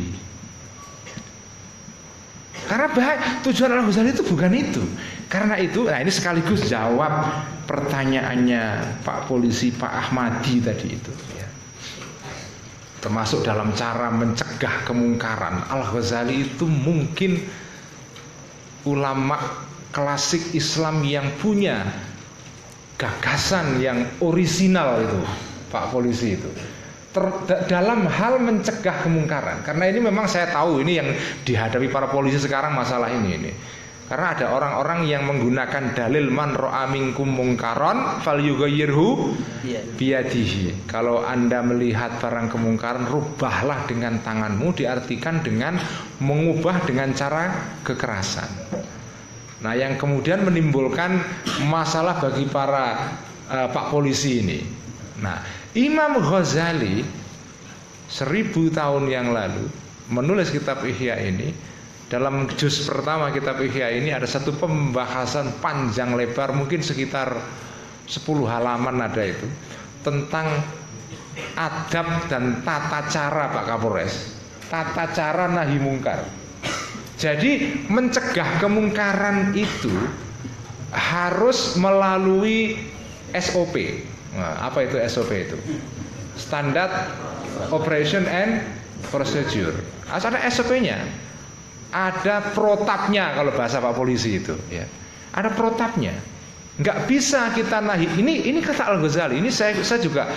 Karena tujuan Al-Ghazali itu bukan itu. Karena itu, nah ini sekaligus jawab pertanyaannya Pak Polisi, Pak Ahmadi tadi itu. Ya. Termasuk dalam cara mencegah kemungkaran. Al-Ghazali itu mungkin ulama klasik Islam yang punya gagasan yang orisinal itu, Pak Polisi itu. Dalam hal mencegah kemungkaran. Karena ini memang saya tahu ini yang dihadapi para polisi sekarang masalah ini. Karena ada orang-orang yang menggunakan dalil man ra'a minkum mungkaron falyughayyirhu biyadihi. Kalau Anda melihat barang kemungkaran, rubahlah dengan tanganmu, diartikan dengan mengubah dengan cara kekerasan. Nah, yang kemudian menimbulkan masalah bagi para Pak Polisi ini. Nah, Imam Ghazali 1000 tahun yang lalu menulis kitab Ihya ini. Dalam juz pertama kitab Ihya ini ada satu pembahasan panjang lebar, mungkin sekitar 10 halaman ada itu, tentang adab dan tata cara Pak Kapolres, tata cara nahi mungkar. Jadi mencegah kemungkaran itu harus melalui SOP. Nah, apa itu SOP itu? Standard Operation and Procedure. Ada SOP-nya. Ada protapnya kalau bahasa Pak Polisi itu, ya. Ada protapnya. Nggak bisa kita nahi. Ini kata Al-Ghazali. Ini saya juga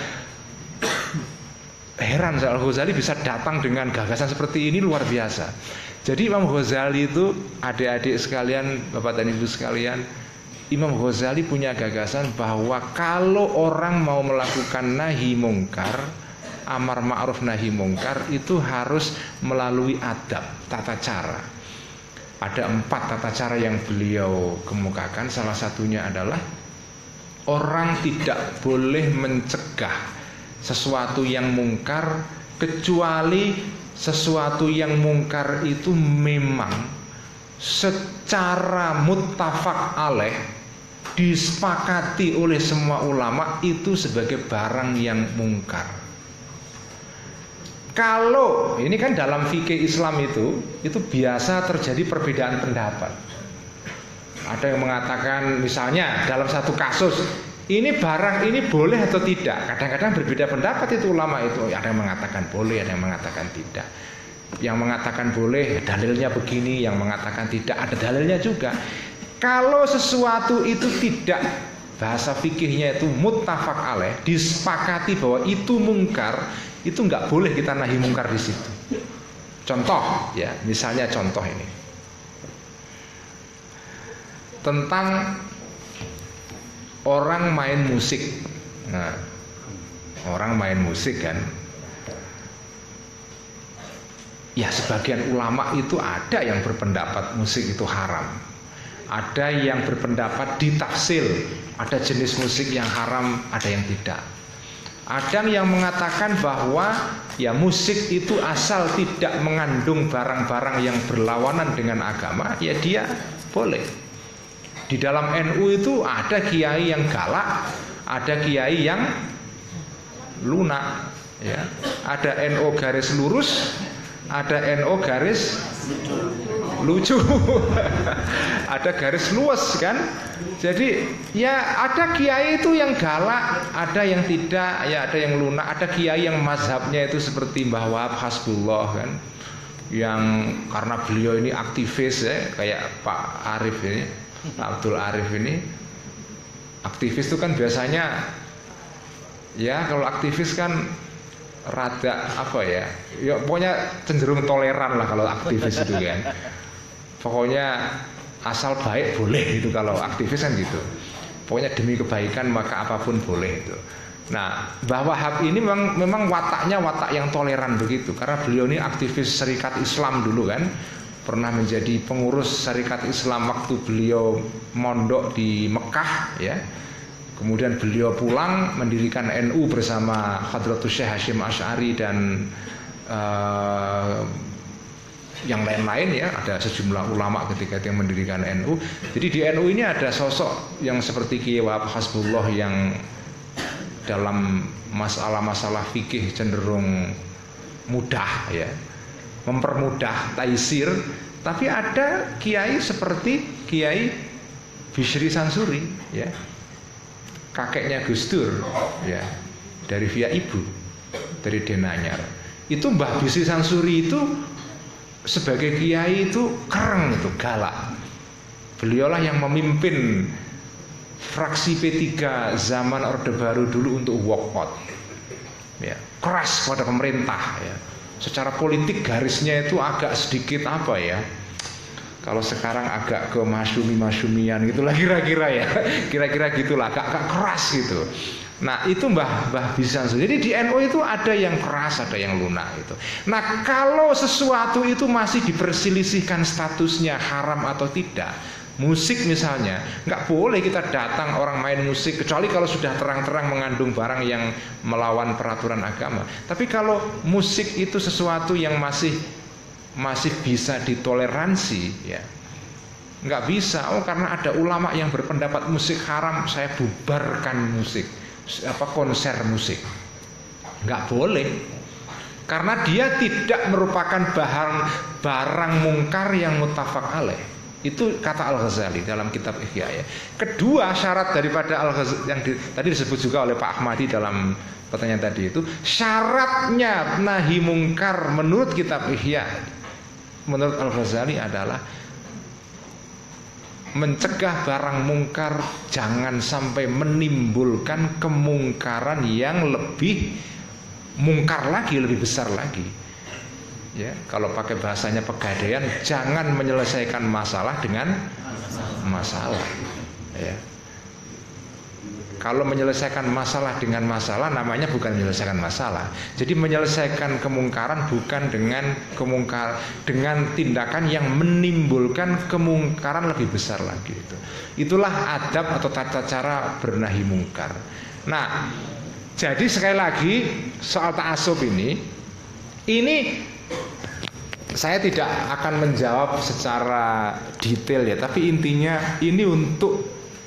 heran, Al-Ghazali bisa datang dengan gagasan seperti ini, luar biasa. Jadi Imam Ghazali itu, adik-adik sekalian, Bapak dan Ibu sekalian, Imam Ghazali punya gagasan bahwa kalau orang mau melakukan nahi mungkar, amar ma'ruf nahi mungkar, itu harus melalui adab, tata cara. Ada 4 tata cara yang beliau kemukakan. Salah satunya adalah orang tidak boleh mencegah sesuatu yang mungkar kecuali sesuatu yang mungkar itu memang secara muttafaq alaih, disepakati oleh semua ulama itu sebagai barang yang mungkar. Kalau ini kan dalam fikih Islam itu biasa terjadi perbedaan pendapat. Ada yang mengatakan misalnya dalam satu kasus ini barang ini boleh atau tidak. Kadang-kadang berbeda pendapat itu ulama itu. Ada yang mengatakan boleh, ada yang mengatakan tidak. Yang mengatakan boleh dalilnya begini, yang mengatakan tidak ada dalilnya juga. Kalau sesuatu itu tidak, bahasa fikihnya itu muttafaq alaih, disepakati bahwa itu mungkar, itu nggak boleh kita nahi mungkar di situ. Contoh, ya, misalnya contoh ini tentang orang main musik. Nah, orang main musik kan, ya sebagian ulama itu ada yang berpendapat musik itu haram. Ada yang berpendapat ditafsil, ada jenis musik yang haram, ada yang tidak. Ada yang mengatakan bahwa ya musik itu asal tidak mengandung barang-barang yang berlawanan dengan agama, ya dia boleh. Di dalam NU itu ada kiai yang galak, ada kiai yang lunak, ya. Ada NU garis lurus, ada NU garis lucu, ada garis luas kan. Jadi ya ada kiai itu yang galak, ada yang tidak, ya ada yang lunak, ada kiai yang mazhabnya itu seperti Mbah Wahab Hasbullah kan, yang karena beliau ini aktivis ya, kayak Pak Arif ini, Pak Abdul Arif ini. Aktivis itu kan biasanya ya kalau aktivis kan rada apa ya, ya pokoknya cenderung toleran lah kalau aktivis itu kan. Pokoknya asal baik boleh gitu kalau aktivis kan gitu. Pokoknya demi kebaikan maka apapun boleh itu. Nah, Mbah Wahab ini memang wataknya watak yang toleran begitu, karena beliau ini aktivis Syarikat Islam dulu kan. Pernah menjadi pengurus Syarikat Islam waktu beliau mondok di Mekah ya. Kemudian beliau pulang mendirikan NU bersama Hadratus Syekh Hasyim Asy'ari dan yang lain-lain ya, ada sejumlah ulama ketika itu yang mendirikan NU. Jadi di NU ini ada sosok yang seperti Kiai Wahab Hasbullah yang dalam masalah-masalah fikih cenderung mudah ya, mempermudah taisir. Tapi ada kiai seperti Kiai Bishri Sansuri ya, kakeknya Gus Dur ya, dari via ibu, dari Denanyar. Itu Mbah Bishri Sansuri itu sebagai kiai itu kereng, itu galak. Beliaulah yang memimpin fraksi P3 zaman Orde Baru dulu untuk walkout ya, keras pada pemerintah ya. Secara politik garisnya itu agak sedikit apa ya, kalau sekarang agak ke masyumi-masyumian gitulah kira-kira ya, kira-kira gitulah, agak keras gitu. Nah itu Mbah Bishri Sansuri. Jadi di NU itu ada yang keras, ada yang lunak itu. Nah kalau sesuatu itu masih diperselisihkan statusnya haram atau tidak, musik misalnya, nggak boleh kita datang orang main musik kecuali kalau sudah terang-terang mengandung barang yang melawan peraturan agama. Tapi kalau musik itu sesuatu yang masih bisa ditoleransi ya, nggak bisa. Oh karena ada ulama yang berpendapat musik haram, saya bubarkan musik, konser musik. Nggak boleh, karena dia tidak merupakan barang mungkar yang muttafaq alaih. Itu kata Al-Ghazali dalam kitab Ihya ya. Kedua syarat daripada Al-Ghazali yang tadi disebut juga oleh Pak Ahmadi dalam pertanyaan tadi, itu syaratnya nahi mungkar menurut kitab Ihya, menurut Al-Ghazali adalah mencegah barang mungkar jangan sampai menimbulkan kemungkaran yang lebih mungkar lagi, lebih besar lagi. Ya, kalau pakai bahasanya Pegadaian, jangan menyelesaikan masalah dengan masalah. Ya. Kalau menyelesaikan masalah dengan masalah namanya bukan menyelesaikan masalah. Jadi menyelesaikan kemungkaran bukan dengan tindakan yang menimbulkan kemungkaran lebih besar lagi itu. Itulah adab atau tata cara bernahi mungkar. Nah, jadi sekali lagi soal ta'assub ini saya tidak akan menjawab secara detail ya, tapi intinya ini untuk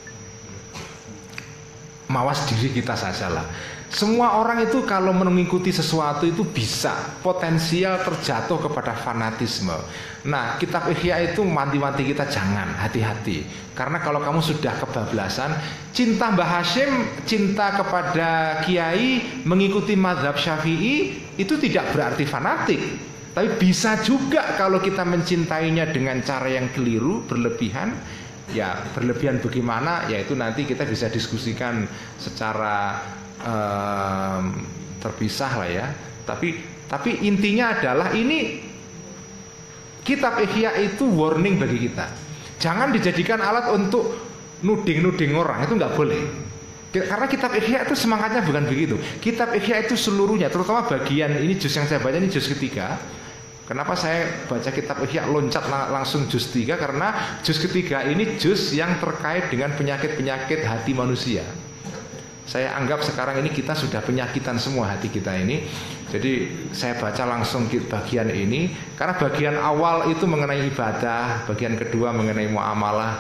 mawas diri kita sajalah. Semua orang itu kalau mengikuti sesuatu itu bisa potensial terjatuh kepada fanatisme. Nah, kitab Ihya itu wanti-wanti kita jangan, hati-hati. Karena kalau kamu sudah kebablasan, cinta Mbah Hashim, cinta kepada kiai, mengikuti mazhab Syafi'i itu tidak berarti fanatik. Tapi bisa juga kalau kita mencintainya dengan cara yang keliru, berlebihan. Ya berlebihan bagaimana, ya itu nanti kita bisa diskusikan secara terpisah lah ya. Tapi intinya adalah ini kitab Ihya itu warning bagi kita. Jangan dijadikan alat untuk nuding-nuding orang, itu nggak boleh. Karena kitab Ihya itu semangatnya bukan begitu. Kitab Ihya itu seluruhnya, terutama bagian ini juz yang saya baca ini juz ketiga. Kenapa saya baca kitab Ihya loncat langsung juz 3? Karena juz ketiga ini juz yang terkait dengan penyakit-penyakit hati manusia. Saya anggap sekarang ini kita sudah penyakitan semua hati kita ini. Jadi saya baca langsung bagian ini, karena bagian awal itu mengenai ibadah, bagian kedua mengenai muamalah.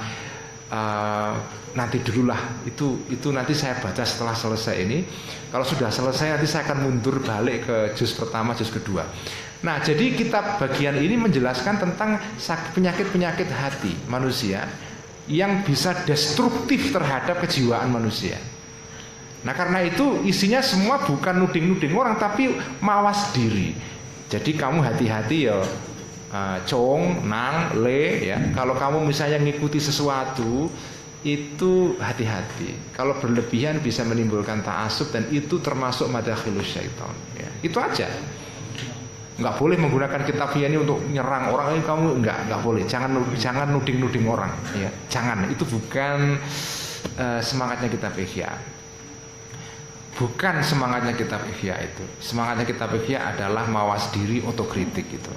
Nanti dululah itu nanti saya baca setelah selesai ini. Kalau sudah selesai nanti saya akan mundur balik ke juz pertama, juz kedua. Nah, jadi kitab bagian ini menjelaskan tentang penyakit-penyakit hati manusia yang bisa destruktif terhadap kejiwaan manusia. Nah, karena itu isinya semua bukan nuding-nuding orang, tapi mawas diri. Jadi kamu hati-hati ya, cong, nang, le ya. Kalau kamu misalnya ngikuti sesuatu itu hati-hati. Kalau berlebihan bisa menimbulkan ta'assub dan itu termasuk madakhilus syaitan. Ya, itu aja. Nggak boleh menggunakan kitab ini untuk nyerang orang. Ini kamu nggak boleh. Jangan nuding-nuding orang. Ya, jangan. Itu bukan semangatnya kitab Ihya. Bukan semangatnya kitab Ihya itu. Semangatnya kitab Ihya adalah mawas diri, otokritik itu.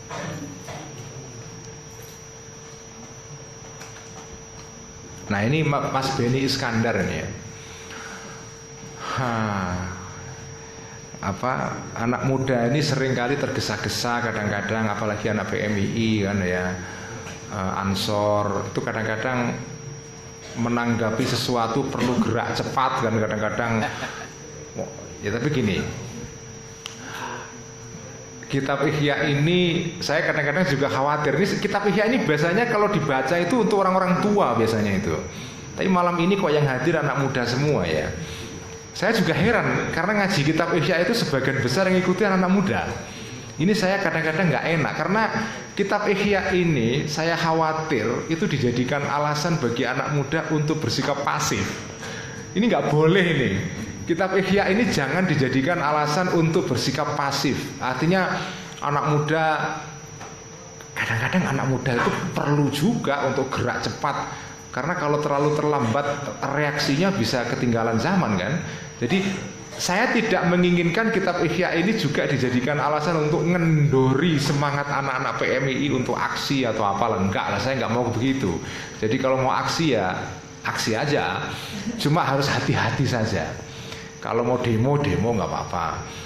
Nah ini Mas Beni Iskandar ini ya. anak muda ini seringkali tergesa-gesa kadang-kadang, apalagi anak PMII kan ya, Ansor itu kadang-kadang menanggapi sesuatu perlu gerak cepat kan kadang-kadang. Ya tapi gini, kitab Ihya ini saya kadang-kadang juga khawatir. Ini kitab Ihya ini biasanya kalau dibaca itu untuk orang-orang tua biasanya itu. Tapi malam ini kok yang hadir anak muda semua ya. Saya juga heran karena ngaji kitab Ihya itu sebagian besar yang ikuti anak muda. Ini saya kadang-kadang nggak enak karena kitab Ihya ini saya khawatir itu dijadikan alasan bagi anak muda untuk bersikap pasif. Ini nggak boleh ini. Kitab Ihya ini jangan dijadikan alasan untuk bersikap pasif. Artinya anak muda, kadang-kadang anak muda itu perlu juga untuk gerak cepat. Karena kalau terlalu terlambat reaksinya bisa ketinggalan zaman kan. Jadi saya tidak menginginkan kitab Ihya ini juga dijadikan alasan untuk ngendori semangat anak-anak PMII untuk aksi atau apalah. Enggak lah, saya nggak mau begitu. Jadi kalau mau aksi ya aksi aja. Cuma harus hati-hati saja. Kalau mau demo nggak apa-apa.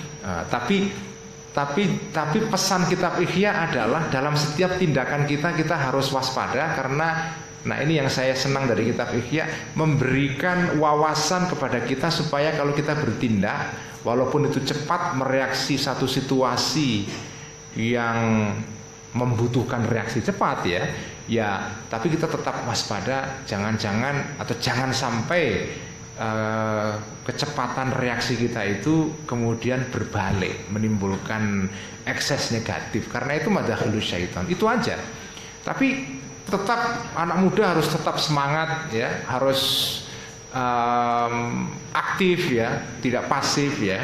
Tapi pesan kitab Ihya adalah dalam setiap tindakan kita harus waspada karena nah ini yang saya senang dari kitab Ihya, memberikan wawasan kepada kita supaya kalau kita bertindak walaupun itu cepat mereaksi satu situasi yang membutuhkan reaksi cepat ya tapi kita tetap waspada, jangan sampai kecepatan reaksi kita itu kemudian berbalik menimbulkan ekses negatif, karena itu madakhilus syaitan. Itu aja. Tapi tetap anak muda harus tetap semangat ya, harus aktif ya, tidak pasif ya.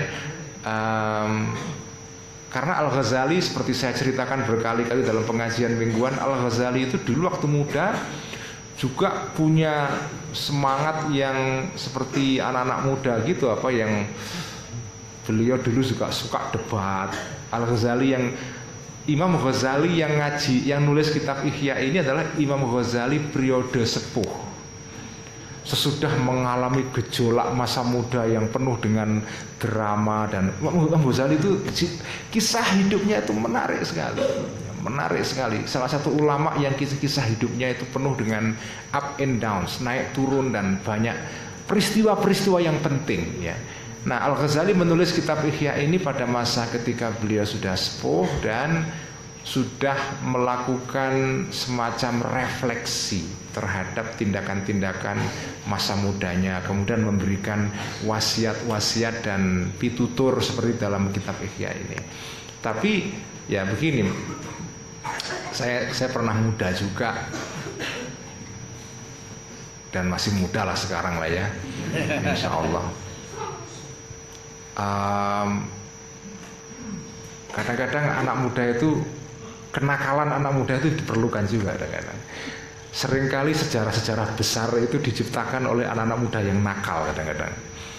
Karena Al-Ghazali seperti saya ceritakan berkali-kali dalam pengajian mingguan, Al-Ghazali itu dulu waktu muda juga punya semangat yang seperti anak-anak muda gitu, yang beliau dulu juga suka debat. Imam Ghazali yang ngaji, yang nulis kitab Ihya ini adalah Imam Ghazali periode sepuh, sesudah mengalami gejolak masa muda yang penuh dengan drama. Dan Imam Ghazali itu kisah hidupnya itu menarik sekali. Salah satu ulama yang kisah hidupnya itu penuh dengan up and downs, naik turun dan banyak peristiwa-peristiwa yang penting ya. Nah, Al-Ghazali menulis kitab Ihya ini pada masa ketika beliau sudah sepuh dan sudah melakukan semacam refleksi terhadap tindakan-tindakan masa mudanya, kemudian memberikan wasiat-wasiat dan pitutur seperti dalam kitab Ihya ini. Tapi ya begini, saya pernah muda juga dan masih muda lah sekarang lah ya, insya Allah. Kadang-kadang anak muda itu, kenakalan anak muda itu diperlukan juga kadang-kadang. Seringkali sejarah-sejarah besar itu diciptakan oleh anak-anak muda yang nakal kadang-kadang.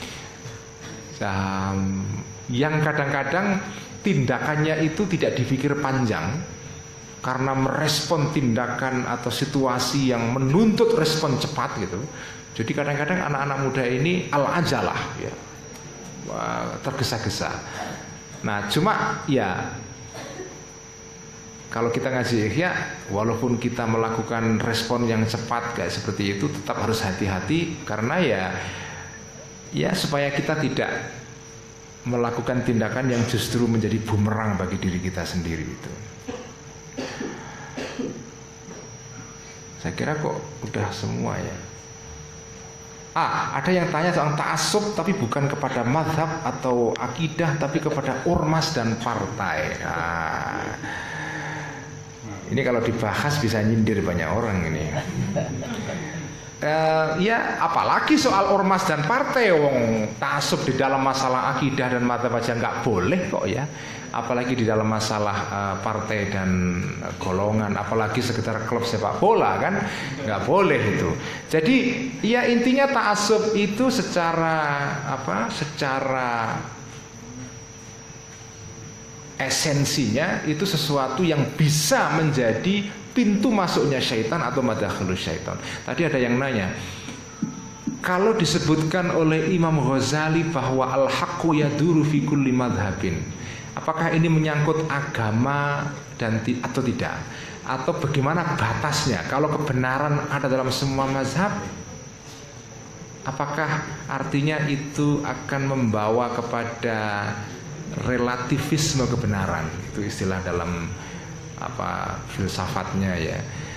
Yang kadang-kadang tindakannya itu tidak dipikir panjang karena merespon tindakan atau situasi yang menuntut respon cepat gitu. Jadi kadang-kadang anak-anak muda ini al-ajalah ya, tergesa-gesa. Nah cuma ya kalau kita ngaji Ihya, walaupun kita melakukan respon yang cepat kayak seperti itu, tetap harus hati-hati karena ya supaya kita tidak melakukan tindakan yang justru menjadi bumerang bagi diri kita sendiri itu. Saya kira kok udah semua ya. Ada yang tanya soal ta'assub tapi bukan kepada mazhab atau akidah tapi kepada ormas dan partai. Ini kalau dibahas bisa nyindir banyak orang ini. Ya apalagi soal ormas dan partai, wong ta'assub di dalam masalah akidah dan mazhab aja nggak boleh kok ya. Apalagi di dalam masalah partai dan golongan, apalagi sekitar klub sepak bola kan nggak boleh itu. Jadi ya intinya ta'assub itu secara esensinya itu sesuatu yang bisa menjadi pintu masuknya syaitan atau madakhilus syaitan. Tadi ada yang nanya, kalau disebutkan oleh Imam Ghazali bahwa al-haqqu yaduru fi kulli madhabin, apakah ini menyangkut agama atau tidak? Atau bagaimana batasnya? Kalau kebenaran ada dalam semua mazhab, apakah artinya itu akan membawa kepada relativisme kebenaran? Itu istilah dalam filsafatnya ya.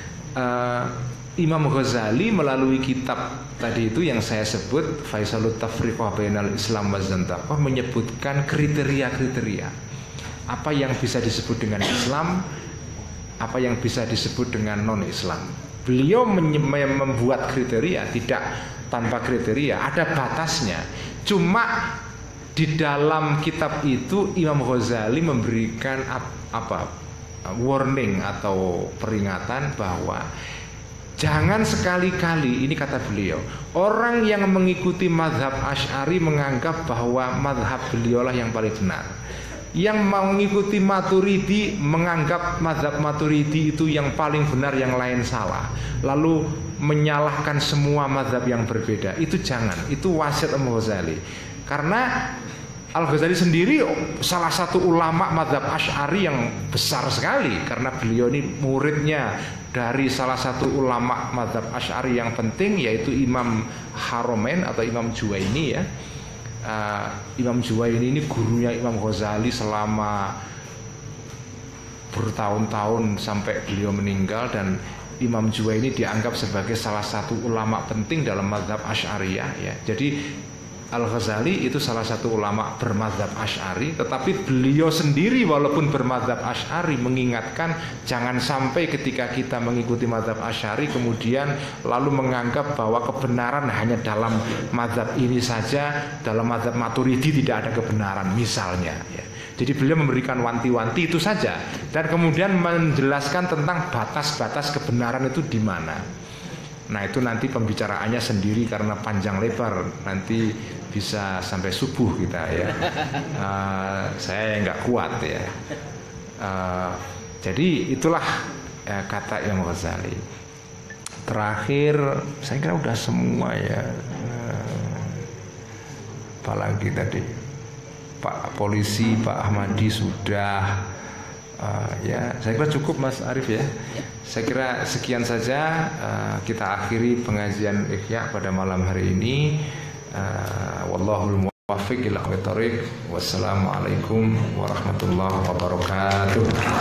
Imam Ghazali melalui kitab tadi itu yang saya sebut Faisalut Tafriqah Bainal Islam wa Zandaqah menyebutkan kriteria-kriteria apa yang bisa disebut dengan Islam, apa yang bisa disebut dengan non-Islam. Beliau membuat kriteria, tidak tanpa kriteria, ada batasnya. Cuma di dalam kitab itu Imam Ghazali memberikan warning atau peringatan bahwa jangan sekali-kali, ini kata beliau, orang yang mengikuti mazhab Asy'ari menganggap bahwa mazhab beliaulah yang paling benar. Yang mengikuti Maturidi menganggap mazhab Maturidi itu yang paling benar, yang lain salah. Lalu menyalahkan semua mazhab yang berbeda. Itu jangan, itu wasiat Al-Ghazali. Karena Al-Ghazali sendiri salah satu ulama mazhab Asy'ari yang besar sekali, karena beliau ini muridnya dari salah satu ulama mazhab Asy'ari yang penting, yaitu Imam Haramain atau Imam Juwaini ya. Imam Juwaini ini gurunya Imam Ghazali selama bertahun-tahun sampai beliau meninggal, dan Imam Juwaini dianggap sebagai salah satu ulama penting dalam mazhab Asy'ariyah ya. Jadi Al-Ghazali itu salah satu ulama bermadzhab Asy'ari, tetapi beliau sendiri walaupun bermadzhab Asy'ari mengingatkan jangan sampai ketika kita mengikuti madzhab Asy'ari kemudian lalu menganggap bahwa kebenaran hanya dalam madzhab ini saja, dalam madzhab Maturidi tidak ada kebenaran misalnya ya. Jadi beliau memberikan wanti-wanti itu saja, dan kemudian menjelaskan tentang batas-batas kebenaran itu di mana. Nah itu nanti pembicaraannya sendiri karena panjang lebar, nanti bisa sampai subuh kita ya. Saya nggak kuat ya. Jadi itulah kata Imam Ghazali. Terakhir saya kira udah semua ya. Apalagi tadi Pak Polisi, Pak Ahmadi sudah. Ya, saya kira cukup Mas Arief ya. Saya kira sekian saja, kita akhiri pengajian Ihya pada malam hari ini. Wallahul muwaffiq ila aqwamit thoriq. Wassalamualaikum warahmatullahi wabarakatuh.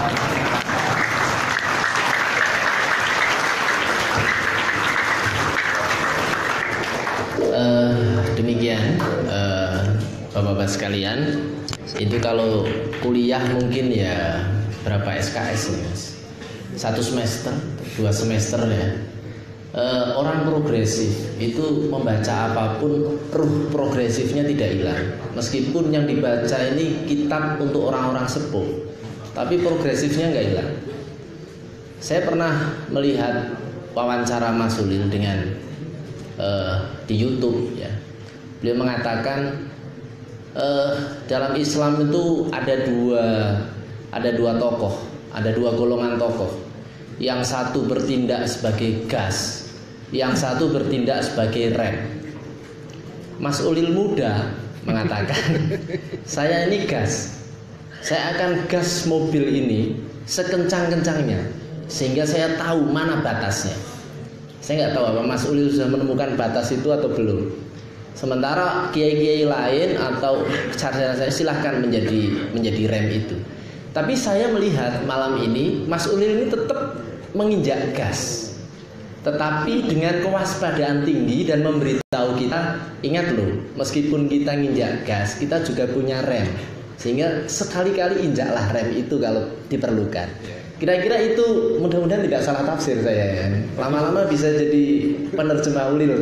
Demikian Bapak-bapak sekalian, itu kalau kuliah mungkin ya berapa SKS nih Mas? 1 semester, 2 semester ya. Orang progresif itu membaca apapun ruh progresifnya tidak hilang. Meskipun yang dibaca ini kitab untuk orang-orang sepuh, tapi progresifnya nggak hilang. Saya pernah melihat wawancara Mas Ulil dengan di YouTube ya. Beliau mengatakan dalam Islam itu ada dua tokoh, ada dua golongan tokoh. Yang satu bertindak sebagai gas, yang satu bertindak sebagai rem. Mas Ulil muda mengatakan, saya ini gas, saya akan gas mobil ini sekencang-kencangnya sehingga saya tahu mana batasnya. Saya nggak tahu apa Mas Ulil sudah menemukan batas itu atau belum. Sementara kiai-kiai lain atau sarjana saya silahkan menjadi rem itu. Tapi saya melihat malam ini Mas Ulil ini tetap menginjak gas, tetapi dengan kewaspadaan tinggi dan memberitahu kita, ingat loh, meskipun kita nginjak gas, kita juga punya rem, sehingga sekali-kali injaklah rem itu kalau diperlukan. Kira-kira itu mudah-mudahan tidak salah tafsir saya ya. Lama-lama bisa jadi penerjemah Ulil.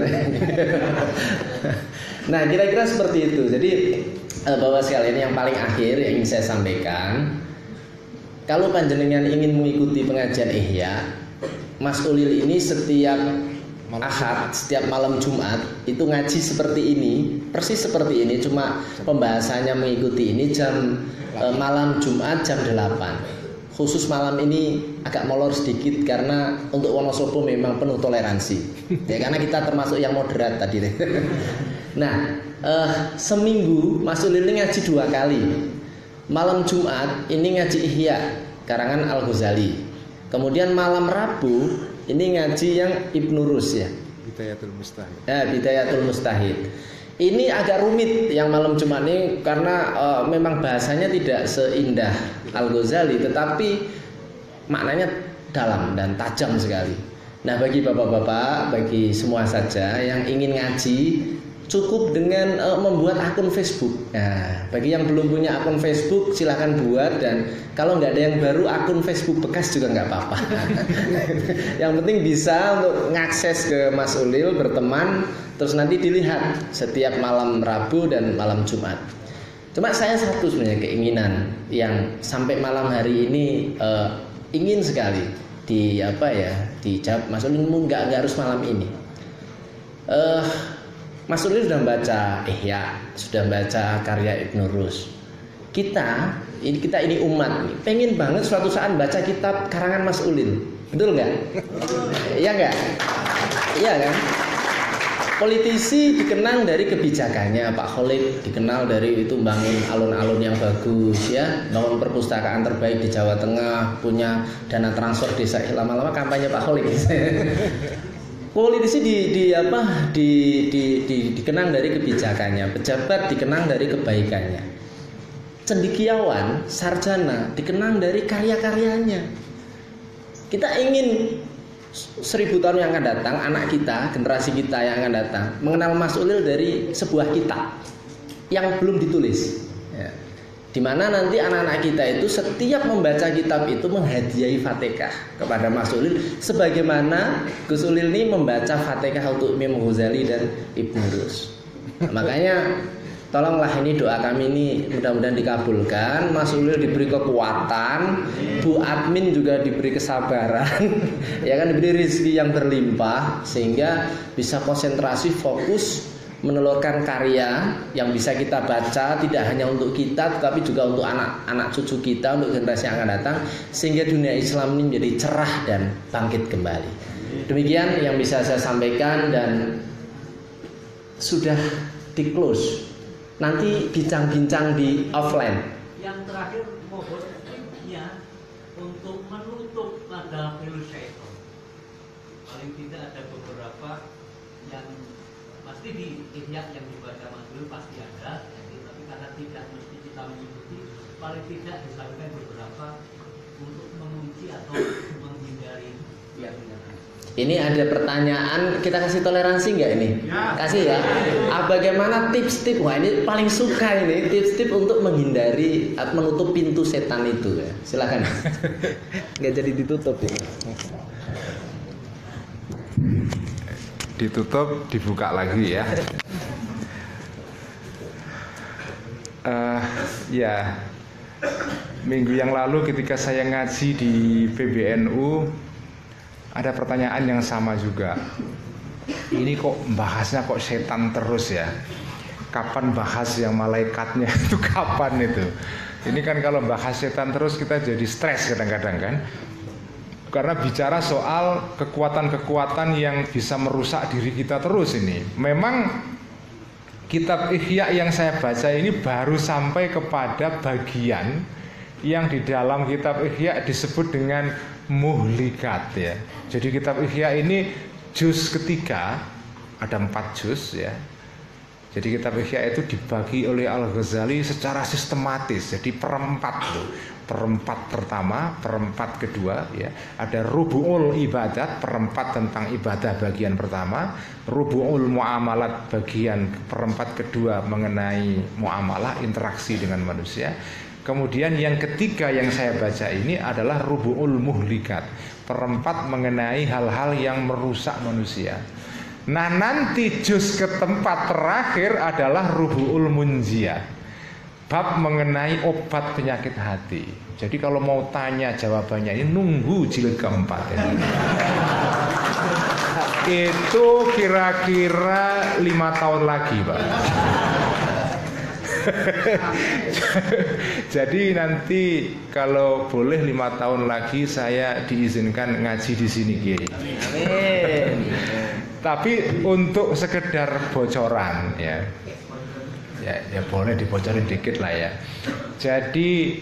Nah kira-kira seperti itu. Jadi Bapak sekalian, yang paling akhir yang ingin saya sampaikan, kalau panjenengan ingin mengikuti pengajian Ihya, Mas Ulil ini setiap Ahad, setiap malam Jumat itu ngaji seperti ini, persis seperti ini, cuma pembahasannya mengikuti ini jam malam Jumat jam 8. khusus malam ini agak molor sedikit karena untuk Wonosobo memang penuh toleransi. Ya karena kita termasuk yang moderat tadi. Nah, seminggu Mas Ulil ini ngaji 2 kali. Malam Jumat ini ngaji Ihya karangan Al-Ghazali. Kemudian malam Rabu ini ngaji yang Ibnu Rus ya. Bidayatul Mustahid. Bidayatul Mustahid. Ini agak rumit yang malam Jumat ini karena memang bahasanya tidak seindah Al-Ghazali, tetapi maknanya dalam dan tajam sekali. Nah, bagi bapak-bapak, bagi semua saja yang ingin ngaji, cukup dengan membuat akun Facebook. Nah, bagi yang belum punya akun Facebook, silahkan buat, dan kalau nggak ada yang baru, akun Facebook bekas juga nggak apa-apa. Yang penting bisa untuk ngakses ke Mas Ulil, berteman, terus nanti dilihat setiap malam Rabu dan malam Jumat. Cuma saya satu sebenarnya keinginan yang sampai malam hari ini ingin sekali dijawab Mas Ulil, nggak harus malam ini. Mas Ulil sudah baca Ihya, sudah baca karya Ibnu Rus. Kita ini umat nih, pengen banget suatu saat baca kitab karangan Mas Ulil. Betul nggak? Iya nggak? Iya kan? Politisi dikenang dari kebijakannya, Pak Khalid dikenal dari itu bangun alun-alun yang bagus ya, bangun perpustakaan terbaik di Jawa Tengah, punya dana transfer desa, lama-lama kampanye Pak Khalid. Politisi dikenang dari kebijakannya, pejabat dikenang dari kebaikannya, cendekiawan, sarjana dikenang dari karya-karyanya. Kita ingin 1000 tahun yang akan datang, anak kita, generasi kita yang akan datang mengenal Mas Ulil dari sebuah kitab yang belum ditulis ya. Dimana nanti anak-anak kita itu setiap membaca kitab itu menghadiahi Fatihah kepada Mas Ulil, sebagaimana Gus Ulil ini membaca Fatihah untuk Imam Ghazali dan Ibnu Rus. Nah, makanya tolonglah ini doa kami ini mudah-mudahan dikabulkan, Mas Ulil diberi kekuatan, Bu Admin juga diberi kesabaran, ya kan, diberi rezeki yang berlimpah sehingga bisa konsentrasi fokus menelurkan karya yang bisa kita baca, tidak hanya untuk kita tetapi juga untuk anak-anak cucu kita, untuk generasi yang akan datang, sehingga dunia Islam ini menjadi cerah dan bangkit kembali. Demikian yang bisa saya sampaikan dan sudah di close. Nanti bincang-bincang di offline. Yang terakhir mohon tipsnya untuk menutup nada syaitan. Paling tidak ada beberapa yang pasti di Ihya yang dibaca Mas Ulil pasti ada, tapi karena tidak mesti kita mengikuti, paling tidak disampaikan beberapa untuk mengunci atau menghindari keyakinan. Ini ada pertanyaan, kita kasih toleransi nggak ini? Ya. Kasih ya. Bagaimana tips-tips? Wah ini paling suka ini tips-tips untuk menghindari, menutup pintu setan itu ya. Silakan. Nggak jadi ditutup ya. Ditutup, dibuka lagi ya. Ya, minggu yang lalu ketika saya ngaji di PBNU ada pertanyaan yang sama juga. Ini kok bahasnya kok setan terus ya? Kapan bahas yang malaikatnya itu kapan itu? Ini kan kalau bahas setan terus kita jadi stres kadang-kadang kan? Karena bicara soal kekuatan-kekuatan yang bisa merusak diri kita terus ini. Memang kitab Ihya yang saya baca ini baru sampai kepada bagian yang di dalam kitab Ihya disebut dengan muhlikat ya. Jadi kitab Ihya ini juz ketiga, ada 4 juz ya. Jadi kitab Ihya itu dibagi oleh Al-Ghazali secara sistematis. Jadi perempat loh. Perempat pertama, perempat kedua ya. Ada rubu'ul ibadat, perempat tentang ibadah bagian pertama, rubu'ul muamalat bagian perempat kedua mengenai muamalah, interaksi dengan manusia. Kemudian yang ketiga yang saya baca ini adalah rubu'ul muhlikat, perempat mengenai hal-hal yang merusak manusia. Nah nanti juz keempat terakhir adalah rubu'ul munjiyah, bab mengenai obat penyakit hati. Jadi kalau mau tanya jawabannya ini nunggu jilid keempat ya. Itu kira-kira 5 tahun lagi Pak. Jadi nanti kalau boleh 5 tahun lagi saya diizinkan ngaji di sini, Kiai. Amin. Tapi untuk sekedar bocoran ya. Ya boleh dibocorin dikit lah ya. Jadi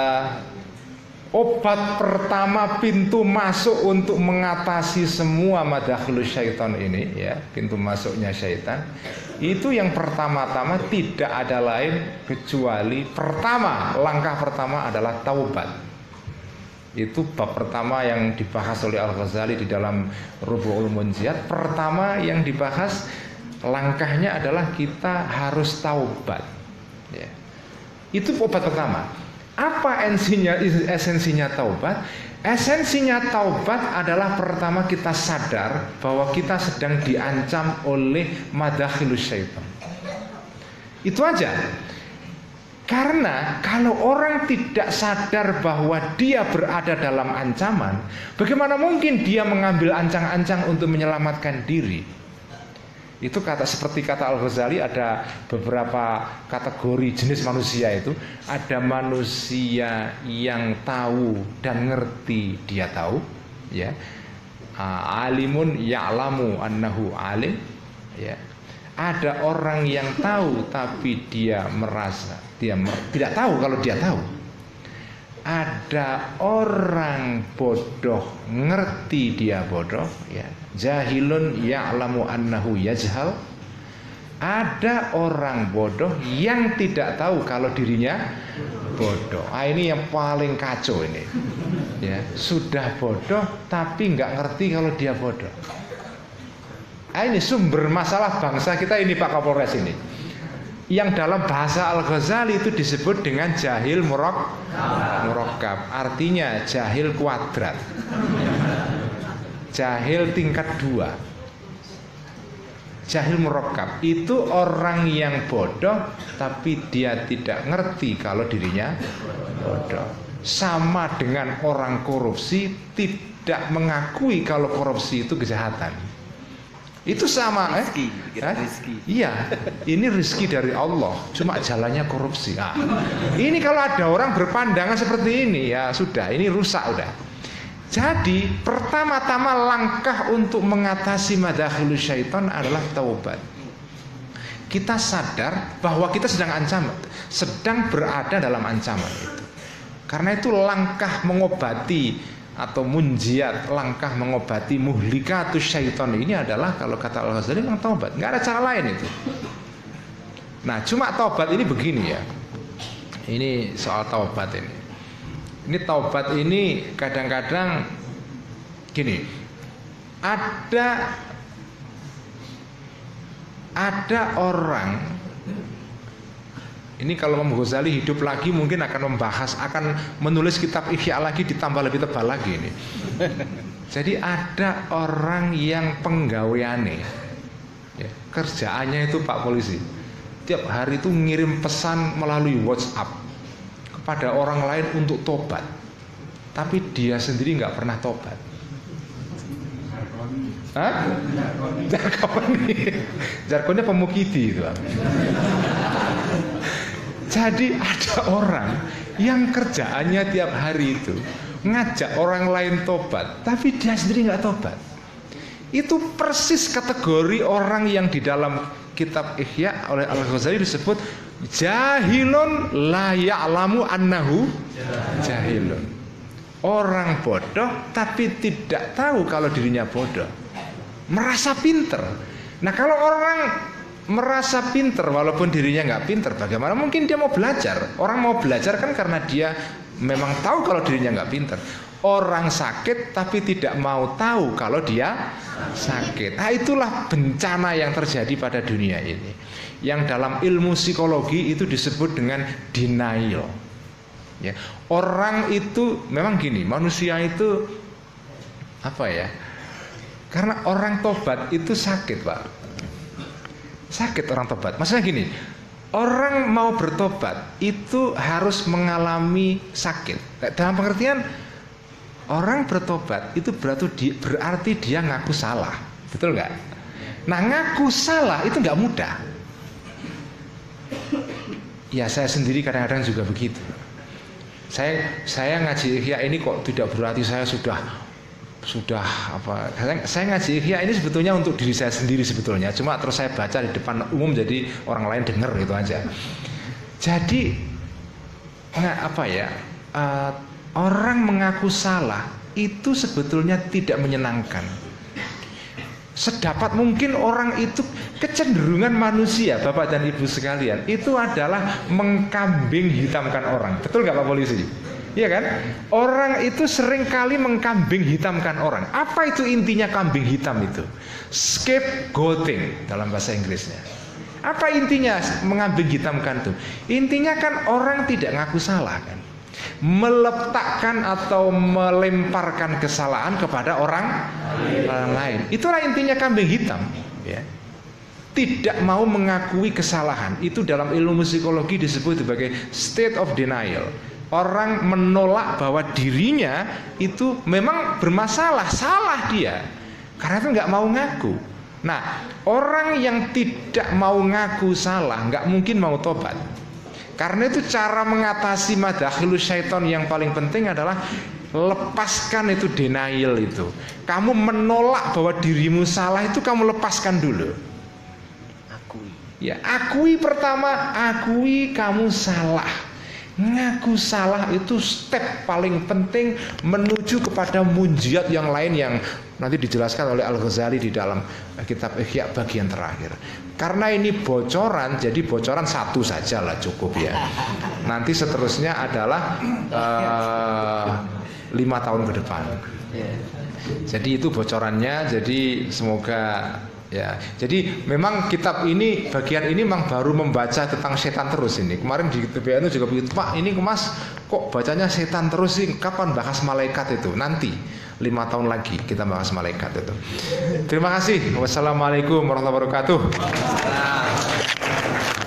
obat pertama, pintu masuk untuk mengatasi semua madakhilus syaitan ini ya, pintu masuknya syaitan itu yang pertama-tama tidak ada lain kecuali langkah pertama adalah taubat. Itu bab pertama yang dibahas oleh Al-Ghazali di dalam Rubu'ul Munjiat. Pertama yang dibahas langkahnya adalah kita harus taubat ya. Itu obat pertama. Apa esensinya taubat? Esensinya taubat adalah pertama kita sadar bahwa kita sedang diancam oleh madakhilus syaitan. Itu aja. Karena kalau orang tidak sadar bahwa dia berada dalam ancaman, bagaimana mungkin dia mengambil ancang-ancang untuk menyelamatkan diri? Itu seperti kata Al-Ghazali, ada beberapa kategori jenis manusia itu. Ada manusia yang tahu dan ngerti dia tahu ya. Alimun ya'lamu annahu alim ya. Ada orang yang tahu tapi dia merasa dia tidak tahu kalau dia tahu. Ada orang bodoh ngerti dia bodoh ya. Jahilun ya'lamu annahu yajhal. Ada orang bodoh yang tidak tahu kalau dirinya bodoh. Ini yang paling kacau ini ya. Sudah bodoh tapi nggak ngerti kalau dia bodoh. Ini sumber masalah bangsa kita ini, Pak Kapolres ini. Yang dalam bahasa Al-Ghazali itu disebut dengan jahil murakkab. Artinya jahil kuadrat, jahil tingkat 2. Jahil murakkab itu orang yang bodoh tapi dia tidak ngerti kalau dirinya bodoh. Sama dengan orang korupsi tidak mengakui kalau korupsi itu kejahatan. Itu sama rizki. Iya, ini rezeki dari Allah, cuma jalannya korupsi. Ini kalau ada orang berpandangan seperti ini, ya sudah, ini rusak udah. Jadi pertama-tama langkah untuk mengatasi madakhilus syaitan adalah taubat. Kita sadar bahwa kita sedang berada dalam ancaman itu. Karena itu langkah mengobati atau munjiat, langkah mengobati muhlikatus syaitan ini adalah kalau kata Al-Ghazali memang taubat, nggak ada cara lain itu. Nah, cuma taubat ini begini ya. Ini soal taubat ini. Ini taubat ini kadang-kadang gini. Ada orang. Ini kalau Imam Ghazali hidup lagi mungkin akan menulis kitab Ihya lagi ditambah lebih tebal lagi ini. Jadi ada orang yang penggaweane ya, kerjaannya itu Pak Polisi tiap hari itu ngirim pesan melalui WhatsApp kepada orang lain untuk tobat, tapi dia sendiri nggak pernah tobat. Jargonnya pemukidi itu. Jadi ada orang yang kerjaannya tiap hari itu ngajak orang lain tobat, tapi dia sendiri nggak tobat. Itu persis kategori orang yang di dalam kitab Ihya oleh Al-Ghazali disebut jahilun la ya'lamu annahu jahilun. Orang bodoh tapi tidak tahu kalau dirinya bodoh. Merasa pinter. Nah, kalau orang merasa pinter walaupun dirinya nggak pinter, bagaimana mungkin dia mau belajar? Orang mau belajar kan karena dia memang tahu kalau dirinya nggak pinter. Orang sakit tapi tidak mau tahu kalau dia sakit. Nah, itulah bencana yang terjadi pada dunia ini, yang dalam ilmu psikologi itu disebut dengan denial ya. Orang itu memang gini, manusia itu apa ya, karena orang tobat itu sakit Pak. Sakit orang tobat. Maksudnya gini, orang mau bertobat itu harus mengalami sakit. Dalam pengertian orang bertobat itu berarti dia ngaku salah. Betul nggak? Nah, ngaku salah itu nggak mudah. Ya saya sendiri kadang-kadang juga begitu. Saya ngaji Ihya ini kok tidak berarti saya sudah apa? Saya ngaji Ihya ini sebetulnya untuk diri saya sendiri sebetulnya. Cuma terus saya baca di depan umum jadi orang lain dengar gitu aja. Jadi apa ya? Orang mengaku salah itu sebetulnya tidak menyenangkan. Sedapat mungkin orang itu kecenderungan manusia, Bapak dan Ibu sekalian, itu adalah mengkambing hitamkan orang. Betul nggak Pak Polisi? Iya kan? Orang itu seringkali mengkambing hitamkan orang. Apa itu intinya kambing hitam itu? Scapegoating dalam bahasa Inggrisnya. Apa intinya mengambing hitamkan itu? Intinya kan orang tidak ngaku salah kan, meletakkan atau melemparkan kesalahan kepada orang lain. Itulah intinya kambing hitam, ya. Tidak mau mengakui kesalahan. Itu dalam ilmu psikologi disebut sebagai state of denial. Orang menolak bahwa dirinya itu memang bermasalah, salah dia, karena itu nggak mau ngaku. Nah, orang yang tidak mau ngaku salah nggak mungkin mau tobat. Karena itu cara mengatasi madakhilus syaiton yang paling penting adalah lepaskan itu denial itu. Kamu menolak bahwa dirimu salah itu kamu lepaskan dulu. Akui. Ya, akui pertama, akui kamu salah. Ngaku salah itu step paling penting menuju kepada munjiat yang lain yang nanti dijelaskan oleh Al-Ghazali di dalam kitab Ihya bagian terakhir. Karena ini bocoran, jadi bocoran satu saja lah cukup ya. Nanti seterusnya adalah 5 tahun ke depan. Jadi itu bocorannya. Jadi semoga ya. Jadi memang kitab ini bagian ini memang baru membaca tentang setan terus ini. Kemarin di TBNU juga begitu, Pak. Ini Mas kok bacanya setan terus sih? Kapan bahas malaikat itu? Nanti 5 tahun lagi kita bahas malaikat itu. Terima kasih. Wassalamualaikum warahmatullahi wabarakatuh.